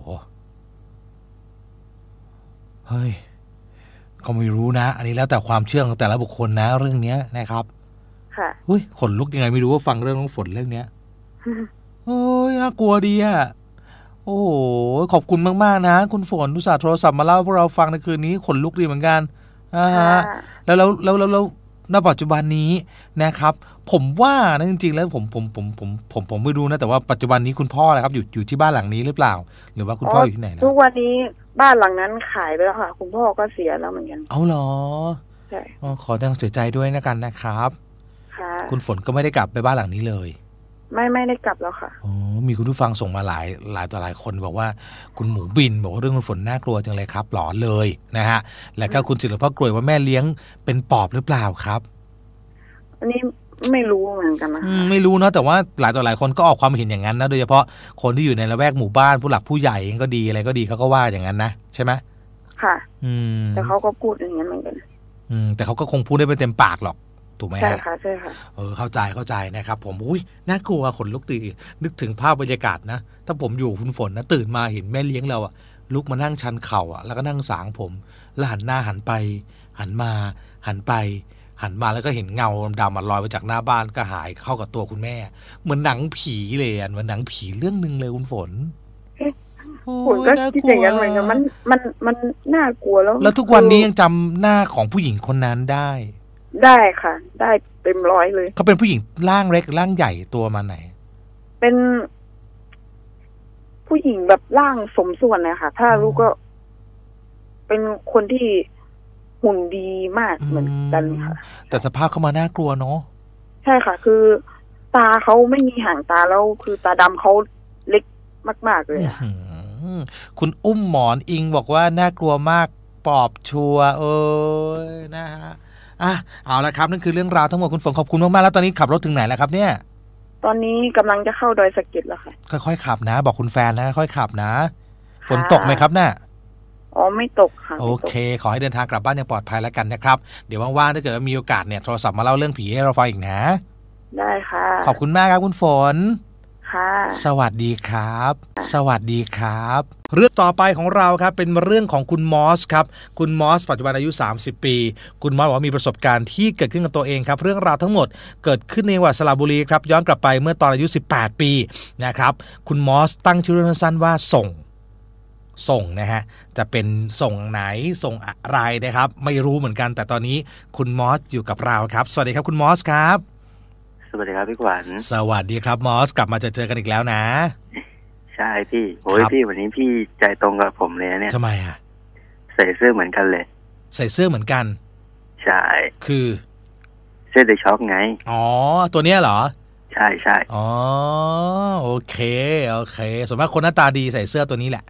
เฮ้ยก็ไม่รู้นะอันนี้แล้วแต่ความเชื่อของแต่ละบุคคลนะเรื่องนี้นะครับค่ะอุ้ยขนลุกยังไงไม่รู้ว่าฟังเรื่องน้องฝนเรื่องเนี้ยโอ้ยน่ากลัวดีอ่ะโอ้โหขอบคุณมากๆนะคุณฝนอุตส่าห์โทรศัพท์มาเล่าพวกเราฟังในคืนนี้ขนลุกดีเหมือนกันอ่าฮะแล้วแล้วแล้วแล้วณปัจจุบันนี้นะครับผมว่านะจริงๆแล้วผมผมผมผมผมผมไม่รู้นะแต่ว่าปัจจุบันนี้คุณพ่อนะครับอยู่อยู่ที่บ้านหลังนี้หรือเปล่าหรือว่าคุณพ่ออยู่ที่ไหนนะทุกวันนี้บ้านหลังนั้นขายไปแล้วค่ะคุณพ่อก็เสียแล้วเหมือนกันเอาเหรอใช่ขอแสดงเสียใจด้วยนะกันนะครับค่ะคุณฝนก็ไม่ได้กลับไปบ้านหลังนี้เลยไม่ไม่ได้กลับแล้วค่ะอ๋อมีคุณผู้ฟังส่งมาหลายหลายต่อหลายคนบอกว่าคุณหมูบินบอกว่าเรื่องคุณฝนน่ากลัวจังเลยครับหลอนเลยนะฮะแล้วก็คุณศิลปะกรวยว่าแม่เลี้ยงเป็นปอบหรือเปล่าครับอันนี้ไม่รู้เหมือนกันนะไม่รู้เนาะแต่ว่าหลายต่อหลายคนก็ออกความเห็นอย่างนั้นนะโดยเฉพาะคนที่อยู่ในละแวกหมู่บ้านผู้หลักผู้ใหญ่เองก็ดีอะไรก็ดีเขาก็ว่าอย่างนั้นนะใช่ไหมค่ะอืมแต่เขาก็พูดอย่างนั้นเหมือนกันอืมแต่เขาก็คงพูดได้ไม่เต็มปากหรอกถูกไหมใช่ค่ะใช่ค่ะเออเข้าใจเข้าใจนะครับผมอุ้ยน่ากลัวขนลุกดีนึกถึงภาพบรรยากาศนะถ้าผมอยู่คุณฝนนะตื่นมาเห็นแม่เลี้ยงเราอะลุกมานั่งชันเข่าอะแล้วก็นั่งสางผมแล้วหันหน้าหันไปหันมาหันไปหันมาแล้วก็เห็นเงาดำๆลอยมาจากหน้าบ้านก็หายเข้ากับตัวคุณแม่เหมือนหนังผีเลยอ่ะเหมือนหนังผีเรื่องนึงเลยคุณฝนผมก็คิดอย่างนั้นเหมือนกันมันมันมันน่ากลัวแล้วแล้วทุกวันนี้ยังจำหน้าของผู้หญิงคนนั้นได้ได้ค่ะได้เต็มร้อยเลยเขาเป็นผู้หญิงร่างเล็กร่างใหญ่ตัวมาไหนเป็นผู้หญิงแบบร่างสมส่วนเลยค่ะถ้ารู้ก็เป็นคนที่หุ่นดีมากเหมือนกันค่ะแต่สภาพเขามาน่ากลัวเนาะใช่ค่ะคือตาเขาไม่มีหางตาแล้วคือตาดำเขาเล็กมากๆเลยค่ะคุณอุ้มหมอนอิงบอกว่าน่ากลัวมากปอบชัวเอ้ยนะฮะอ่ะเอาละครับนั่นคือเรื่องราวทั้งหมดคุณฝนขอบคุณมากๆแล้วตอนนี้ขับรถถึงไหนแล้วครับเนี่ยตตอนนี้กำลังจะเข้าดอยสะเก็ดแล้วค่ะค่อยๆขับนะบอกคุณแฟนนะค่อยๆขับนะฝนตกไหมครับน่ะอ๋อไม่ตกค่ะโอเคขอให้เดินทางกลับบ้านอย่างปลอดภัยแล้วกันนะครับเดี๋ยวว่างๆถ้าเกิดว่ามีโอกาสเนี่ยโทรศัพท์มาเล่าเรื่องผีให้เราฟังอีกนะได้ค่ะขอบคุณมากครับคุณฝนค่ะสวัสดีครับสวัสดีครับเรื่องต่อไปของเราครับเป็นเรื่องของคุณมอสครับคุณมอสปัจจุบันอายุสามสิบปีคุณมอสบอกว่ามีประสบการณ์ที่เกิดขึ้นกับตัวเองครับเรื่องราวทั้งหมดเกิดขึ้นในจังหวัดสระบุรีครับย้อนกลับไปเมื่อตอนอายุสิบแปดปีนะครับคุณมอสตั้งชื่อเรื่องสั้นว่าส่งส่งนะฮะจะเป็นส่งไหนส่งอะไรนะครับไม่รู้เหมือนกันแต่ตอนนี้คุณมอสอยู่กับเราครับสวัสดีครับคุณมอสครับสวัสดีครับพี่ขวัญสวัสดีครับมอสกลับมาจะเจอกันอีกแล้วนะใช่พี่โอ้ยพี่วันนี้พี่ใจตรงกับผมเลยเนี่ยทำไมอ่ะใส่เสื้อเหมือนกันเลยใส่เสื้อเหมือนกันใช่คือเสื้อเดอะช็อคไงอ๋อตัวเนี้ยเหรอใช่ใช่อ๋อโอเคโอเคส่วนมากคนหน้าตาดีใส่เสื้อตัวนี้แหละ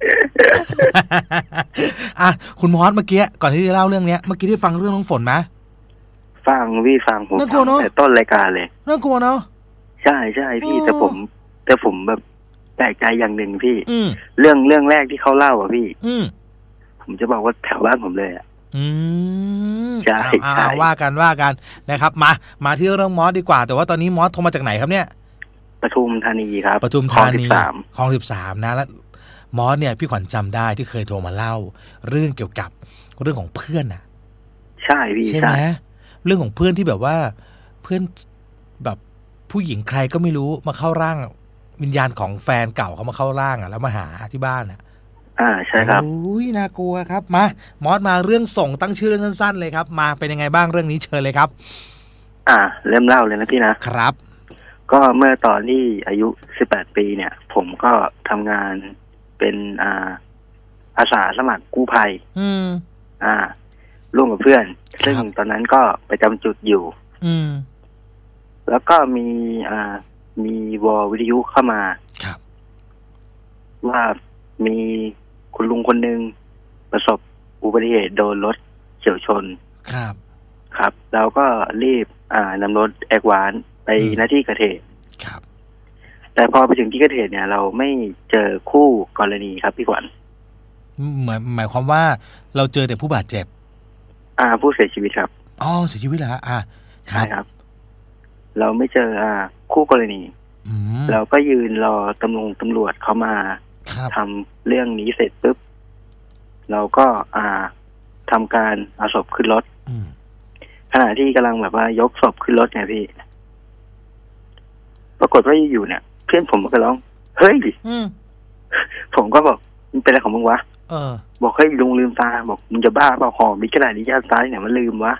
อ่ะคุณมอสเมื่อกี้ก่อนที่จะเล่าเรื่องนี้เมื่อกี้ที่ฟังเรื่องน้องฝนไหมฟังพี่ฟังผมฟังแต่ต้นรายการเลยน่ากลัวเนาะใช่ใช่พี่แต่ผมแต่ผมแบบแปลกใจอย่างหนึ่งพี่อืเรื่องเรื่องแรกที่เขาเล่าอ่ะพี่อืผมจะบอกว่าแถวบ้านผมเลยอ่ะอืมใช่ใช่ว่ากันว่ากันนะครับมามาที่เรื่องมอสดีกว่าแต่ว่าตอนนี้มอสโทรมาจากไหนครับเนี่ยปทุมธานีครับปทุมธานีคลองสิบสามนะแล้วมอสเนี่ยพี่ขวัญจำได้ที่เคยโทรมาเล่าเรื่องเกี่ยวกับเรื่องของเพื่อนอ่ะใช่พี่ใช่ไหมเรื่องของเพื่อนที่แบบว่าเพื่อนแบบผู้หญิงใครก็ไม่รู้มาเข้าร่างวิญญาณของแฟนเก่าเขามาเข้าร่างอ่ะแล้วมาหาที่บ้านอ่ะอ่าใช่ครับอุ้ยน่ากลัวครับมามอสมาเรื่องส่งตั้งชื่อเรื่องสั้นๆเลยครับมาเป็นยังไงบ้างเรื่องนี้เชิญเลยครับอ่าเริ่มเล่าเลยนะพี่นะครับก็เมื่อตอนที่อายุสิบแปดปีเนี่ยผมก็ทำงานเป็นอ่าอาสาสมัครกู้ภัยอืมอ่าร่วมกับเพื่อนซึ่งตอนนั้นก็ประจำจุดอยู่อืมแล้วก็มีอ่ามีวอลวิทยุเข้ามาครับว่ามีคุณลุงคนหนึ่งประสบอุบัติเหตุโดนรถเฉี่ยวชนครับครับเราก็รีบอ่านำรถแอดวานซ์ไปหน้าที่เกิดเหตุครับแต่พอไปถึงที่เกิดเหตุเนี่ยเราไม่เจอคู่กรณีครับพี่ขวัญหมายหมายความว่าเราเจอแต่ผู้บาดเจ็บอ่าผู้เสียชีวิตครับอ๋อเสียชีวิตเหรออ่าใช่ครับเราไม่เจออ่าคู่กรณีเราก็ยืนรอตำรวจตำรวจเขามาทำเรื่องนี้เสร็จปุ๊บเราก็อ่าทำการเอาศพขึ้นรถขณะที่กำลังแบบว่ายกศพขึ้นรถไงพี่ปรากฏว่าอยู่เนี่ยเพื่อนผมก็ร้องเฮ้ยผมก็บอกมันเป็นอะไรของมึงวะบอกเฮ้ยลุงลืมตาบอกมึงจะบ้าเปล่าหอมีขนาดนี้ญาติตายเนี่ยมันลืมวะ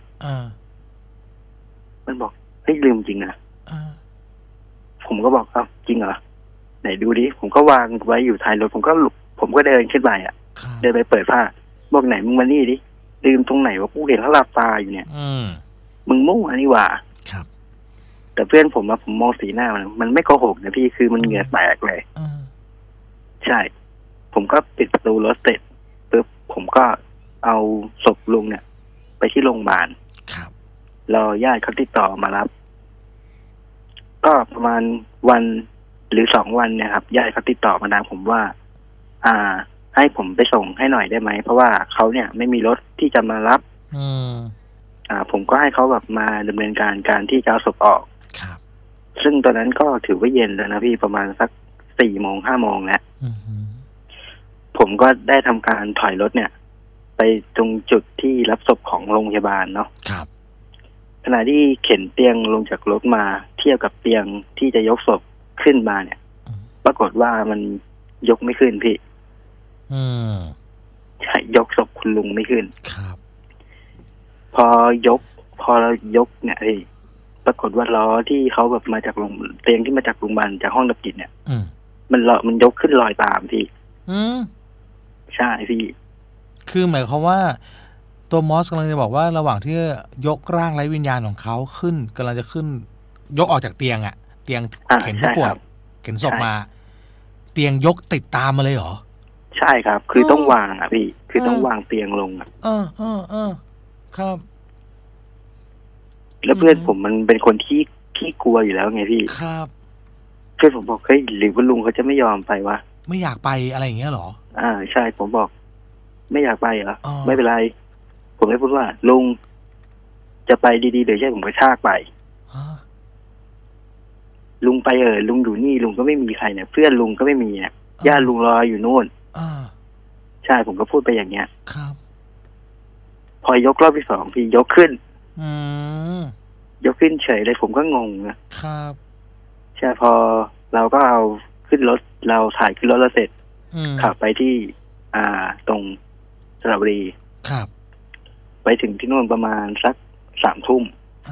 มันบอกเฮ้ยลืมจริงนะผมก็บอกครับจริงเหรอไหนดูดิผมก็วางไว้อยู่ท้ายรถผมก็ลุกผมก็เดินขึ้นไปอ่ะเดินไปเปิดผ้าบอกไหนมึงมานี่ดิลืมตรงไหนวะกูเห็นเขาหลับตาอยู่เนี่ยมึงมุ่งอันนี้ว่าแต่เพื่อนผมอะผมมองสีหน้ามันมันไม่โกหกนะพี่คือมันเหงื่อแตกเลยใช่ผมก็ปิดประตูรถเสร็จปุ๊บผมก็เอาศพลุงเนี่ยไปที่โรงพยาบาลรอญาติเขาติดต่อมารับก็ประมาณวันหรือสองวันเนี่ยครับญาติเขาติดต่อมาทางผมว่าอ่าให้ผมไปส่งให้หน่อยได้ไหมเพราะว่าเขาเนี่ยไม่มีรถที่จะมารับอืมอ่าผมก็ให้เขาแบบมาดำเนินการการที่จะเอาศพออกครับซึ่งตอนนั้นก็ถือว่าเย็นแล้วนะพี่ประมาณสักสี่โมงห้าโมงแล้วผมก็ได้ทำการถอยรถเนี่ยไปตรงจุดที่รับศพของโรงพยาบาลเนาะครับขณะที่เข็นเตียงลงจากรถมาเทียบกับเตียงที่จะยกศพขึ้นมาเนี่ยปรากฏว่ามันยกไม่ขึ้นพี่อืมใช่ยกศพคุณลุงไม่ขึ้นครับพอยกพอเรายกเนี่ยพี่ปรากฏว่าล้อที่เขาแบบมาจากโรงเตียงที่มาจากโรงพยาบาลจากห้องดับจิตเนี่ยมันลอยมันยกขึ้นลอยตามพี่อืมใช่พี่คือหมายความว่าตัวมอสกำลังจะบอกว่าระหว่างที่ยกร่างไร้วิญญาณของเขาขึ้นกำลังจะขึ้นยกออกจากเตียงอะเตียงเข็นผู้ป่วยเข็นศพมาเตียงยกติดตามมาเลยเหรอใช่ครับคือต้องวางอ่ะพี่คือต้องวางเตียงลงอ่ะเออเออเออครับแล้วเพื่อนผมมันเป็นคนที่ที่กลัวอยู่แล้วไงพี่ครับพื่อนผมบอกเฮ้ยหรือว่าลุงเขาจะไม่ยอมไปวะไม่อยากไปอะไรอย่างเงี้ยหรออ่าใช่ผมบอกไม่อยากไปเหรอไม่เป็นไรผมเลยพูดว่าลุงจะไปดีๆเดี๋ยวใช่ผมกระชากไปลุงไปเออลุงอยู่นี่ลุงก็ไม่มีใครเนี่ยเพื่อนลุงก็ไม่มีเนี่ยญาติลุงรออยู่นู่นใช่ผมก็พูดไปอย่างเงี้ยครับพอยกรอบที่สองพี่ยกขึ้นอืมยกขึ้นเฉยเลยผมก็งงนะครับใช่พอเราก็เอาขึ้นรถเราถ่ายขึ้นรถแล้วเสร็จขับไปที่อ่าตรงสระบุรีครับไปถึงที่นู่นประมาณสักสามทุ่ม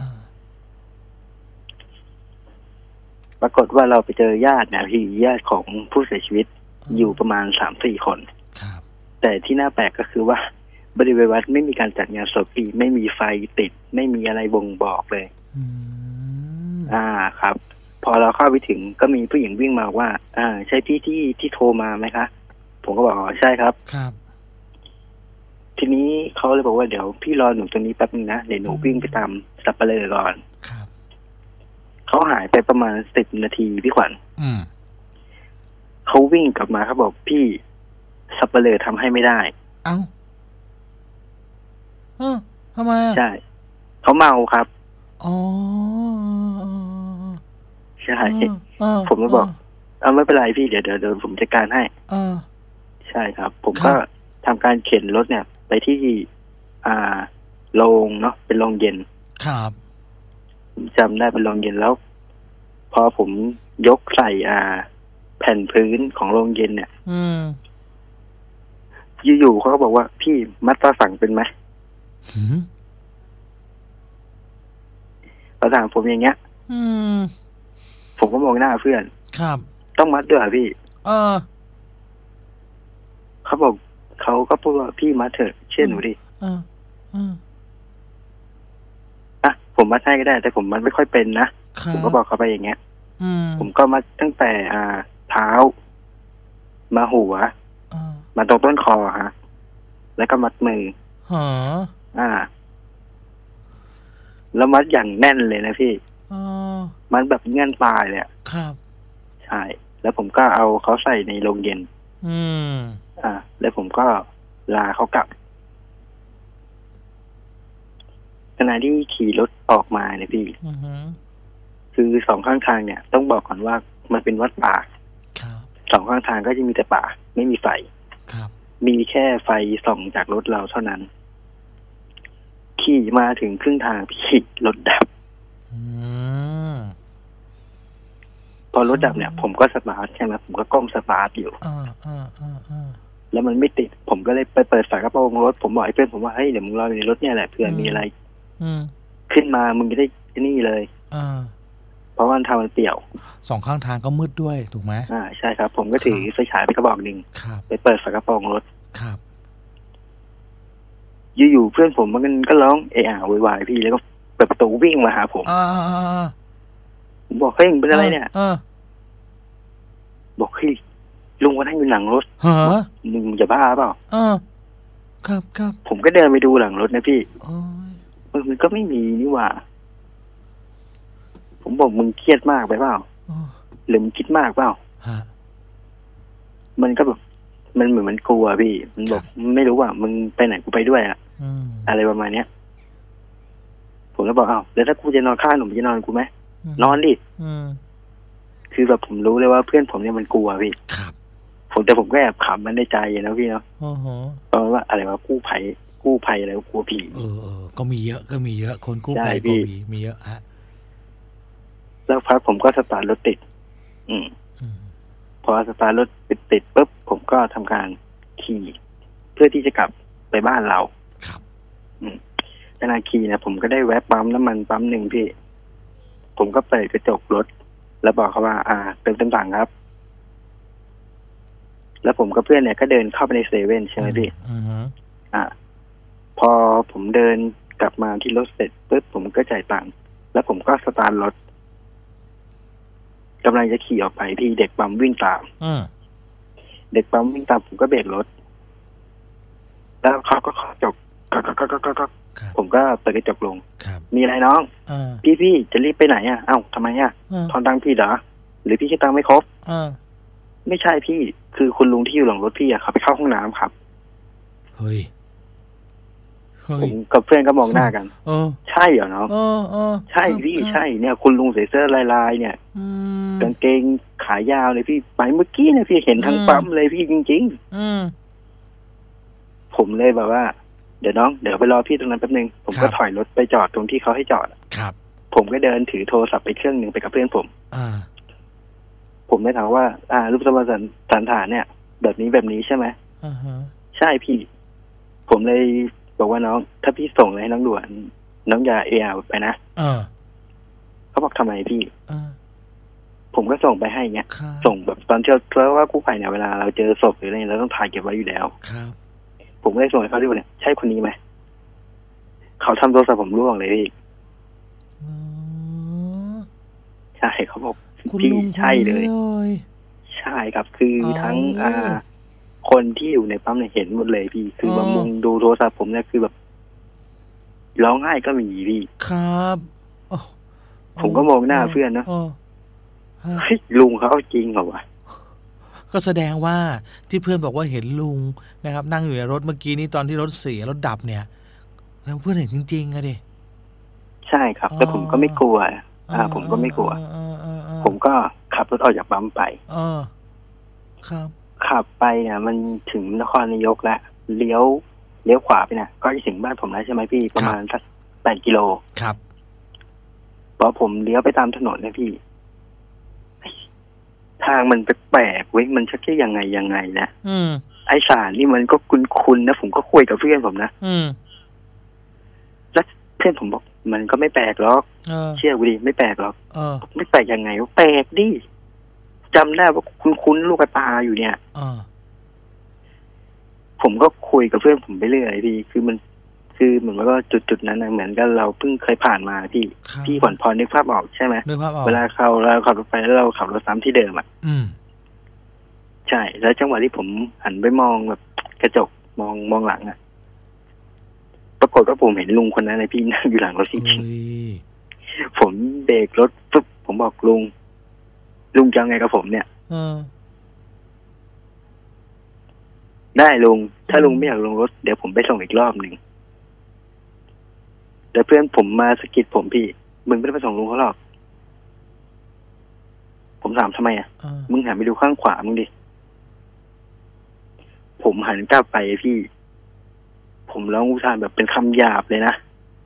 ปรากฏว่าเราไปเจอญาตินะพี่ญาติของผู้เสียชีวิตอยู่ประมาณสามสี่คนครับแต่ที่น่าแปลกก็คือว่าบริเวณวัดไม่มีการจัดงานศพปีไม่มีไฟติดไม่มีอะไรบ่งบอกเลยอ่าครับพอเราเข้าไปถึงก็มีผู้หญิงวิ่งมาว่าอ่าใช่พี่ที่ที่โทรมาไหมคะผมก็บอกอ๋อใช่ครับครับทีนี้เขาเลยบอกว่าเดี๋ยวพี่รอหนูตรงนี้แป๊บนึงนะเดี๋ยวหนูวิ่งไปตามสับปะเลอก่อนครับเขาหายไปประมาณสิบนาทีพี่ขวัญอืมเขาวิ่งกลับมาเขาบอกพี่สับปะเลอทำให้ไม่ได้เอ้าเออทำไมอ่ะใช่เขาเมาครับอ๋อใช่ผมก็บอกเอาไม่เป็นไรพี่เดี๋ยวเดี๋ยวเดี๋ยวผมจัดการให้ใช่ครับผมก็ทำการเข็นรถเนี่ยไปที่อ่าโรงเนาะเป็นโรงเย็นครับจำได้เป็นโรงเย็นแล้วพอผมยกใส่อ่าแผ่นพื้นของโรงเย็นเนี่ยอยู่ๆเขาก็บอกว่าพี่มัดตาสั่งเป็นไหมเขาถามผมอย่างเงี้ยผมก็มองหน้าเพื่อนครับต้องมัดด้วยเหรอพี่เออเขาบอกเขาก็พูดว่าพี่มัดเถอะเชื่อหนูดิเออเอออ่ะผมมัดให้ก็ได้แต่ผมมัดไม่ค่อยเป็นนะผมก็บอกเขาไปอย่างเงี้ยผมก็มัดตั้งแต่อ่าเท้ามาหัวมาตรงต้นคอฮะแล้วก็มัดมือฮะอ่าแล้วมัดอย่างแน่นเลยนะพี่มัดแบบเงื่อนปลายเลยครับใช่แล้วผมก็เอาเขาใส่ในโรงเย็นอืมอ่าแล้วผมก็ลาเขากลับขณะที่ขี่รถออกมาเนี่ยพี่คือสองข้างทางเนี่ยต้องบอกก่อนว่ามันเป็นวัดป่าสองข้างทางก็จะมีแต่ป่าไม่มีไฟมีแค่ไฟส่องจากรถเราเท่านั้นขี่มาถึงครึ่งทางพี่รถดับพอรถดับเนี่ยผมก็สตาร์ทใช่ไหมผมก็ก้มสตาร์ทอยู่แล้วมันไม่ติดผมก็เลยไปเปิดฝากระโปรงรถผมบอกไอ้เพื่อนผมว่าเฮ้ยเดี๋ยวมึงรออยู่ในรถเนี่ยแหละเผื่อมีอะไรขึ้นมามึงจะได้นี่เลยเพราะว่าทางมันเปี่ยวสองข้างทางก็มืดด้วยถูกไหมอ่าใช่ครับผมก็ถือไฟฉายไปกระบอกหนึ่งไปเปิดฝากระโปรงรถครับอยู่ๆเพื่อนผมมันก็ร้องเอะอะโวยวายพี่แล้วก็เปิดประตูวิ่งมาหาผมผมบอกเฮ้ยเป็นอะไรเนี่ยบอกเฮ้ยลุงก็นั่งอยู่หลังรถมึงจะบ้าเปล่าครับครับผมก็เดินไปดูหลังรถนะพี่มันก็ไม่มีนี่หว่าผมบอกมึงเครียดมากไปเปล่าหรือมึงคิดมากเปล่ามันก็แบบมันเหมือนมันกลัวพี่มันบอกไม่รู้ว่ามึงไปไหนกูไปด้วยอะอะไรประมาณเนี้ยผมก็บอกอ้าวแล้วถ้ากูจะนอนข้างหนูจะนอนกูไหมนอนดิคือแบบผมรู้เลยว่าเพื่อนผมเนี่ยมันกลัวพี่ผมแต่ผมก็แอบขำมันในใจนะพี่เนาะเพราะว่าอะไรวะกู้ภัยกู้ภัยอะไรกลัวผีเออก็มีเยอะก็มีเยอะคนกู้ภัยก็มีมีเยอะฮะแล้วพักผมก็สตาร์ทรถติดอืมพอสตาร์ทรถติดติดปุ๊บผมก็ทำการขี่เพื่อที่จะกลับไปบ้านเราครับอืมขณะขี่นะผมก็ได้แวะปั๊มน้ำมันปั๊มหนึ่งพี่ผมก็เปิดกระจกรถแล้วบอกเขาว่าอ่าเติมเต็มถังครับแล้วผมกับเพื่อนเนี่ยก็เดินเข้าไปในเซเว่นใช่ไหมพี่อ่าพอผมเดินกลับมาที่รถเสร็จปุ๊บผมก็จ่ายตังค์แล้วผมก็สตาร์ทรถกำลังจะขี่ออกไปพี่เด็กปั๊มวิ่งตามเด็กปั๊มวิ่งตามผมก็เบรกรถแล้วเขาก็ขอจกก็ก็ก็ก็ก็ผมก็เปิดกระจกลงมีอะไรน้องพี่พี่จะรีบไปไหนอ่ะเอ้าทำไมอ่ะทอนตังค์พี่เหรอหรือพี่คิดตังค์ไม่ครบอ่าไม่ใช่พี่คือคุณลุงที่อยู่หลังรถพี่อะเขาไปเข้าห้องน้ำครับเฮ้ยผมกับเพื่อนก็มองหน้ากันเออใช่เหรอเนาะเออเออใช่พี่ใช่เนี่ยคุณลุงใส่เสื้อลายๆเนี่ยกางเกงขายาวเลยพี่ไปเมื่อกี้เนี่ยพี่เห็นทั้งปั๊มเลยพี่จริงๆอืมผมเลยแบบว่าเดี๋ยวน้องเดี๋ยวไปรอพี่ตรงนั้นแป๊บนึงผมก็ถอยรถไปจอดตรงที่เขาให้จอดครับผมก็เดินถือโทรศัพท์ไปเครื่องนึงไปกับเพื่อนผมอ่าผมได้ถามว่าอ่ารูปสมบัติสันฐานเนี่ยแบบนี้แบบนี้ใช่ไหมอ่าฮะใช่พี่ผมเลยบอกว่าน้องถ้าพี่ส่งอะไรให้น้องด่วนน้องอย่าเออาไปนะเออเขาบอกทำไมพี่เออผมก็ส่งไปให้เงี้ยส่งแบบตอนเช้าเพราะว่ากู้ภัยเนี่ยเวลาเราเจอศพหรืออะไรเราต้องถ่ายเก็บไว้อยู่แล้วครับผมก็เลยส่งให้เขาดูเนี่ยใช่คนนี้ไหมเขาทำโทรศัพท์ผมร่วงเลยพี่ใช่เขาบอกพี่ใช่เลยใช่ครับคือทั้งอ่าคนที่อยู่ในปั๊มเนี่ยเห็นหมดเลยพี่คือว่ามุงดูโทรศัพท์ผมเนี่ยคือแบบร้องไห้ก็มีพี่ครับผมก็มองหน้าเพื่อนนะเฮ้ยลุงเขาเอาจริงเหรอวะก็แสดงว่าที่เพื่อนบอกว่าเห็นลุงนะครับนั่งอยู่ในรถเมื่อกี้นี้ตอนที่รถเสียรถดับเนี่ยแล้วเพื่อนเห็นจริงๆอะดิใช่ครับแต่ผมก็ไม่กลัวอ่าผมก็ไม่กลัวผมก็ขับรถออกจากปั๊มไปเออครับขับไปเนี่ยมันถึงนครนายกแล้วเลี้ยวเลี้ยวขวาไปเนี่ยก็จะถึงบ้านผมแล้วใช่ไหมพี่ประมาณสักแปดกิโลครับพอผมเลี้ยวไปตามถนนนะพี่ทางมันแปลกๆเว้ยมันชักจะยังไงยังไงนะอืมไอ้สารนี่มันก็คุ้นๆนะผมก็คุยกับเพื่อนผมนะอืมแล้วเพื่อนผมบอกมันก็ไม่แปลกหรอกเชื่อกูดิไม่แปลกหรอกไม่แปลกยังไงวะแปลกดิจำได้ว่าคุ้นๆลูกกระตาอยู่เนี่ยผมก็คุยกับเพื่อนผมไปเรื่อยพี่คือมันคือเหมือนว่าจุดจุดนั้นนะเหมือนกันเราเพิ่งเคยผ่านมาพี่พี่ผ่อนพอนึกภาพออกใช่ไหมเวลาเขาเราขับรถไปแล้วเราขับรถซ้ำที่เดิมอ่ะใช่แล้วจังหวะที่ผมหันไปมองแบบกระจกมองมองหลังอ่ะปรากฏว่าผมเห็นลุงคนนั้นเลยพี่นั่งอยู่หลังรถจริงๆผมเบรกรถปุ๊บผมบอกลุงลุงจะไงกับผมเนี่ยได้ลุงถ้าลุงไม่อยากลงรถเดี๋ยวผมไปส่งอีกรอบหนึ่งแต่เพื่อนผมมาสะกิดผมพี่มึงไม่ได้ไปส่งลุงเขาหรอกผมถามทำไมอ่ะมึงหันไปดูข้างขวามึงดิผมหันกลับไปพี่ผมร้องอุทานแบบเป็นคำหยาบเลยนะ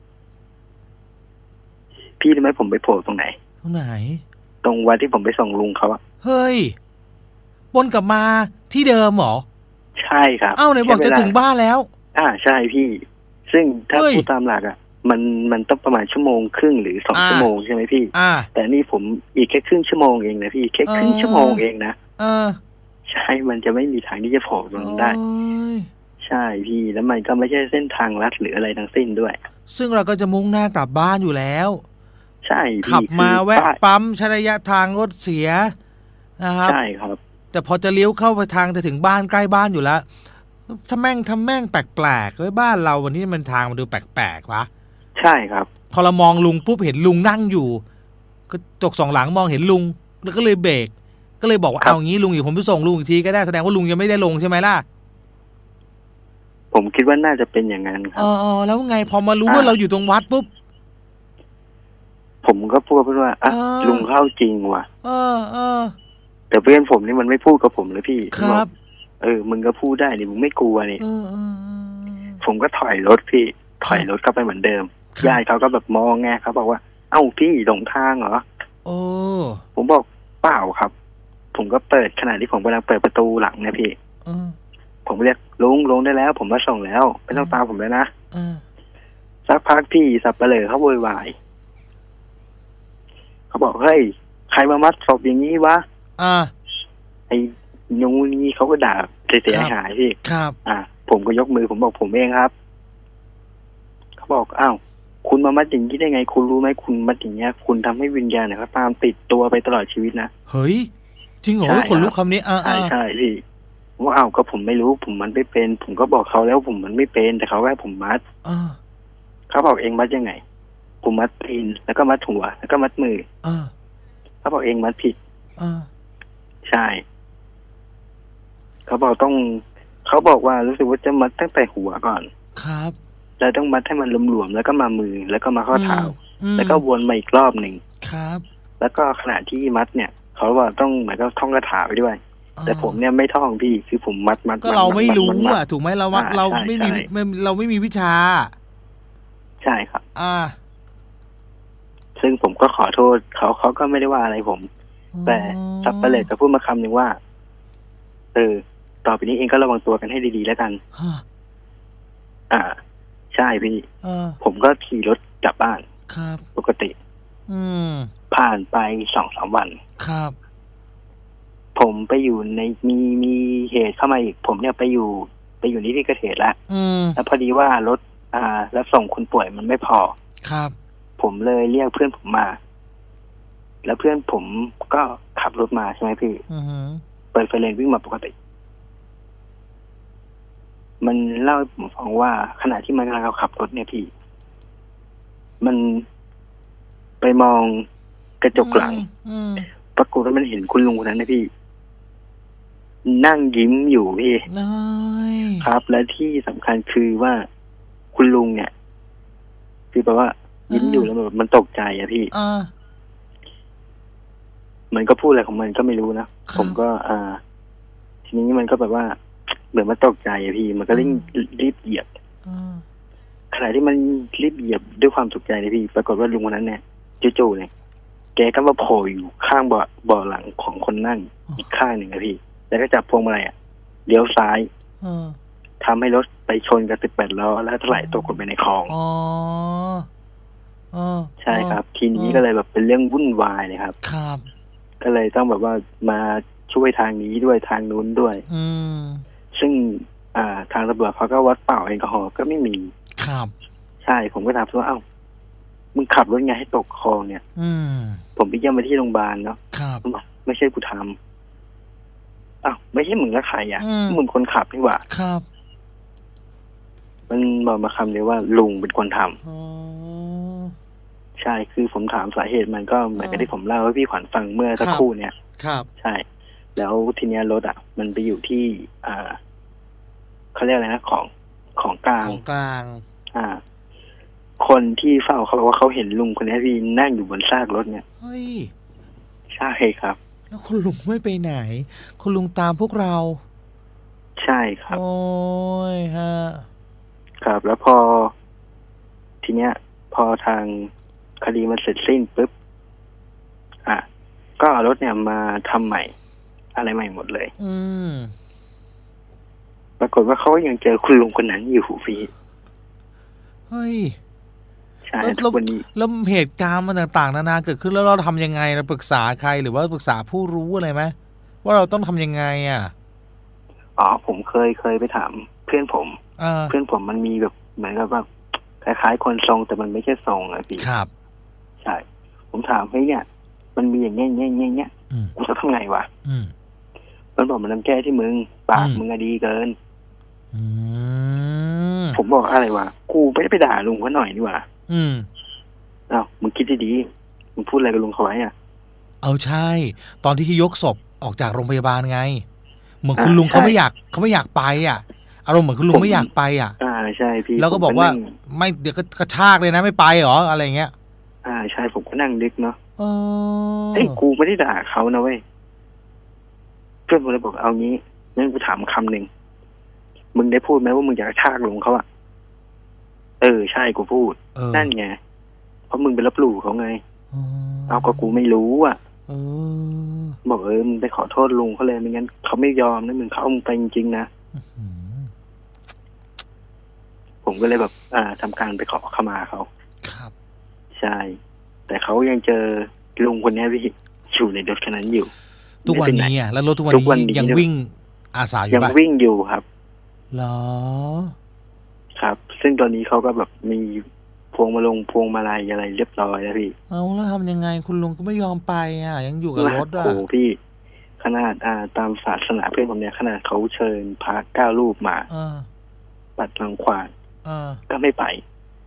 พี่รู้ไหมผมไปโผล่ตรงไหนตรงไหนตรงวันที่ผมไปส่งลุงเขาอะเฮ้ยวนกลับมาที่เดิมเหรอใช่ครับอ้าวไหนบอกจะถึงบ้านแล้วอ่าใช่พี่ซึ่งถ้าพูดตามหลักอ่ะมันมันต้องประมาณชั่วโมงครึ่งหรือสองชั่วโมงใช่ไหมพี่แต่นี่ผมอีกแค่ครึ่งชั่วโมงเองนะพี่แค่ครึ่งชั่วโมงเองนะใช่มันจะไม่มีทางที่จะโผล่ตรงนั้นได้ใช่พี่แล้วมันก็ไม่ใช่เส้นทางลัดหรืออะไรทั้งสิ้นด้วยซึ่งเราก็จะมุ่งหน้ากลับบ้านอยู่แล้วใช่ขับมาแวะปั๊มใช้ระยะทางรถเสียนะครับใช่ครับแต่พอจะเลี้ยวเข้าไปทางจะถึงบ้านใกล้บ้านอยู่แล้วถ้าแม่งทำแม่งแปลกๆเฮ้ยบ้านเราวันนี้มันทางมันดูแปลกๆวะใช่ครับพอเรามองลุงปุ๊บเห็นลุงนั่งอยู่ก็จกสองหลังมองเห็นลุงแล้วก็เลยเบรกก็เลยบอกว่าเอางี้ลุงอยู่ผมไปส่งลุงอีกทีก็ได้แสดงว่าลุงยังไม่ได้ลงใช่ไหมล่ะผมคิดว่าน่าจะเป็นอย่างนั้นครับอ๋อแล้วไงพอมารู้ว่าเราอยู่ตรงวัดปุ๊บผมก็พูดเพื่อนว่าอ่ะลุงเข้าจริงว่ะเออเออแต่เพื่อนผมนี่มันไม่พูดกับผมเลยพี่ครับเออมึงก็พูดได้นี่มึงไม่กลัวนี่ผมก็ถอยรถพี่ถอยรถเข้าไปเหมือนเดิมญาติเขาก็แบบมองไงเขาบอกว่าเอ้าพี่หลงทางเหรอโอ้ผมบอกเปล่าครับผมก็เปิดขณะที่ผมกำลังเปิดประตูหลังเนี่ยพี่ผมเรียกลุงลงได้แล้วผมมาส่งแล้วไม่ต้องตามผมแล้วนะสักพักพี่สับเปลือเขาโวยวายเขาบอกเฮ้ยใครมามัดศพอย่างนี้วะอ่าไอ้นูนี่เขาก็ด่าเสียหายพี่ครับอ่าผมก็ยกมือผมบอกผมเองครับเขาบอกอ้าวคุณมามัดอย่างนี้ได้ไงคุณรู้ไหมคุณมัดอย่างเงี้ยคุณทำให้วิญญาณเนี่ยเขาตามติดตัวไปตลอดชีวิตนะเฮ้ยจริงเหรอคนรู้คำนี้อ่าใช่ใช่พี่ว่าอ้าวก็ผมไม่รู้ผมมันไม่เป็นผมก็บอกเขาแล้วผมมันไม่เป็นแต่เขาให้ผมมัดเขาบอกเองมัดยังไงผมมัดตีนแล้วก็มัดหัวแล้วก็มัดมือเขาบอกเองมัดผิดใช่เขาบอกต้องเขาบอกว่ารู้สึกว่าจะมัดตั้งแต่หัวก่อนครับแล้วต้องมัดให้มันหลวมๆแล้วก็มามือแล้วก็มาข้อเท้าแล้วก็วนมาอีกรอบหนึ่งครับแล้วก็ขณะที่มัดเนี่ยเขาว่าต้องเหมือนกับท่องคาถาไปด้วยแต่ผมเนี่ยไม่ท่องพี่คือผมมัดมัดก็เราไม่รู้อ่ะถูกไหมเรามัดเราไม่มีเราไม่มีวิชาใช่ครับอ่าซึ่งผมก็ขอโทษเขาเขาก็ไม่ได้ว่าอะไรผมแต่สับเปลือกจะพูดมาคำหนึ่งว่าเออต่อไปนี้เองก็ระวังตัวกันให้ดีๆแล้วกันอ่าใช่พี่ผมก็ขี่รถกลับบ้านครับปกติอืมผ่านไปสองสามวันครับผมไปอยู่ในมีมีเหตุเข้ามาอีกผมเนี่ยไปอยู่ไปอยู่นี่ที่เกิดเหตุแล้วแล้วพอดีว่ารถอ่าแล้วส่งคนป่วยมันไม่พอครับผมเลยเรียกเพื่อนผมมาแล้วเพื่อนผมก็ขับรถมาใช่ไหมพี่เปิดไฟเลนวิ่งมาปกติมันเล่าให้ผมฟังว่าขณะที่มันกำลังขับรถเนี่ยพี่มันไปมองกระจกหลังปรากฏว่ามันเห็นคุณลุงคนนั้นนะพี่นั่งยิ้มอยู่พี่ครับและที่สำคัญคือว่าคุณลุงเนี่ยคือแปลว่ายิ้มอยู่แล้วแบบมันตกใจอะพี่มันก็พูดอะไรของมันก็ไม่รู้นะผมก็อ่าทีนี้มันก็แบบว่าเหมือนมันตกใจอะพี่มันก็รีบรีบเหยียบขณะที่มันรีบเหยียบด้วยความตกใจเลยพี่ปรากฏว่าลุงคนนั้นเนี่ยจู่ๆเนี่ยแกก็มาโผล่อยู่ข้างเบาะเบาะหลังของคนนั่งอีกข้างหนึ่งอะพี่แล้วก็จับพวงมาลัยอะเลี้ยวซ้ายทำให้รถไปชนกับสิบแปดล้อแล้วถลายตกลงไปในคลองใช่ครับทีนี้ก็เลยแบบเป็นเรื่องวุ่นวายเลยครับครับก็เลยต้องแบบว่ามาช่วยทางนี้ด้วยทางนู้นด้วยอืมซึ่งอ่าทางตำรวจเขาก็วัดเป่าแอลกอฮอล์ก็ไม่มีครับใช่ผมก็ถามว่าเอ้ามึงขับรถไงให้ตกคลองเนี่ยอืมผมไปเยี่ยมไปที่โรงพยาบาลเนาะครับไม่ใช่กูทำอ้าวไม่ใช่มึงแล้วใครอ่ะมึงคนขับนี่หว่าครับมันบอกมาคำเดียวว่าลุงเป็นคนทำอ๋อใช่คือผมถามสาเหตุมันก็เหมือนกับที่ผมเล่าให้พี่ขวัญฟังเมื่อสักครู่เนี่ยครับใช่แล้วทีเนี้ยรถอ่ะมันไปอยู่ที่อ่าเขาเรียกอะไรนะของของกลางของกลางอ่าคนที่เฝ้าเขาบอกว่าเขาเห็นลุงคนนี้ที่นั่งอยู่บนซากรถเนี่ยเฮ้ยใช่ครับแล้วคุณลุงไม่ไปไหนคุณลุงตามพวกเราใช่ครับโอ้ยฮะครับแล้วพอทีเนี้ยพอทางคดีมันเสร็จสิ้นปุ๊บอ่ะก็เอารถเนี่ยมาทำใหม่อะไรใหม่หมดเลยอืมปรากฏว่าเขายังเจอคุณลุงคนนั้นอยู่พี่เฮ้ยใช่แล้ววันนี้แล้วเหตุการณ์มันต่างๆนานาเกิดขึ้นแล้วเราทำยังไงเราปรึกษาใครหรือว่าปรึกษาผู้รู้อะไรไหมว่าเราต้องทำยังไงอ่ะอ๋อผมเคยเคยไปถามเพื่อนผมเพื่อนผมมันมีแบบเหมือนกับว่าคล้ายๆคนทรงแต่มันไม่ใช่ทรงอะพี่ครับใช่ผมถามเฮ้ยเนี่ยมันมีอย่างเงี้ยเงี้ยเงี้ยเงี้ยกูจะทำไงวะมันบอกมันทำแก้ที่มึงปากมึงอะดีเกินผมบอกอะไรวะกูไม่ได้ไปด่าลุงเขาหน่อยนี่หว่าอืมอ้าวมึงคิดดีๆมึงพูดอะไรกับลุงเขาไว้อ่ะเอาใช่ตอนที่ยกศพออกจากโรงพยาบาลไงเหมือนคุณลุงเขาไม่อยากเขาไม่อยากไปอ่ะอารมณ์เหมือนคุณลุงไม่อยากไปอ่ะอ่าใช่พี่แล้วก็บอกว่าไม่เดี๋ยวก็กระชากเลยนะไม่ไปหรออะไรเงี้ยอ่าใช่ผมก็นั่งนึกเนาะเออเฮ้ยกูไม่ได้ด่าเขานะเว้ยเพื่อนผมเลยบอกเอางี้งั้นกูถามคำหนึ่งมึงได้พูดไหมว่ามึงอยากกระชากลุงเขาอ่ะเออใช่กูพูดนั่นไงเพราะมึงไปลบหลู่เขาไงเอาก็กูไม่รู้อ่ะบอกเออมึงไปขอโทษลุงเขาเลยไม่งั้นเขาไม่ยอมนะมึงเขาเอามึงไปจริงๆนะผมก็เลยแบบอ่าทำการไปขอขมาเขาครับใช่แต่เขายังเจอลุงคนนี้พี่อยู่ในรถคันนั้นอยู่ทุกวันนี้อ่ะแล้วรถทุกวันนี้ยังวิ่งอาสาอยู่ยังวิ่งอยู่ครับเหรอครับซึ่งตอนนี้เขาก็แบบมีพวงมาลงพวงมาลัยอะไรเรียบร้อยแล้วพี่เอาแล้วทำยังไงคุณลุงก็ไม่ยอมไปอ่ะยังอยู่กับรถอ่ะโอ้พี่ขนาดอ่าตามศาสนาเพื่อนผมเนี่ยขนาดเขาเชิญพระเก้ารูปมาปัดรังควานก็ไม่ไป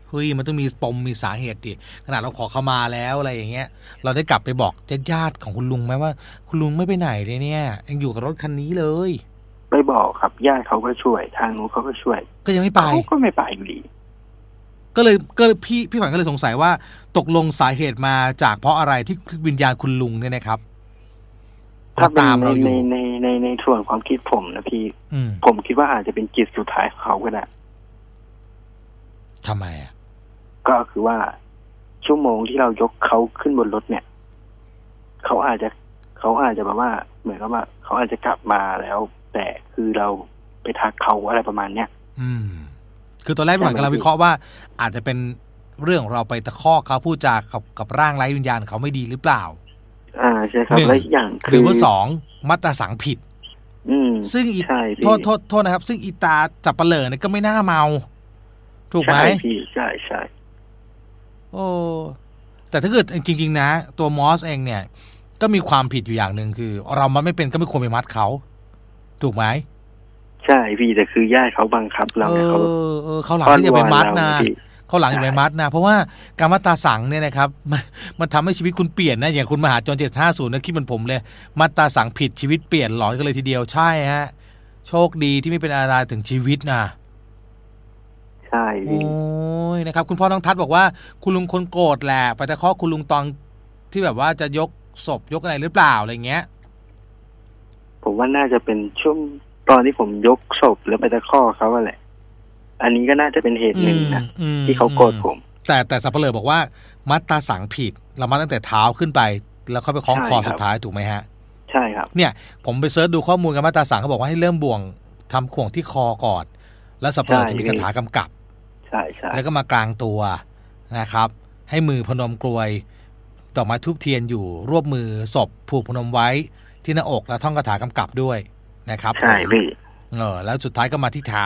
เฮ้ยมันต้องมีปมมีสาเหตุดิขนาดเราขอเข้ามาแล้วอะไรอย่างเงี้ยเราได้กลับไปบอกญาติๆของคุณลุงไหมว่าคุณลุงไม่ไปไหนเลยเนี่ยยังอยู่กับรถคันนี้เลยไปบอกครับญาติเขาก็ช่วยทางนู้นเขาก็ช่วยก็ยังไม่ไปเขาก็ไม่ไปอยู่ดีก็เลยก็พี่พี่ขวัญก็เลยสงสัยว่าตกลงสาเหตุมาจากเพราะอะไรที่วิญญาณคุณลุงเนี่ยนะครับถ้าตามเราอยู่ในในในในส่วนความคิดผมนะพี่ผมคิดว่าอาจจะเป็นจิตสุดท้ายของเขาก็ได้ทำไมอ่ะก็คือว่าชั่วโมงที่เรายกเขาขึ้นบนรถเนี่ยเขาอาจจะเขาอาจจะแบบว่าเหมือนกับว่าเขาอาจจะกลับมาแล้วแต่คือเราไปทักเขาอะไรประมาณเนี้ยอืมคือตอนแรกพี่ขวัญกำลังวิเคราะห์ว่าอาจจะเป็นเรื่องของเราไปตะคอกเขาพูดจากับกับร่างไร้วิญญาณเขาไม่ดีหรือเปล่าอ่าใช่ครับและอีกอย่างหรือว่าสองมัตตาสังผิดอืมซึ่งอีโทษโทษโทษนะครับซึ่งอีตาจับปะเหล่เนี่ยก็ไม่น่าเมาถูกไหมใช่พี่ใช่ใช่โอ้แต่ถ้าเกิดจริงๆนะตัวมอสเองเนี่ยก็มีความผิดอยู่อย่างหนึ่งคือเรามันไม่เป็นก็ไม่ควรไปมัดเขาถูกไหมใช่พี่แต่คือญาติเขาบังคับเราเนี่ยเขาเออเขาหลังที่จะไปมัดนะเขาหลังจะไปมัดนะเพราะว่าการมัตตาสังเนี่ยนะครับมันมันทำให้ชีวิตคุณเปลี่ยนนะอย่างคุณมหาจรเจ็ดห้าศูนย์นะคิดเหมือนผมเลยมัตตาสังผิดชีวิตเปลี่ยนหลอนกันเลยทีเดียวใช่ฮะโชคดีที่ไม่เป็นอะไรถึงชีวิตนะใช่โอ้ยนะครับคุณพ่อน้องทัศน์บอกว่าคุณลุงคนโกรธแหละไปตะคอกคุณลุงตอนที่แบบว่าจะยกศพยกอะไรหรือเปล่าอะไรเงี้ยผมว่าน่าจะเป็นช่วงตอนที่ผมยกศพแล้วไปตะคอกเขาแหละอันนี้ก็น่าจะเป็นเหตุหนึ่งนะที่เขาโกรธผมแต่แต่สัปเหร่อบอกว่ามัดตาสังผิดเรามาตั้งแต่เท้าขึ้นไปแล้วเขาไปคล้องคอสุดท้ายถูกไหมฮะใช่ครับเนี่ยผมไปเซิร์ชดูข้อมูลกับมัดตาสังเขาบอกว่าให้เริ่มบ่วงทำข่วงที่คอก่อนแล้วสัปเหร่อจะมีคาถากำกับใช่ใช่แล้วก็มากลางตัวนะครับให้มือพนมกลวยดอกไม้ทูบเทียนอยู่รวบมือศพผูกพนมไว้ที่หน้าอกแล้วท่องคาถากำกับด้วยนะครับใช่พี่เออแล้วสุดท้ายก็มาที่เท้า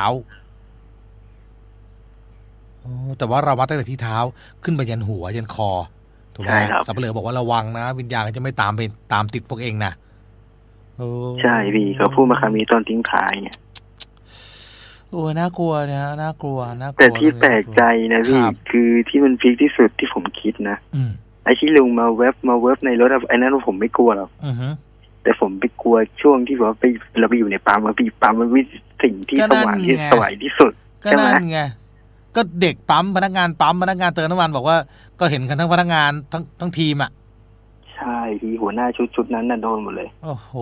แต่ว่าเราวัดตั้งแต่ที่เท้าขึ้นไปยันหัวยันคอถูกไหมสัปเหร่อบอกว่าระวังนะวิญญาณจะไม่ตามไปตามติดพวกเองนะใช่พี่เขาพูดมาคำนี้ตอนทิ้งท้ายเนี่ยโอ้น่ากลัวเนี่ยน่ากลัวน่ากลัวแต่ที่แปลกใจนะพี่คือที่มันพีคที่สุดที่ผมคิดนะไอ้ที่ลุงมาเว็บมาเว็บในรถไอ้นั้นผมไม่กลัวหรอกแต่ผมไปกลัวช่วงที่ว่าไปเราไปอยู่ในปั๊มมาปีปั๊มมันวิสิ่งที่สว่างที่สวยที่สุดใช่ไหมไงก็เด็กปั๊มพนักงานปั๊มพนักงานเติมน้ำมันบอกว่าก็เห็นกันทั้งพนักงานทั้งทั้งทีมอ่ะใช่ที่หัวหน้าชุดชุดนั้นน่ะโดนหมดเลยโอ้โห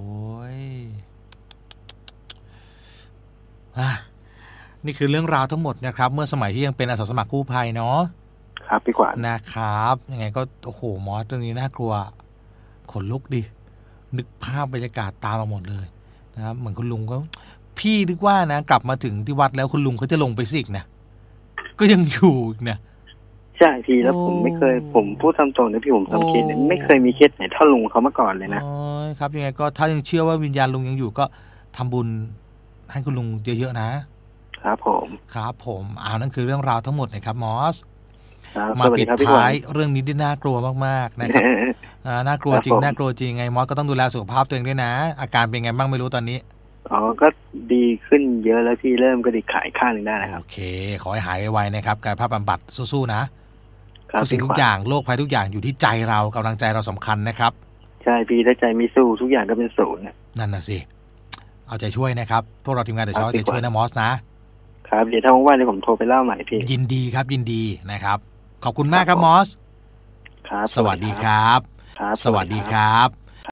อ่ะนี่คือเรื่องราวทั้งหมดนะครับเมื่อสมัยที่ยังเป็นอาสาสมัครกู้ภัยเนาะครับพี่กวาดนะครับยังไงก็โอ้โหมอสเรื่องนี้น่ากลัวขนลุกดินึกภาพบรรยากาศตามมาหมดเลยนะครับเหมือนคุณลุงก็พี่นึกว่านะกลับมาถึงที่วัดแล้วคุณลุงเขาจะลงไปสิกนะก็ยังอยู่นะใช่พี่แล้วผมไม่เคยผมพูดตามตรงนะพี่ผมทำเคสไม่เคยมีเคสไหนเท่าลุงเขามาก่อนเลยนะอ๋อครับยังไงก็ถ้ายังเชื่อว่าวิญญาณลุงยังอยู่ก็ทำบุญให้คุณลุงเยอะๆนะครับผมครับผมอ่านั่นคือเรื่องราวทั้งหมดนะครับมอสมาปิดท้ายเรื่องนี้ที่น่ากลัวมากๆนะครับอ่าน่ากลัวจริงน่ากลัวจริงไงมอสก็ต้องดูแลสุขภาพตัวเองด้วยนะอาการเป็นไงบ้างไม่รู้ตอนนี้อ๋อก็ดีขึ้นเยอะแล้วพี่เริ่มกระดิกขาข้างนึงได้นะครับโอเคขอให้หายไวๆนะครับกายภาพบำบัดสู้ๆนะทุกสิ่งทุกอย่างโรคภัยทุกอย่างอยู่ที่ใจเรากำลังใจเราสำคัญนะครับใช่พี่ถ้าใจไม่สู้ทุกอย่างก็เป็นศูนย์นั่นน่ะสิเอาใจช่วยนะครับพวกเราทีมงานเดี๋ยวจะช่วยนะมอสนะครับเดี๋ยวถ้าว่างๆเดี๋ยวผมโทรไปเล่าใหม่พี่ยินดีครับยินดีนะครับขอบคุณมากครับมอสครับสวัสดีครับสวัสดีครับ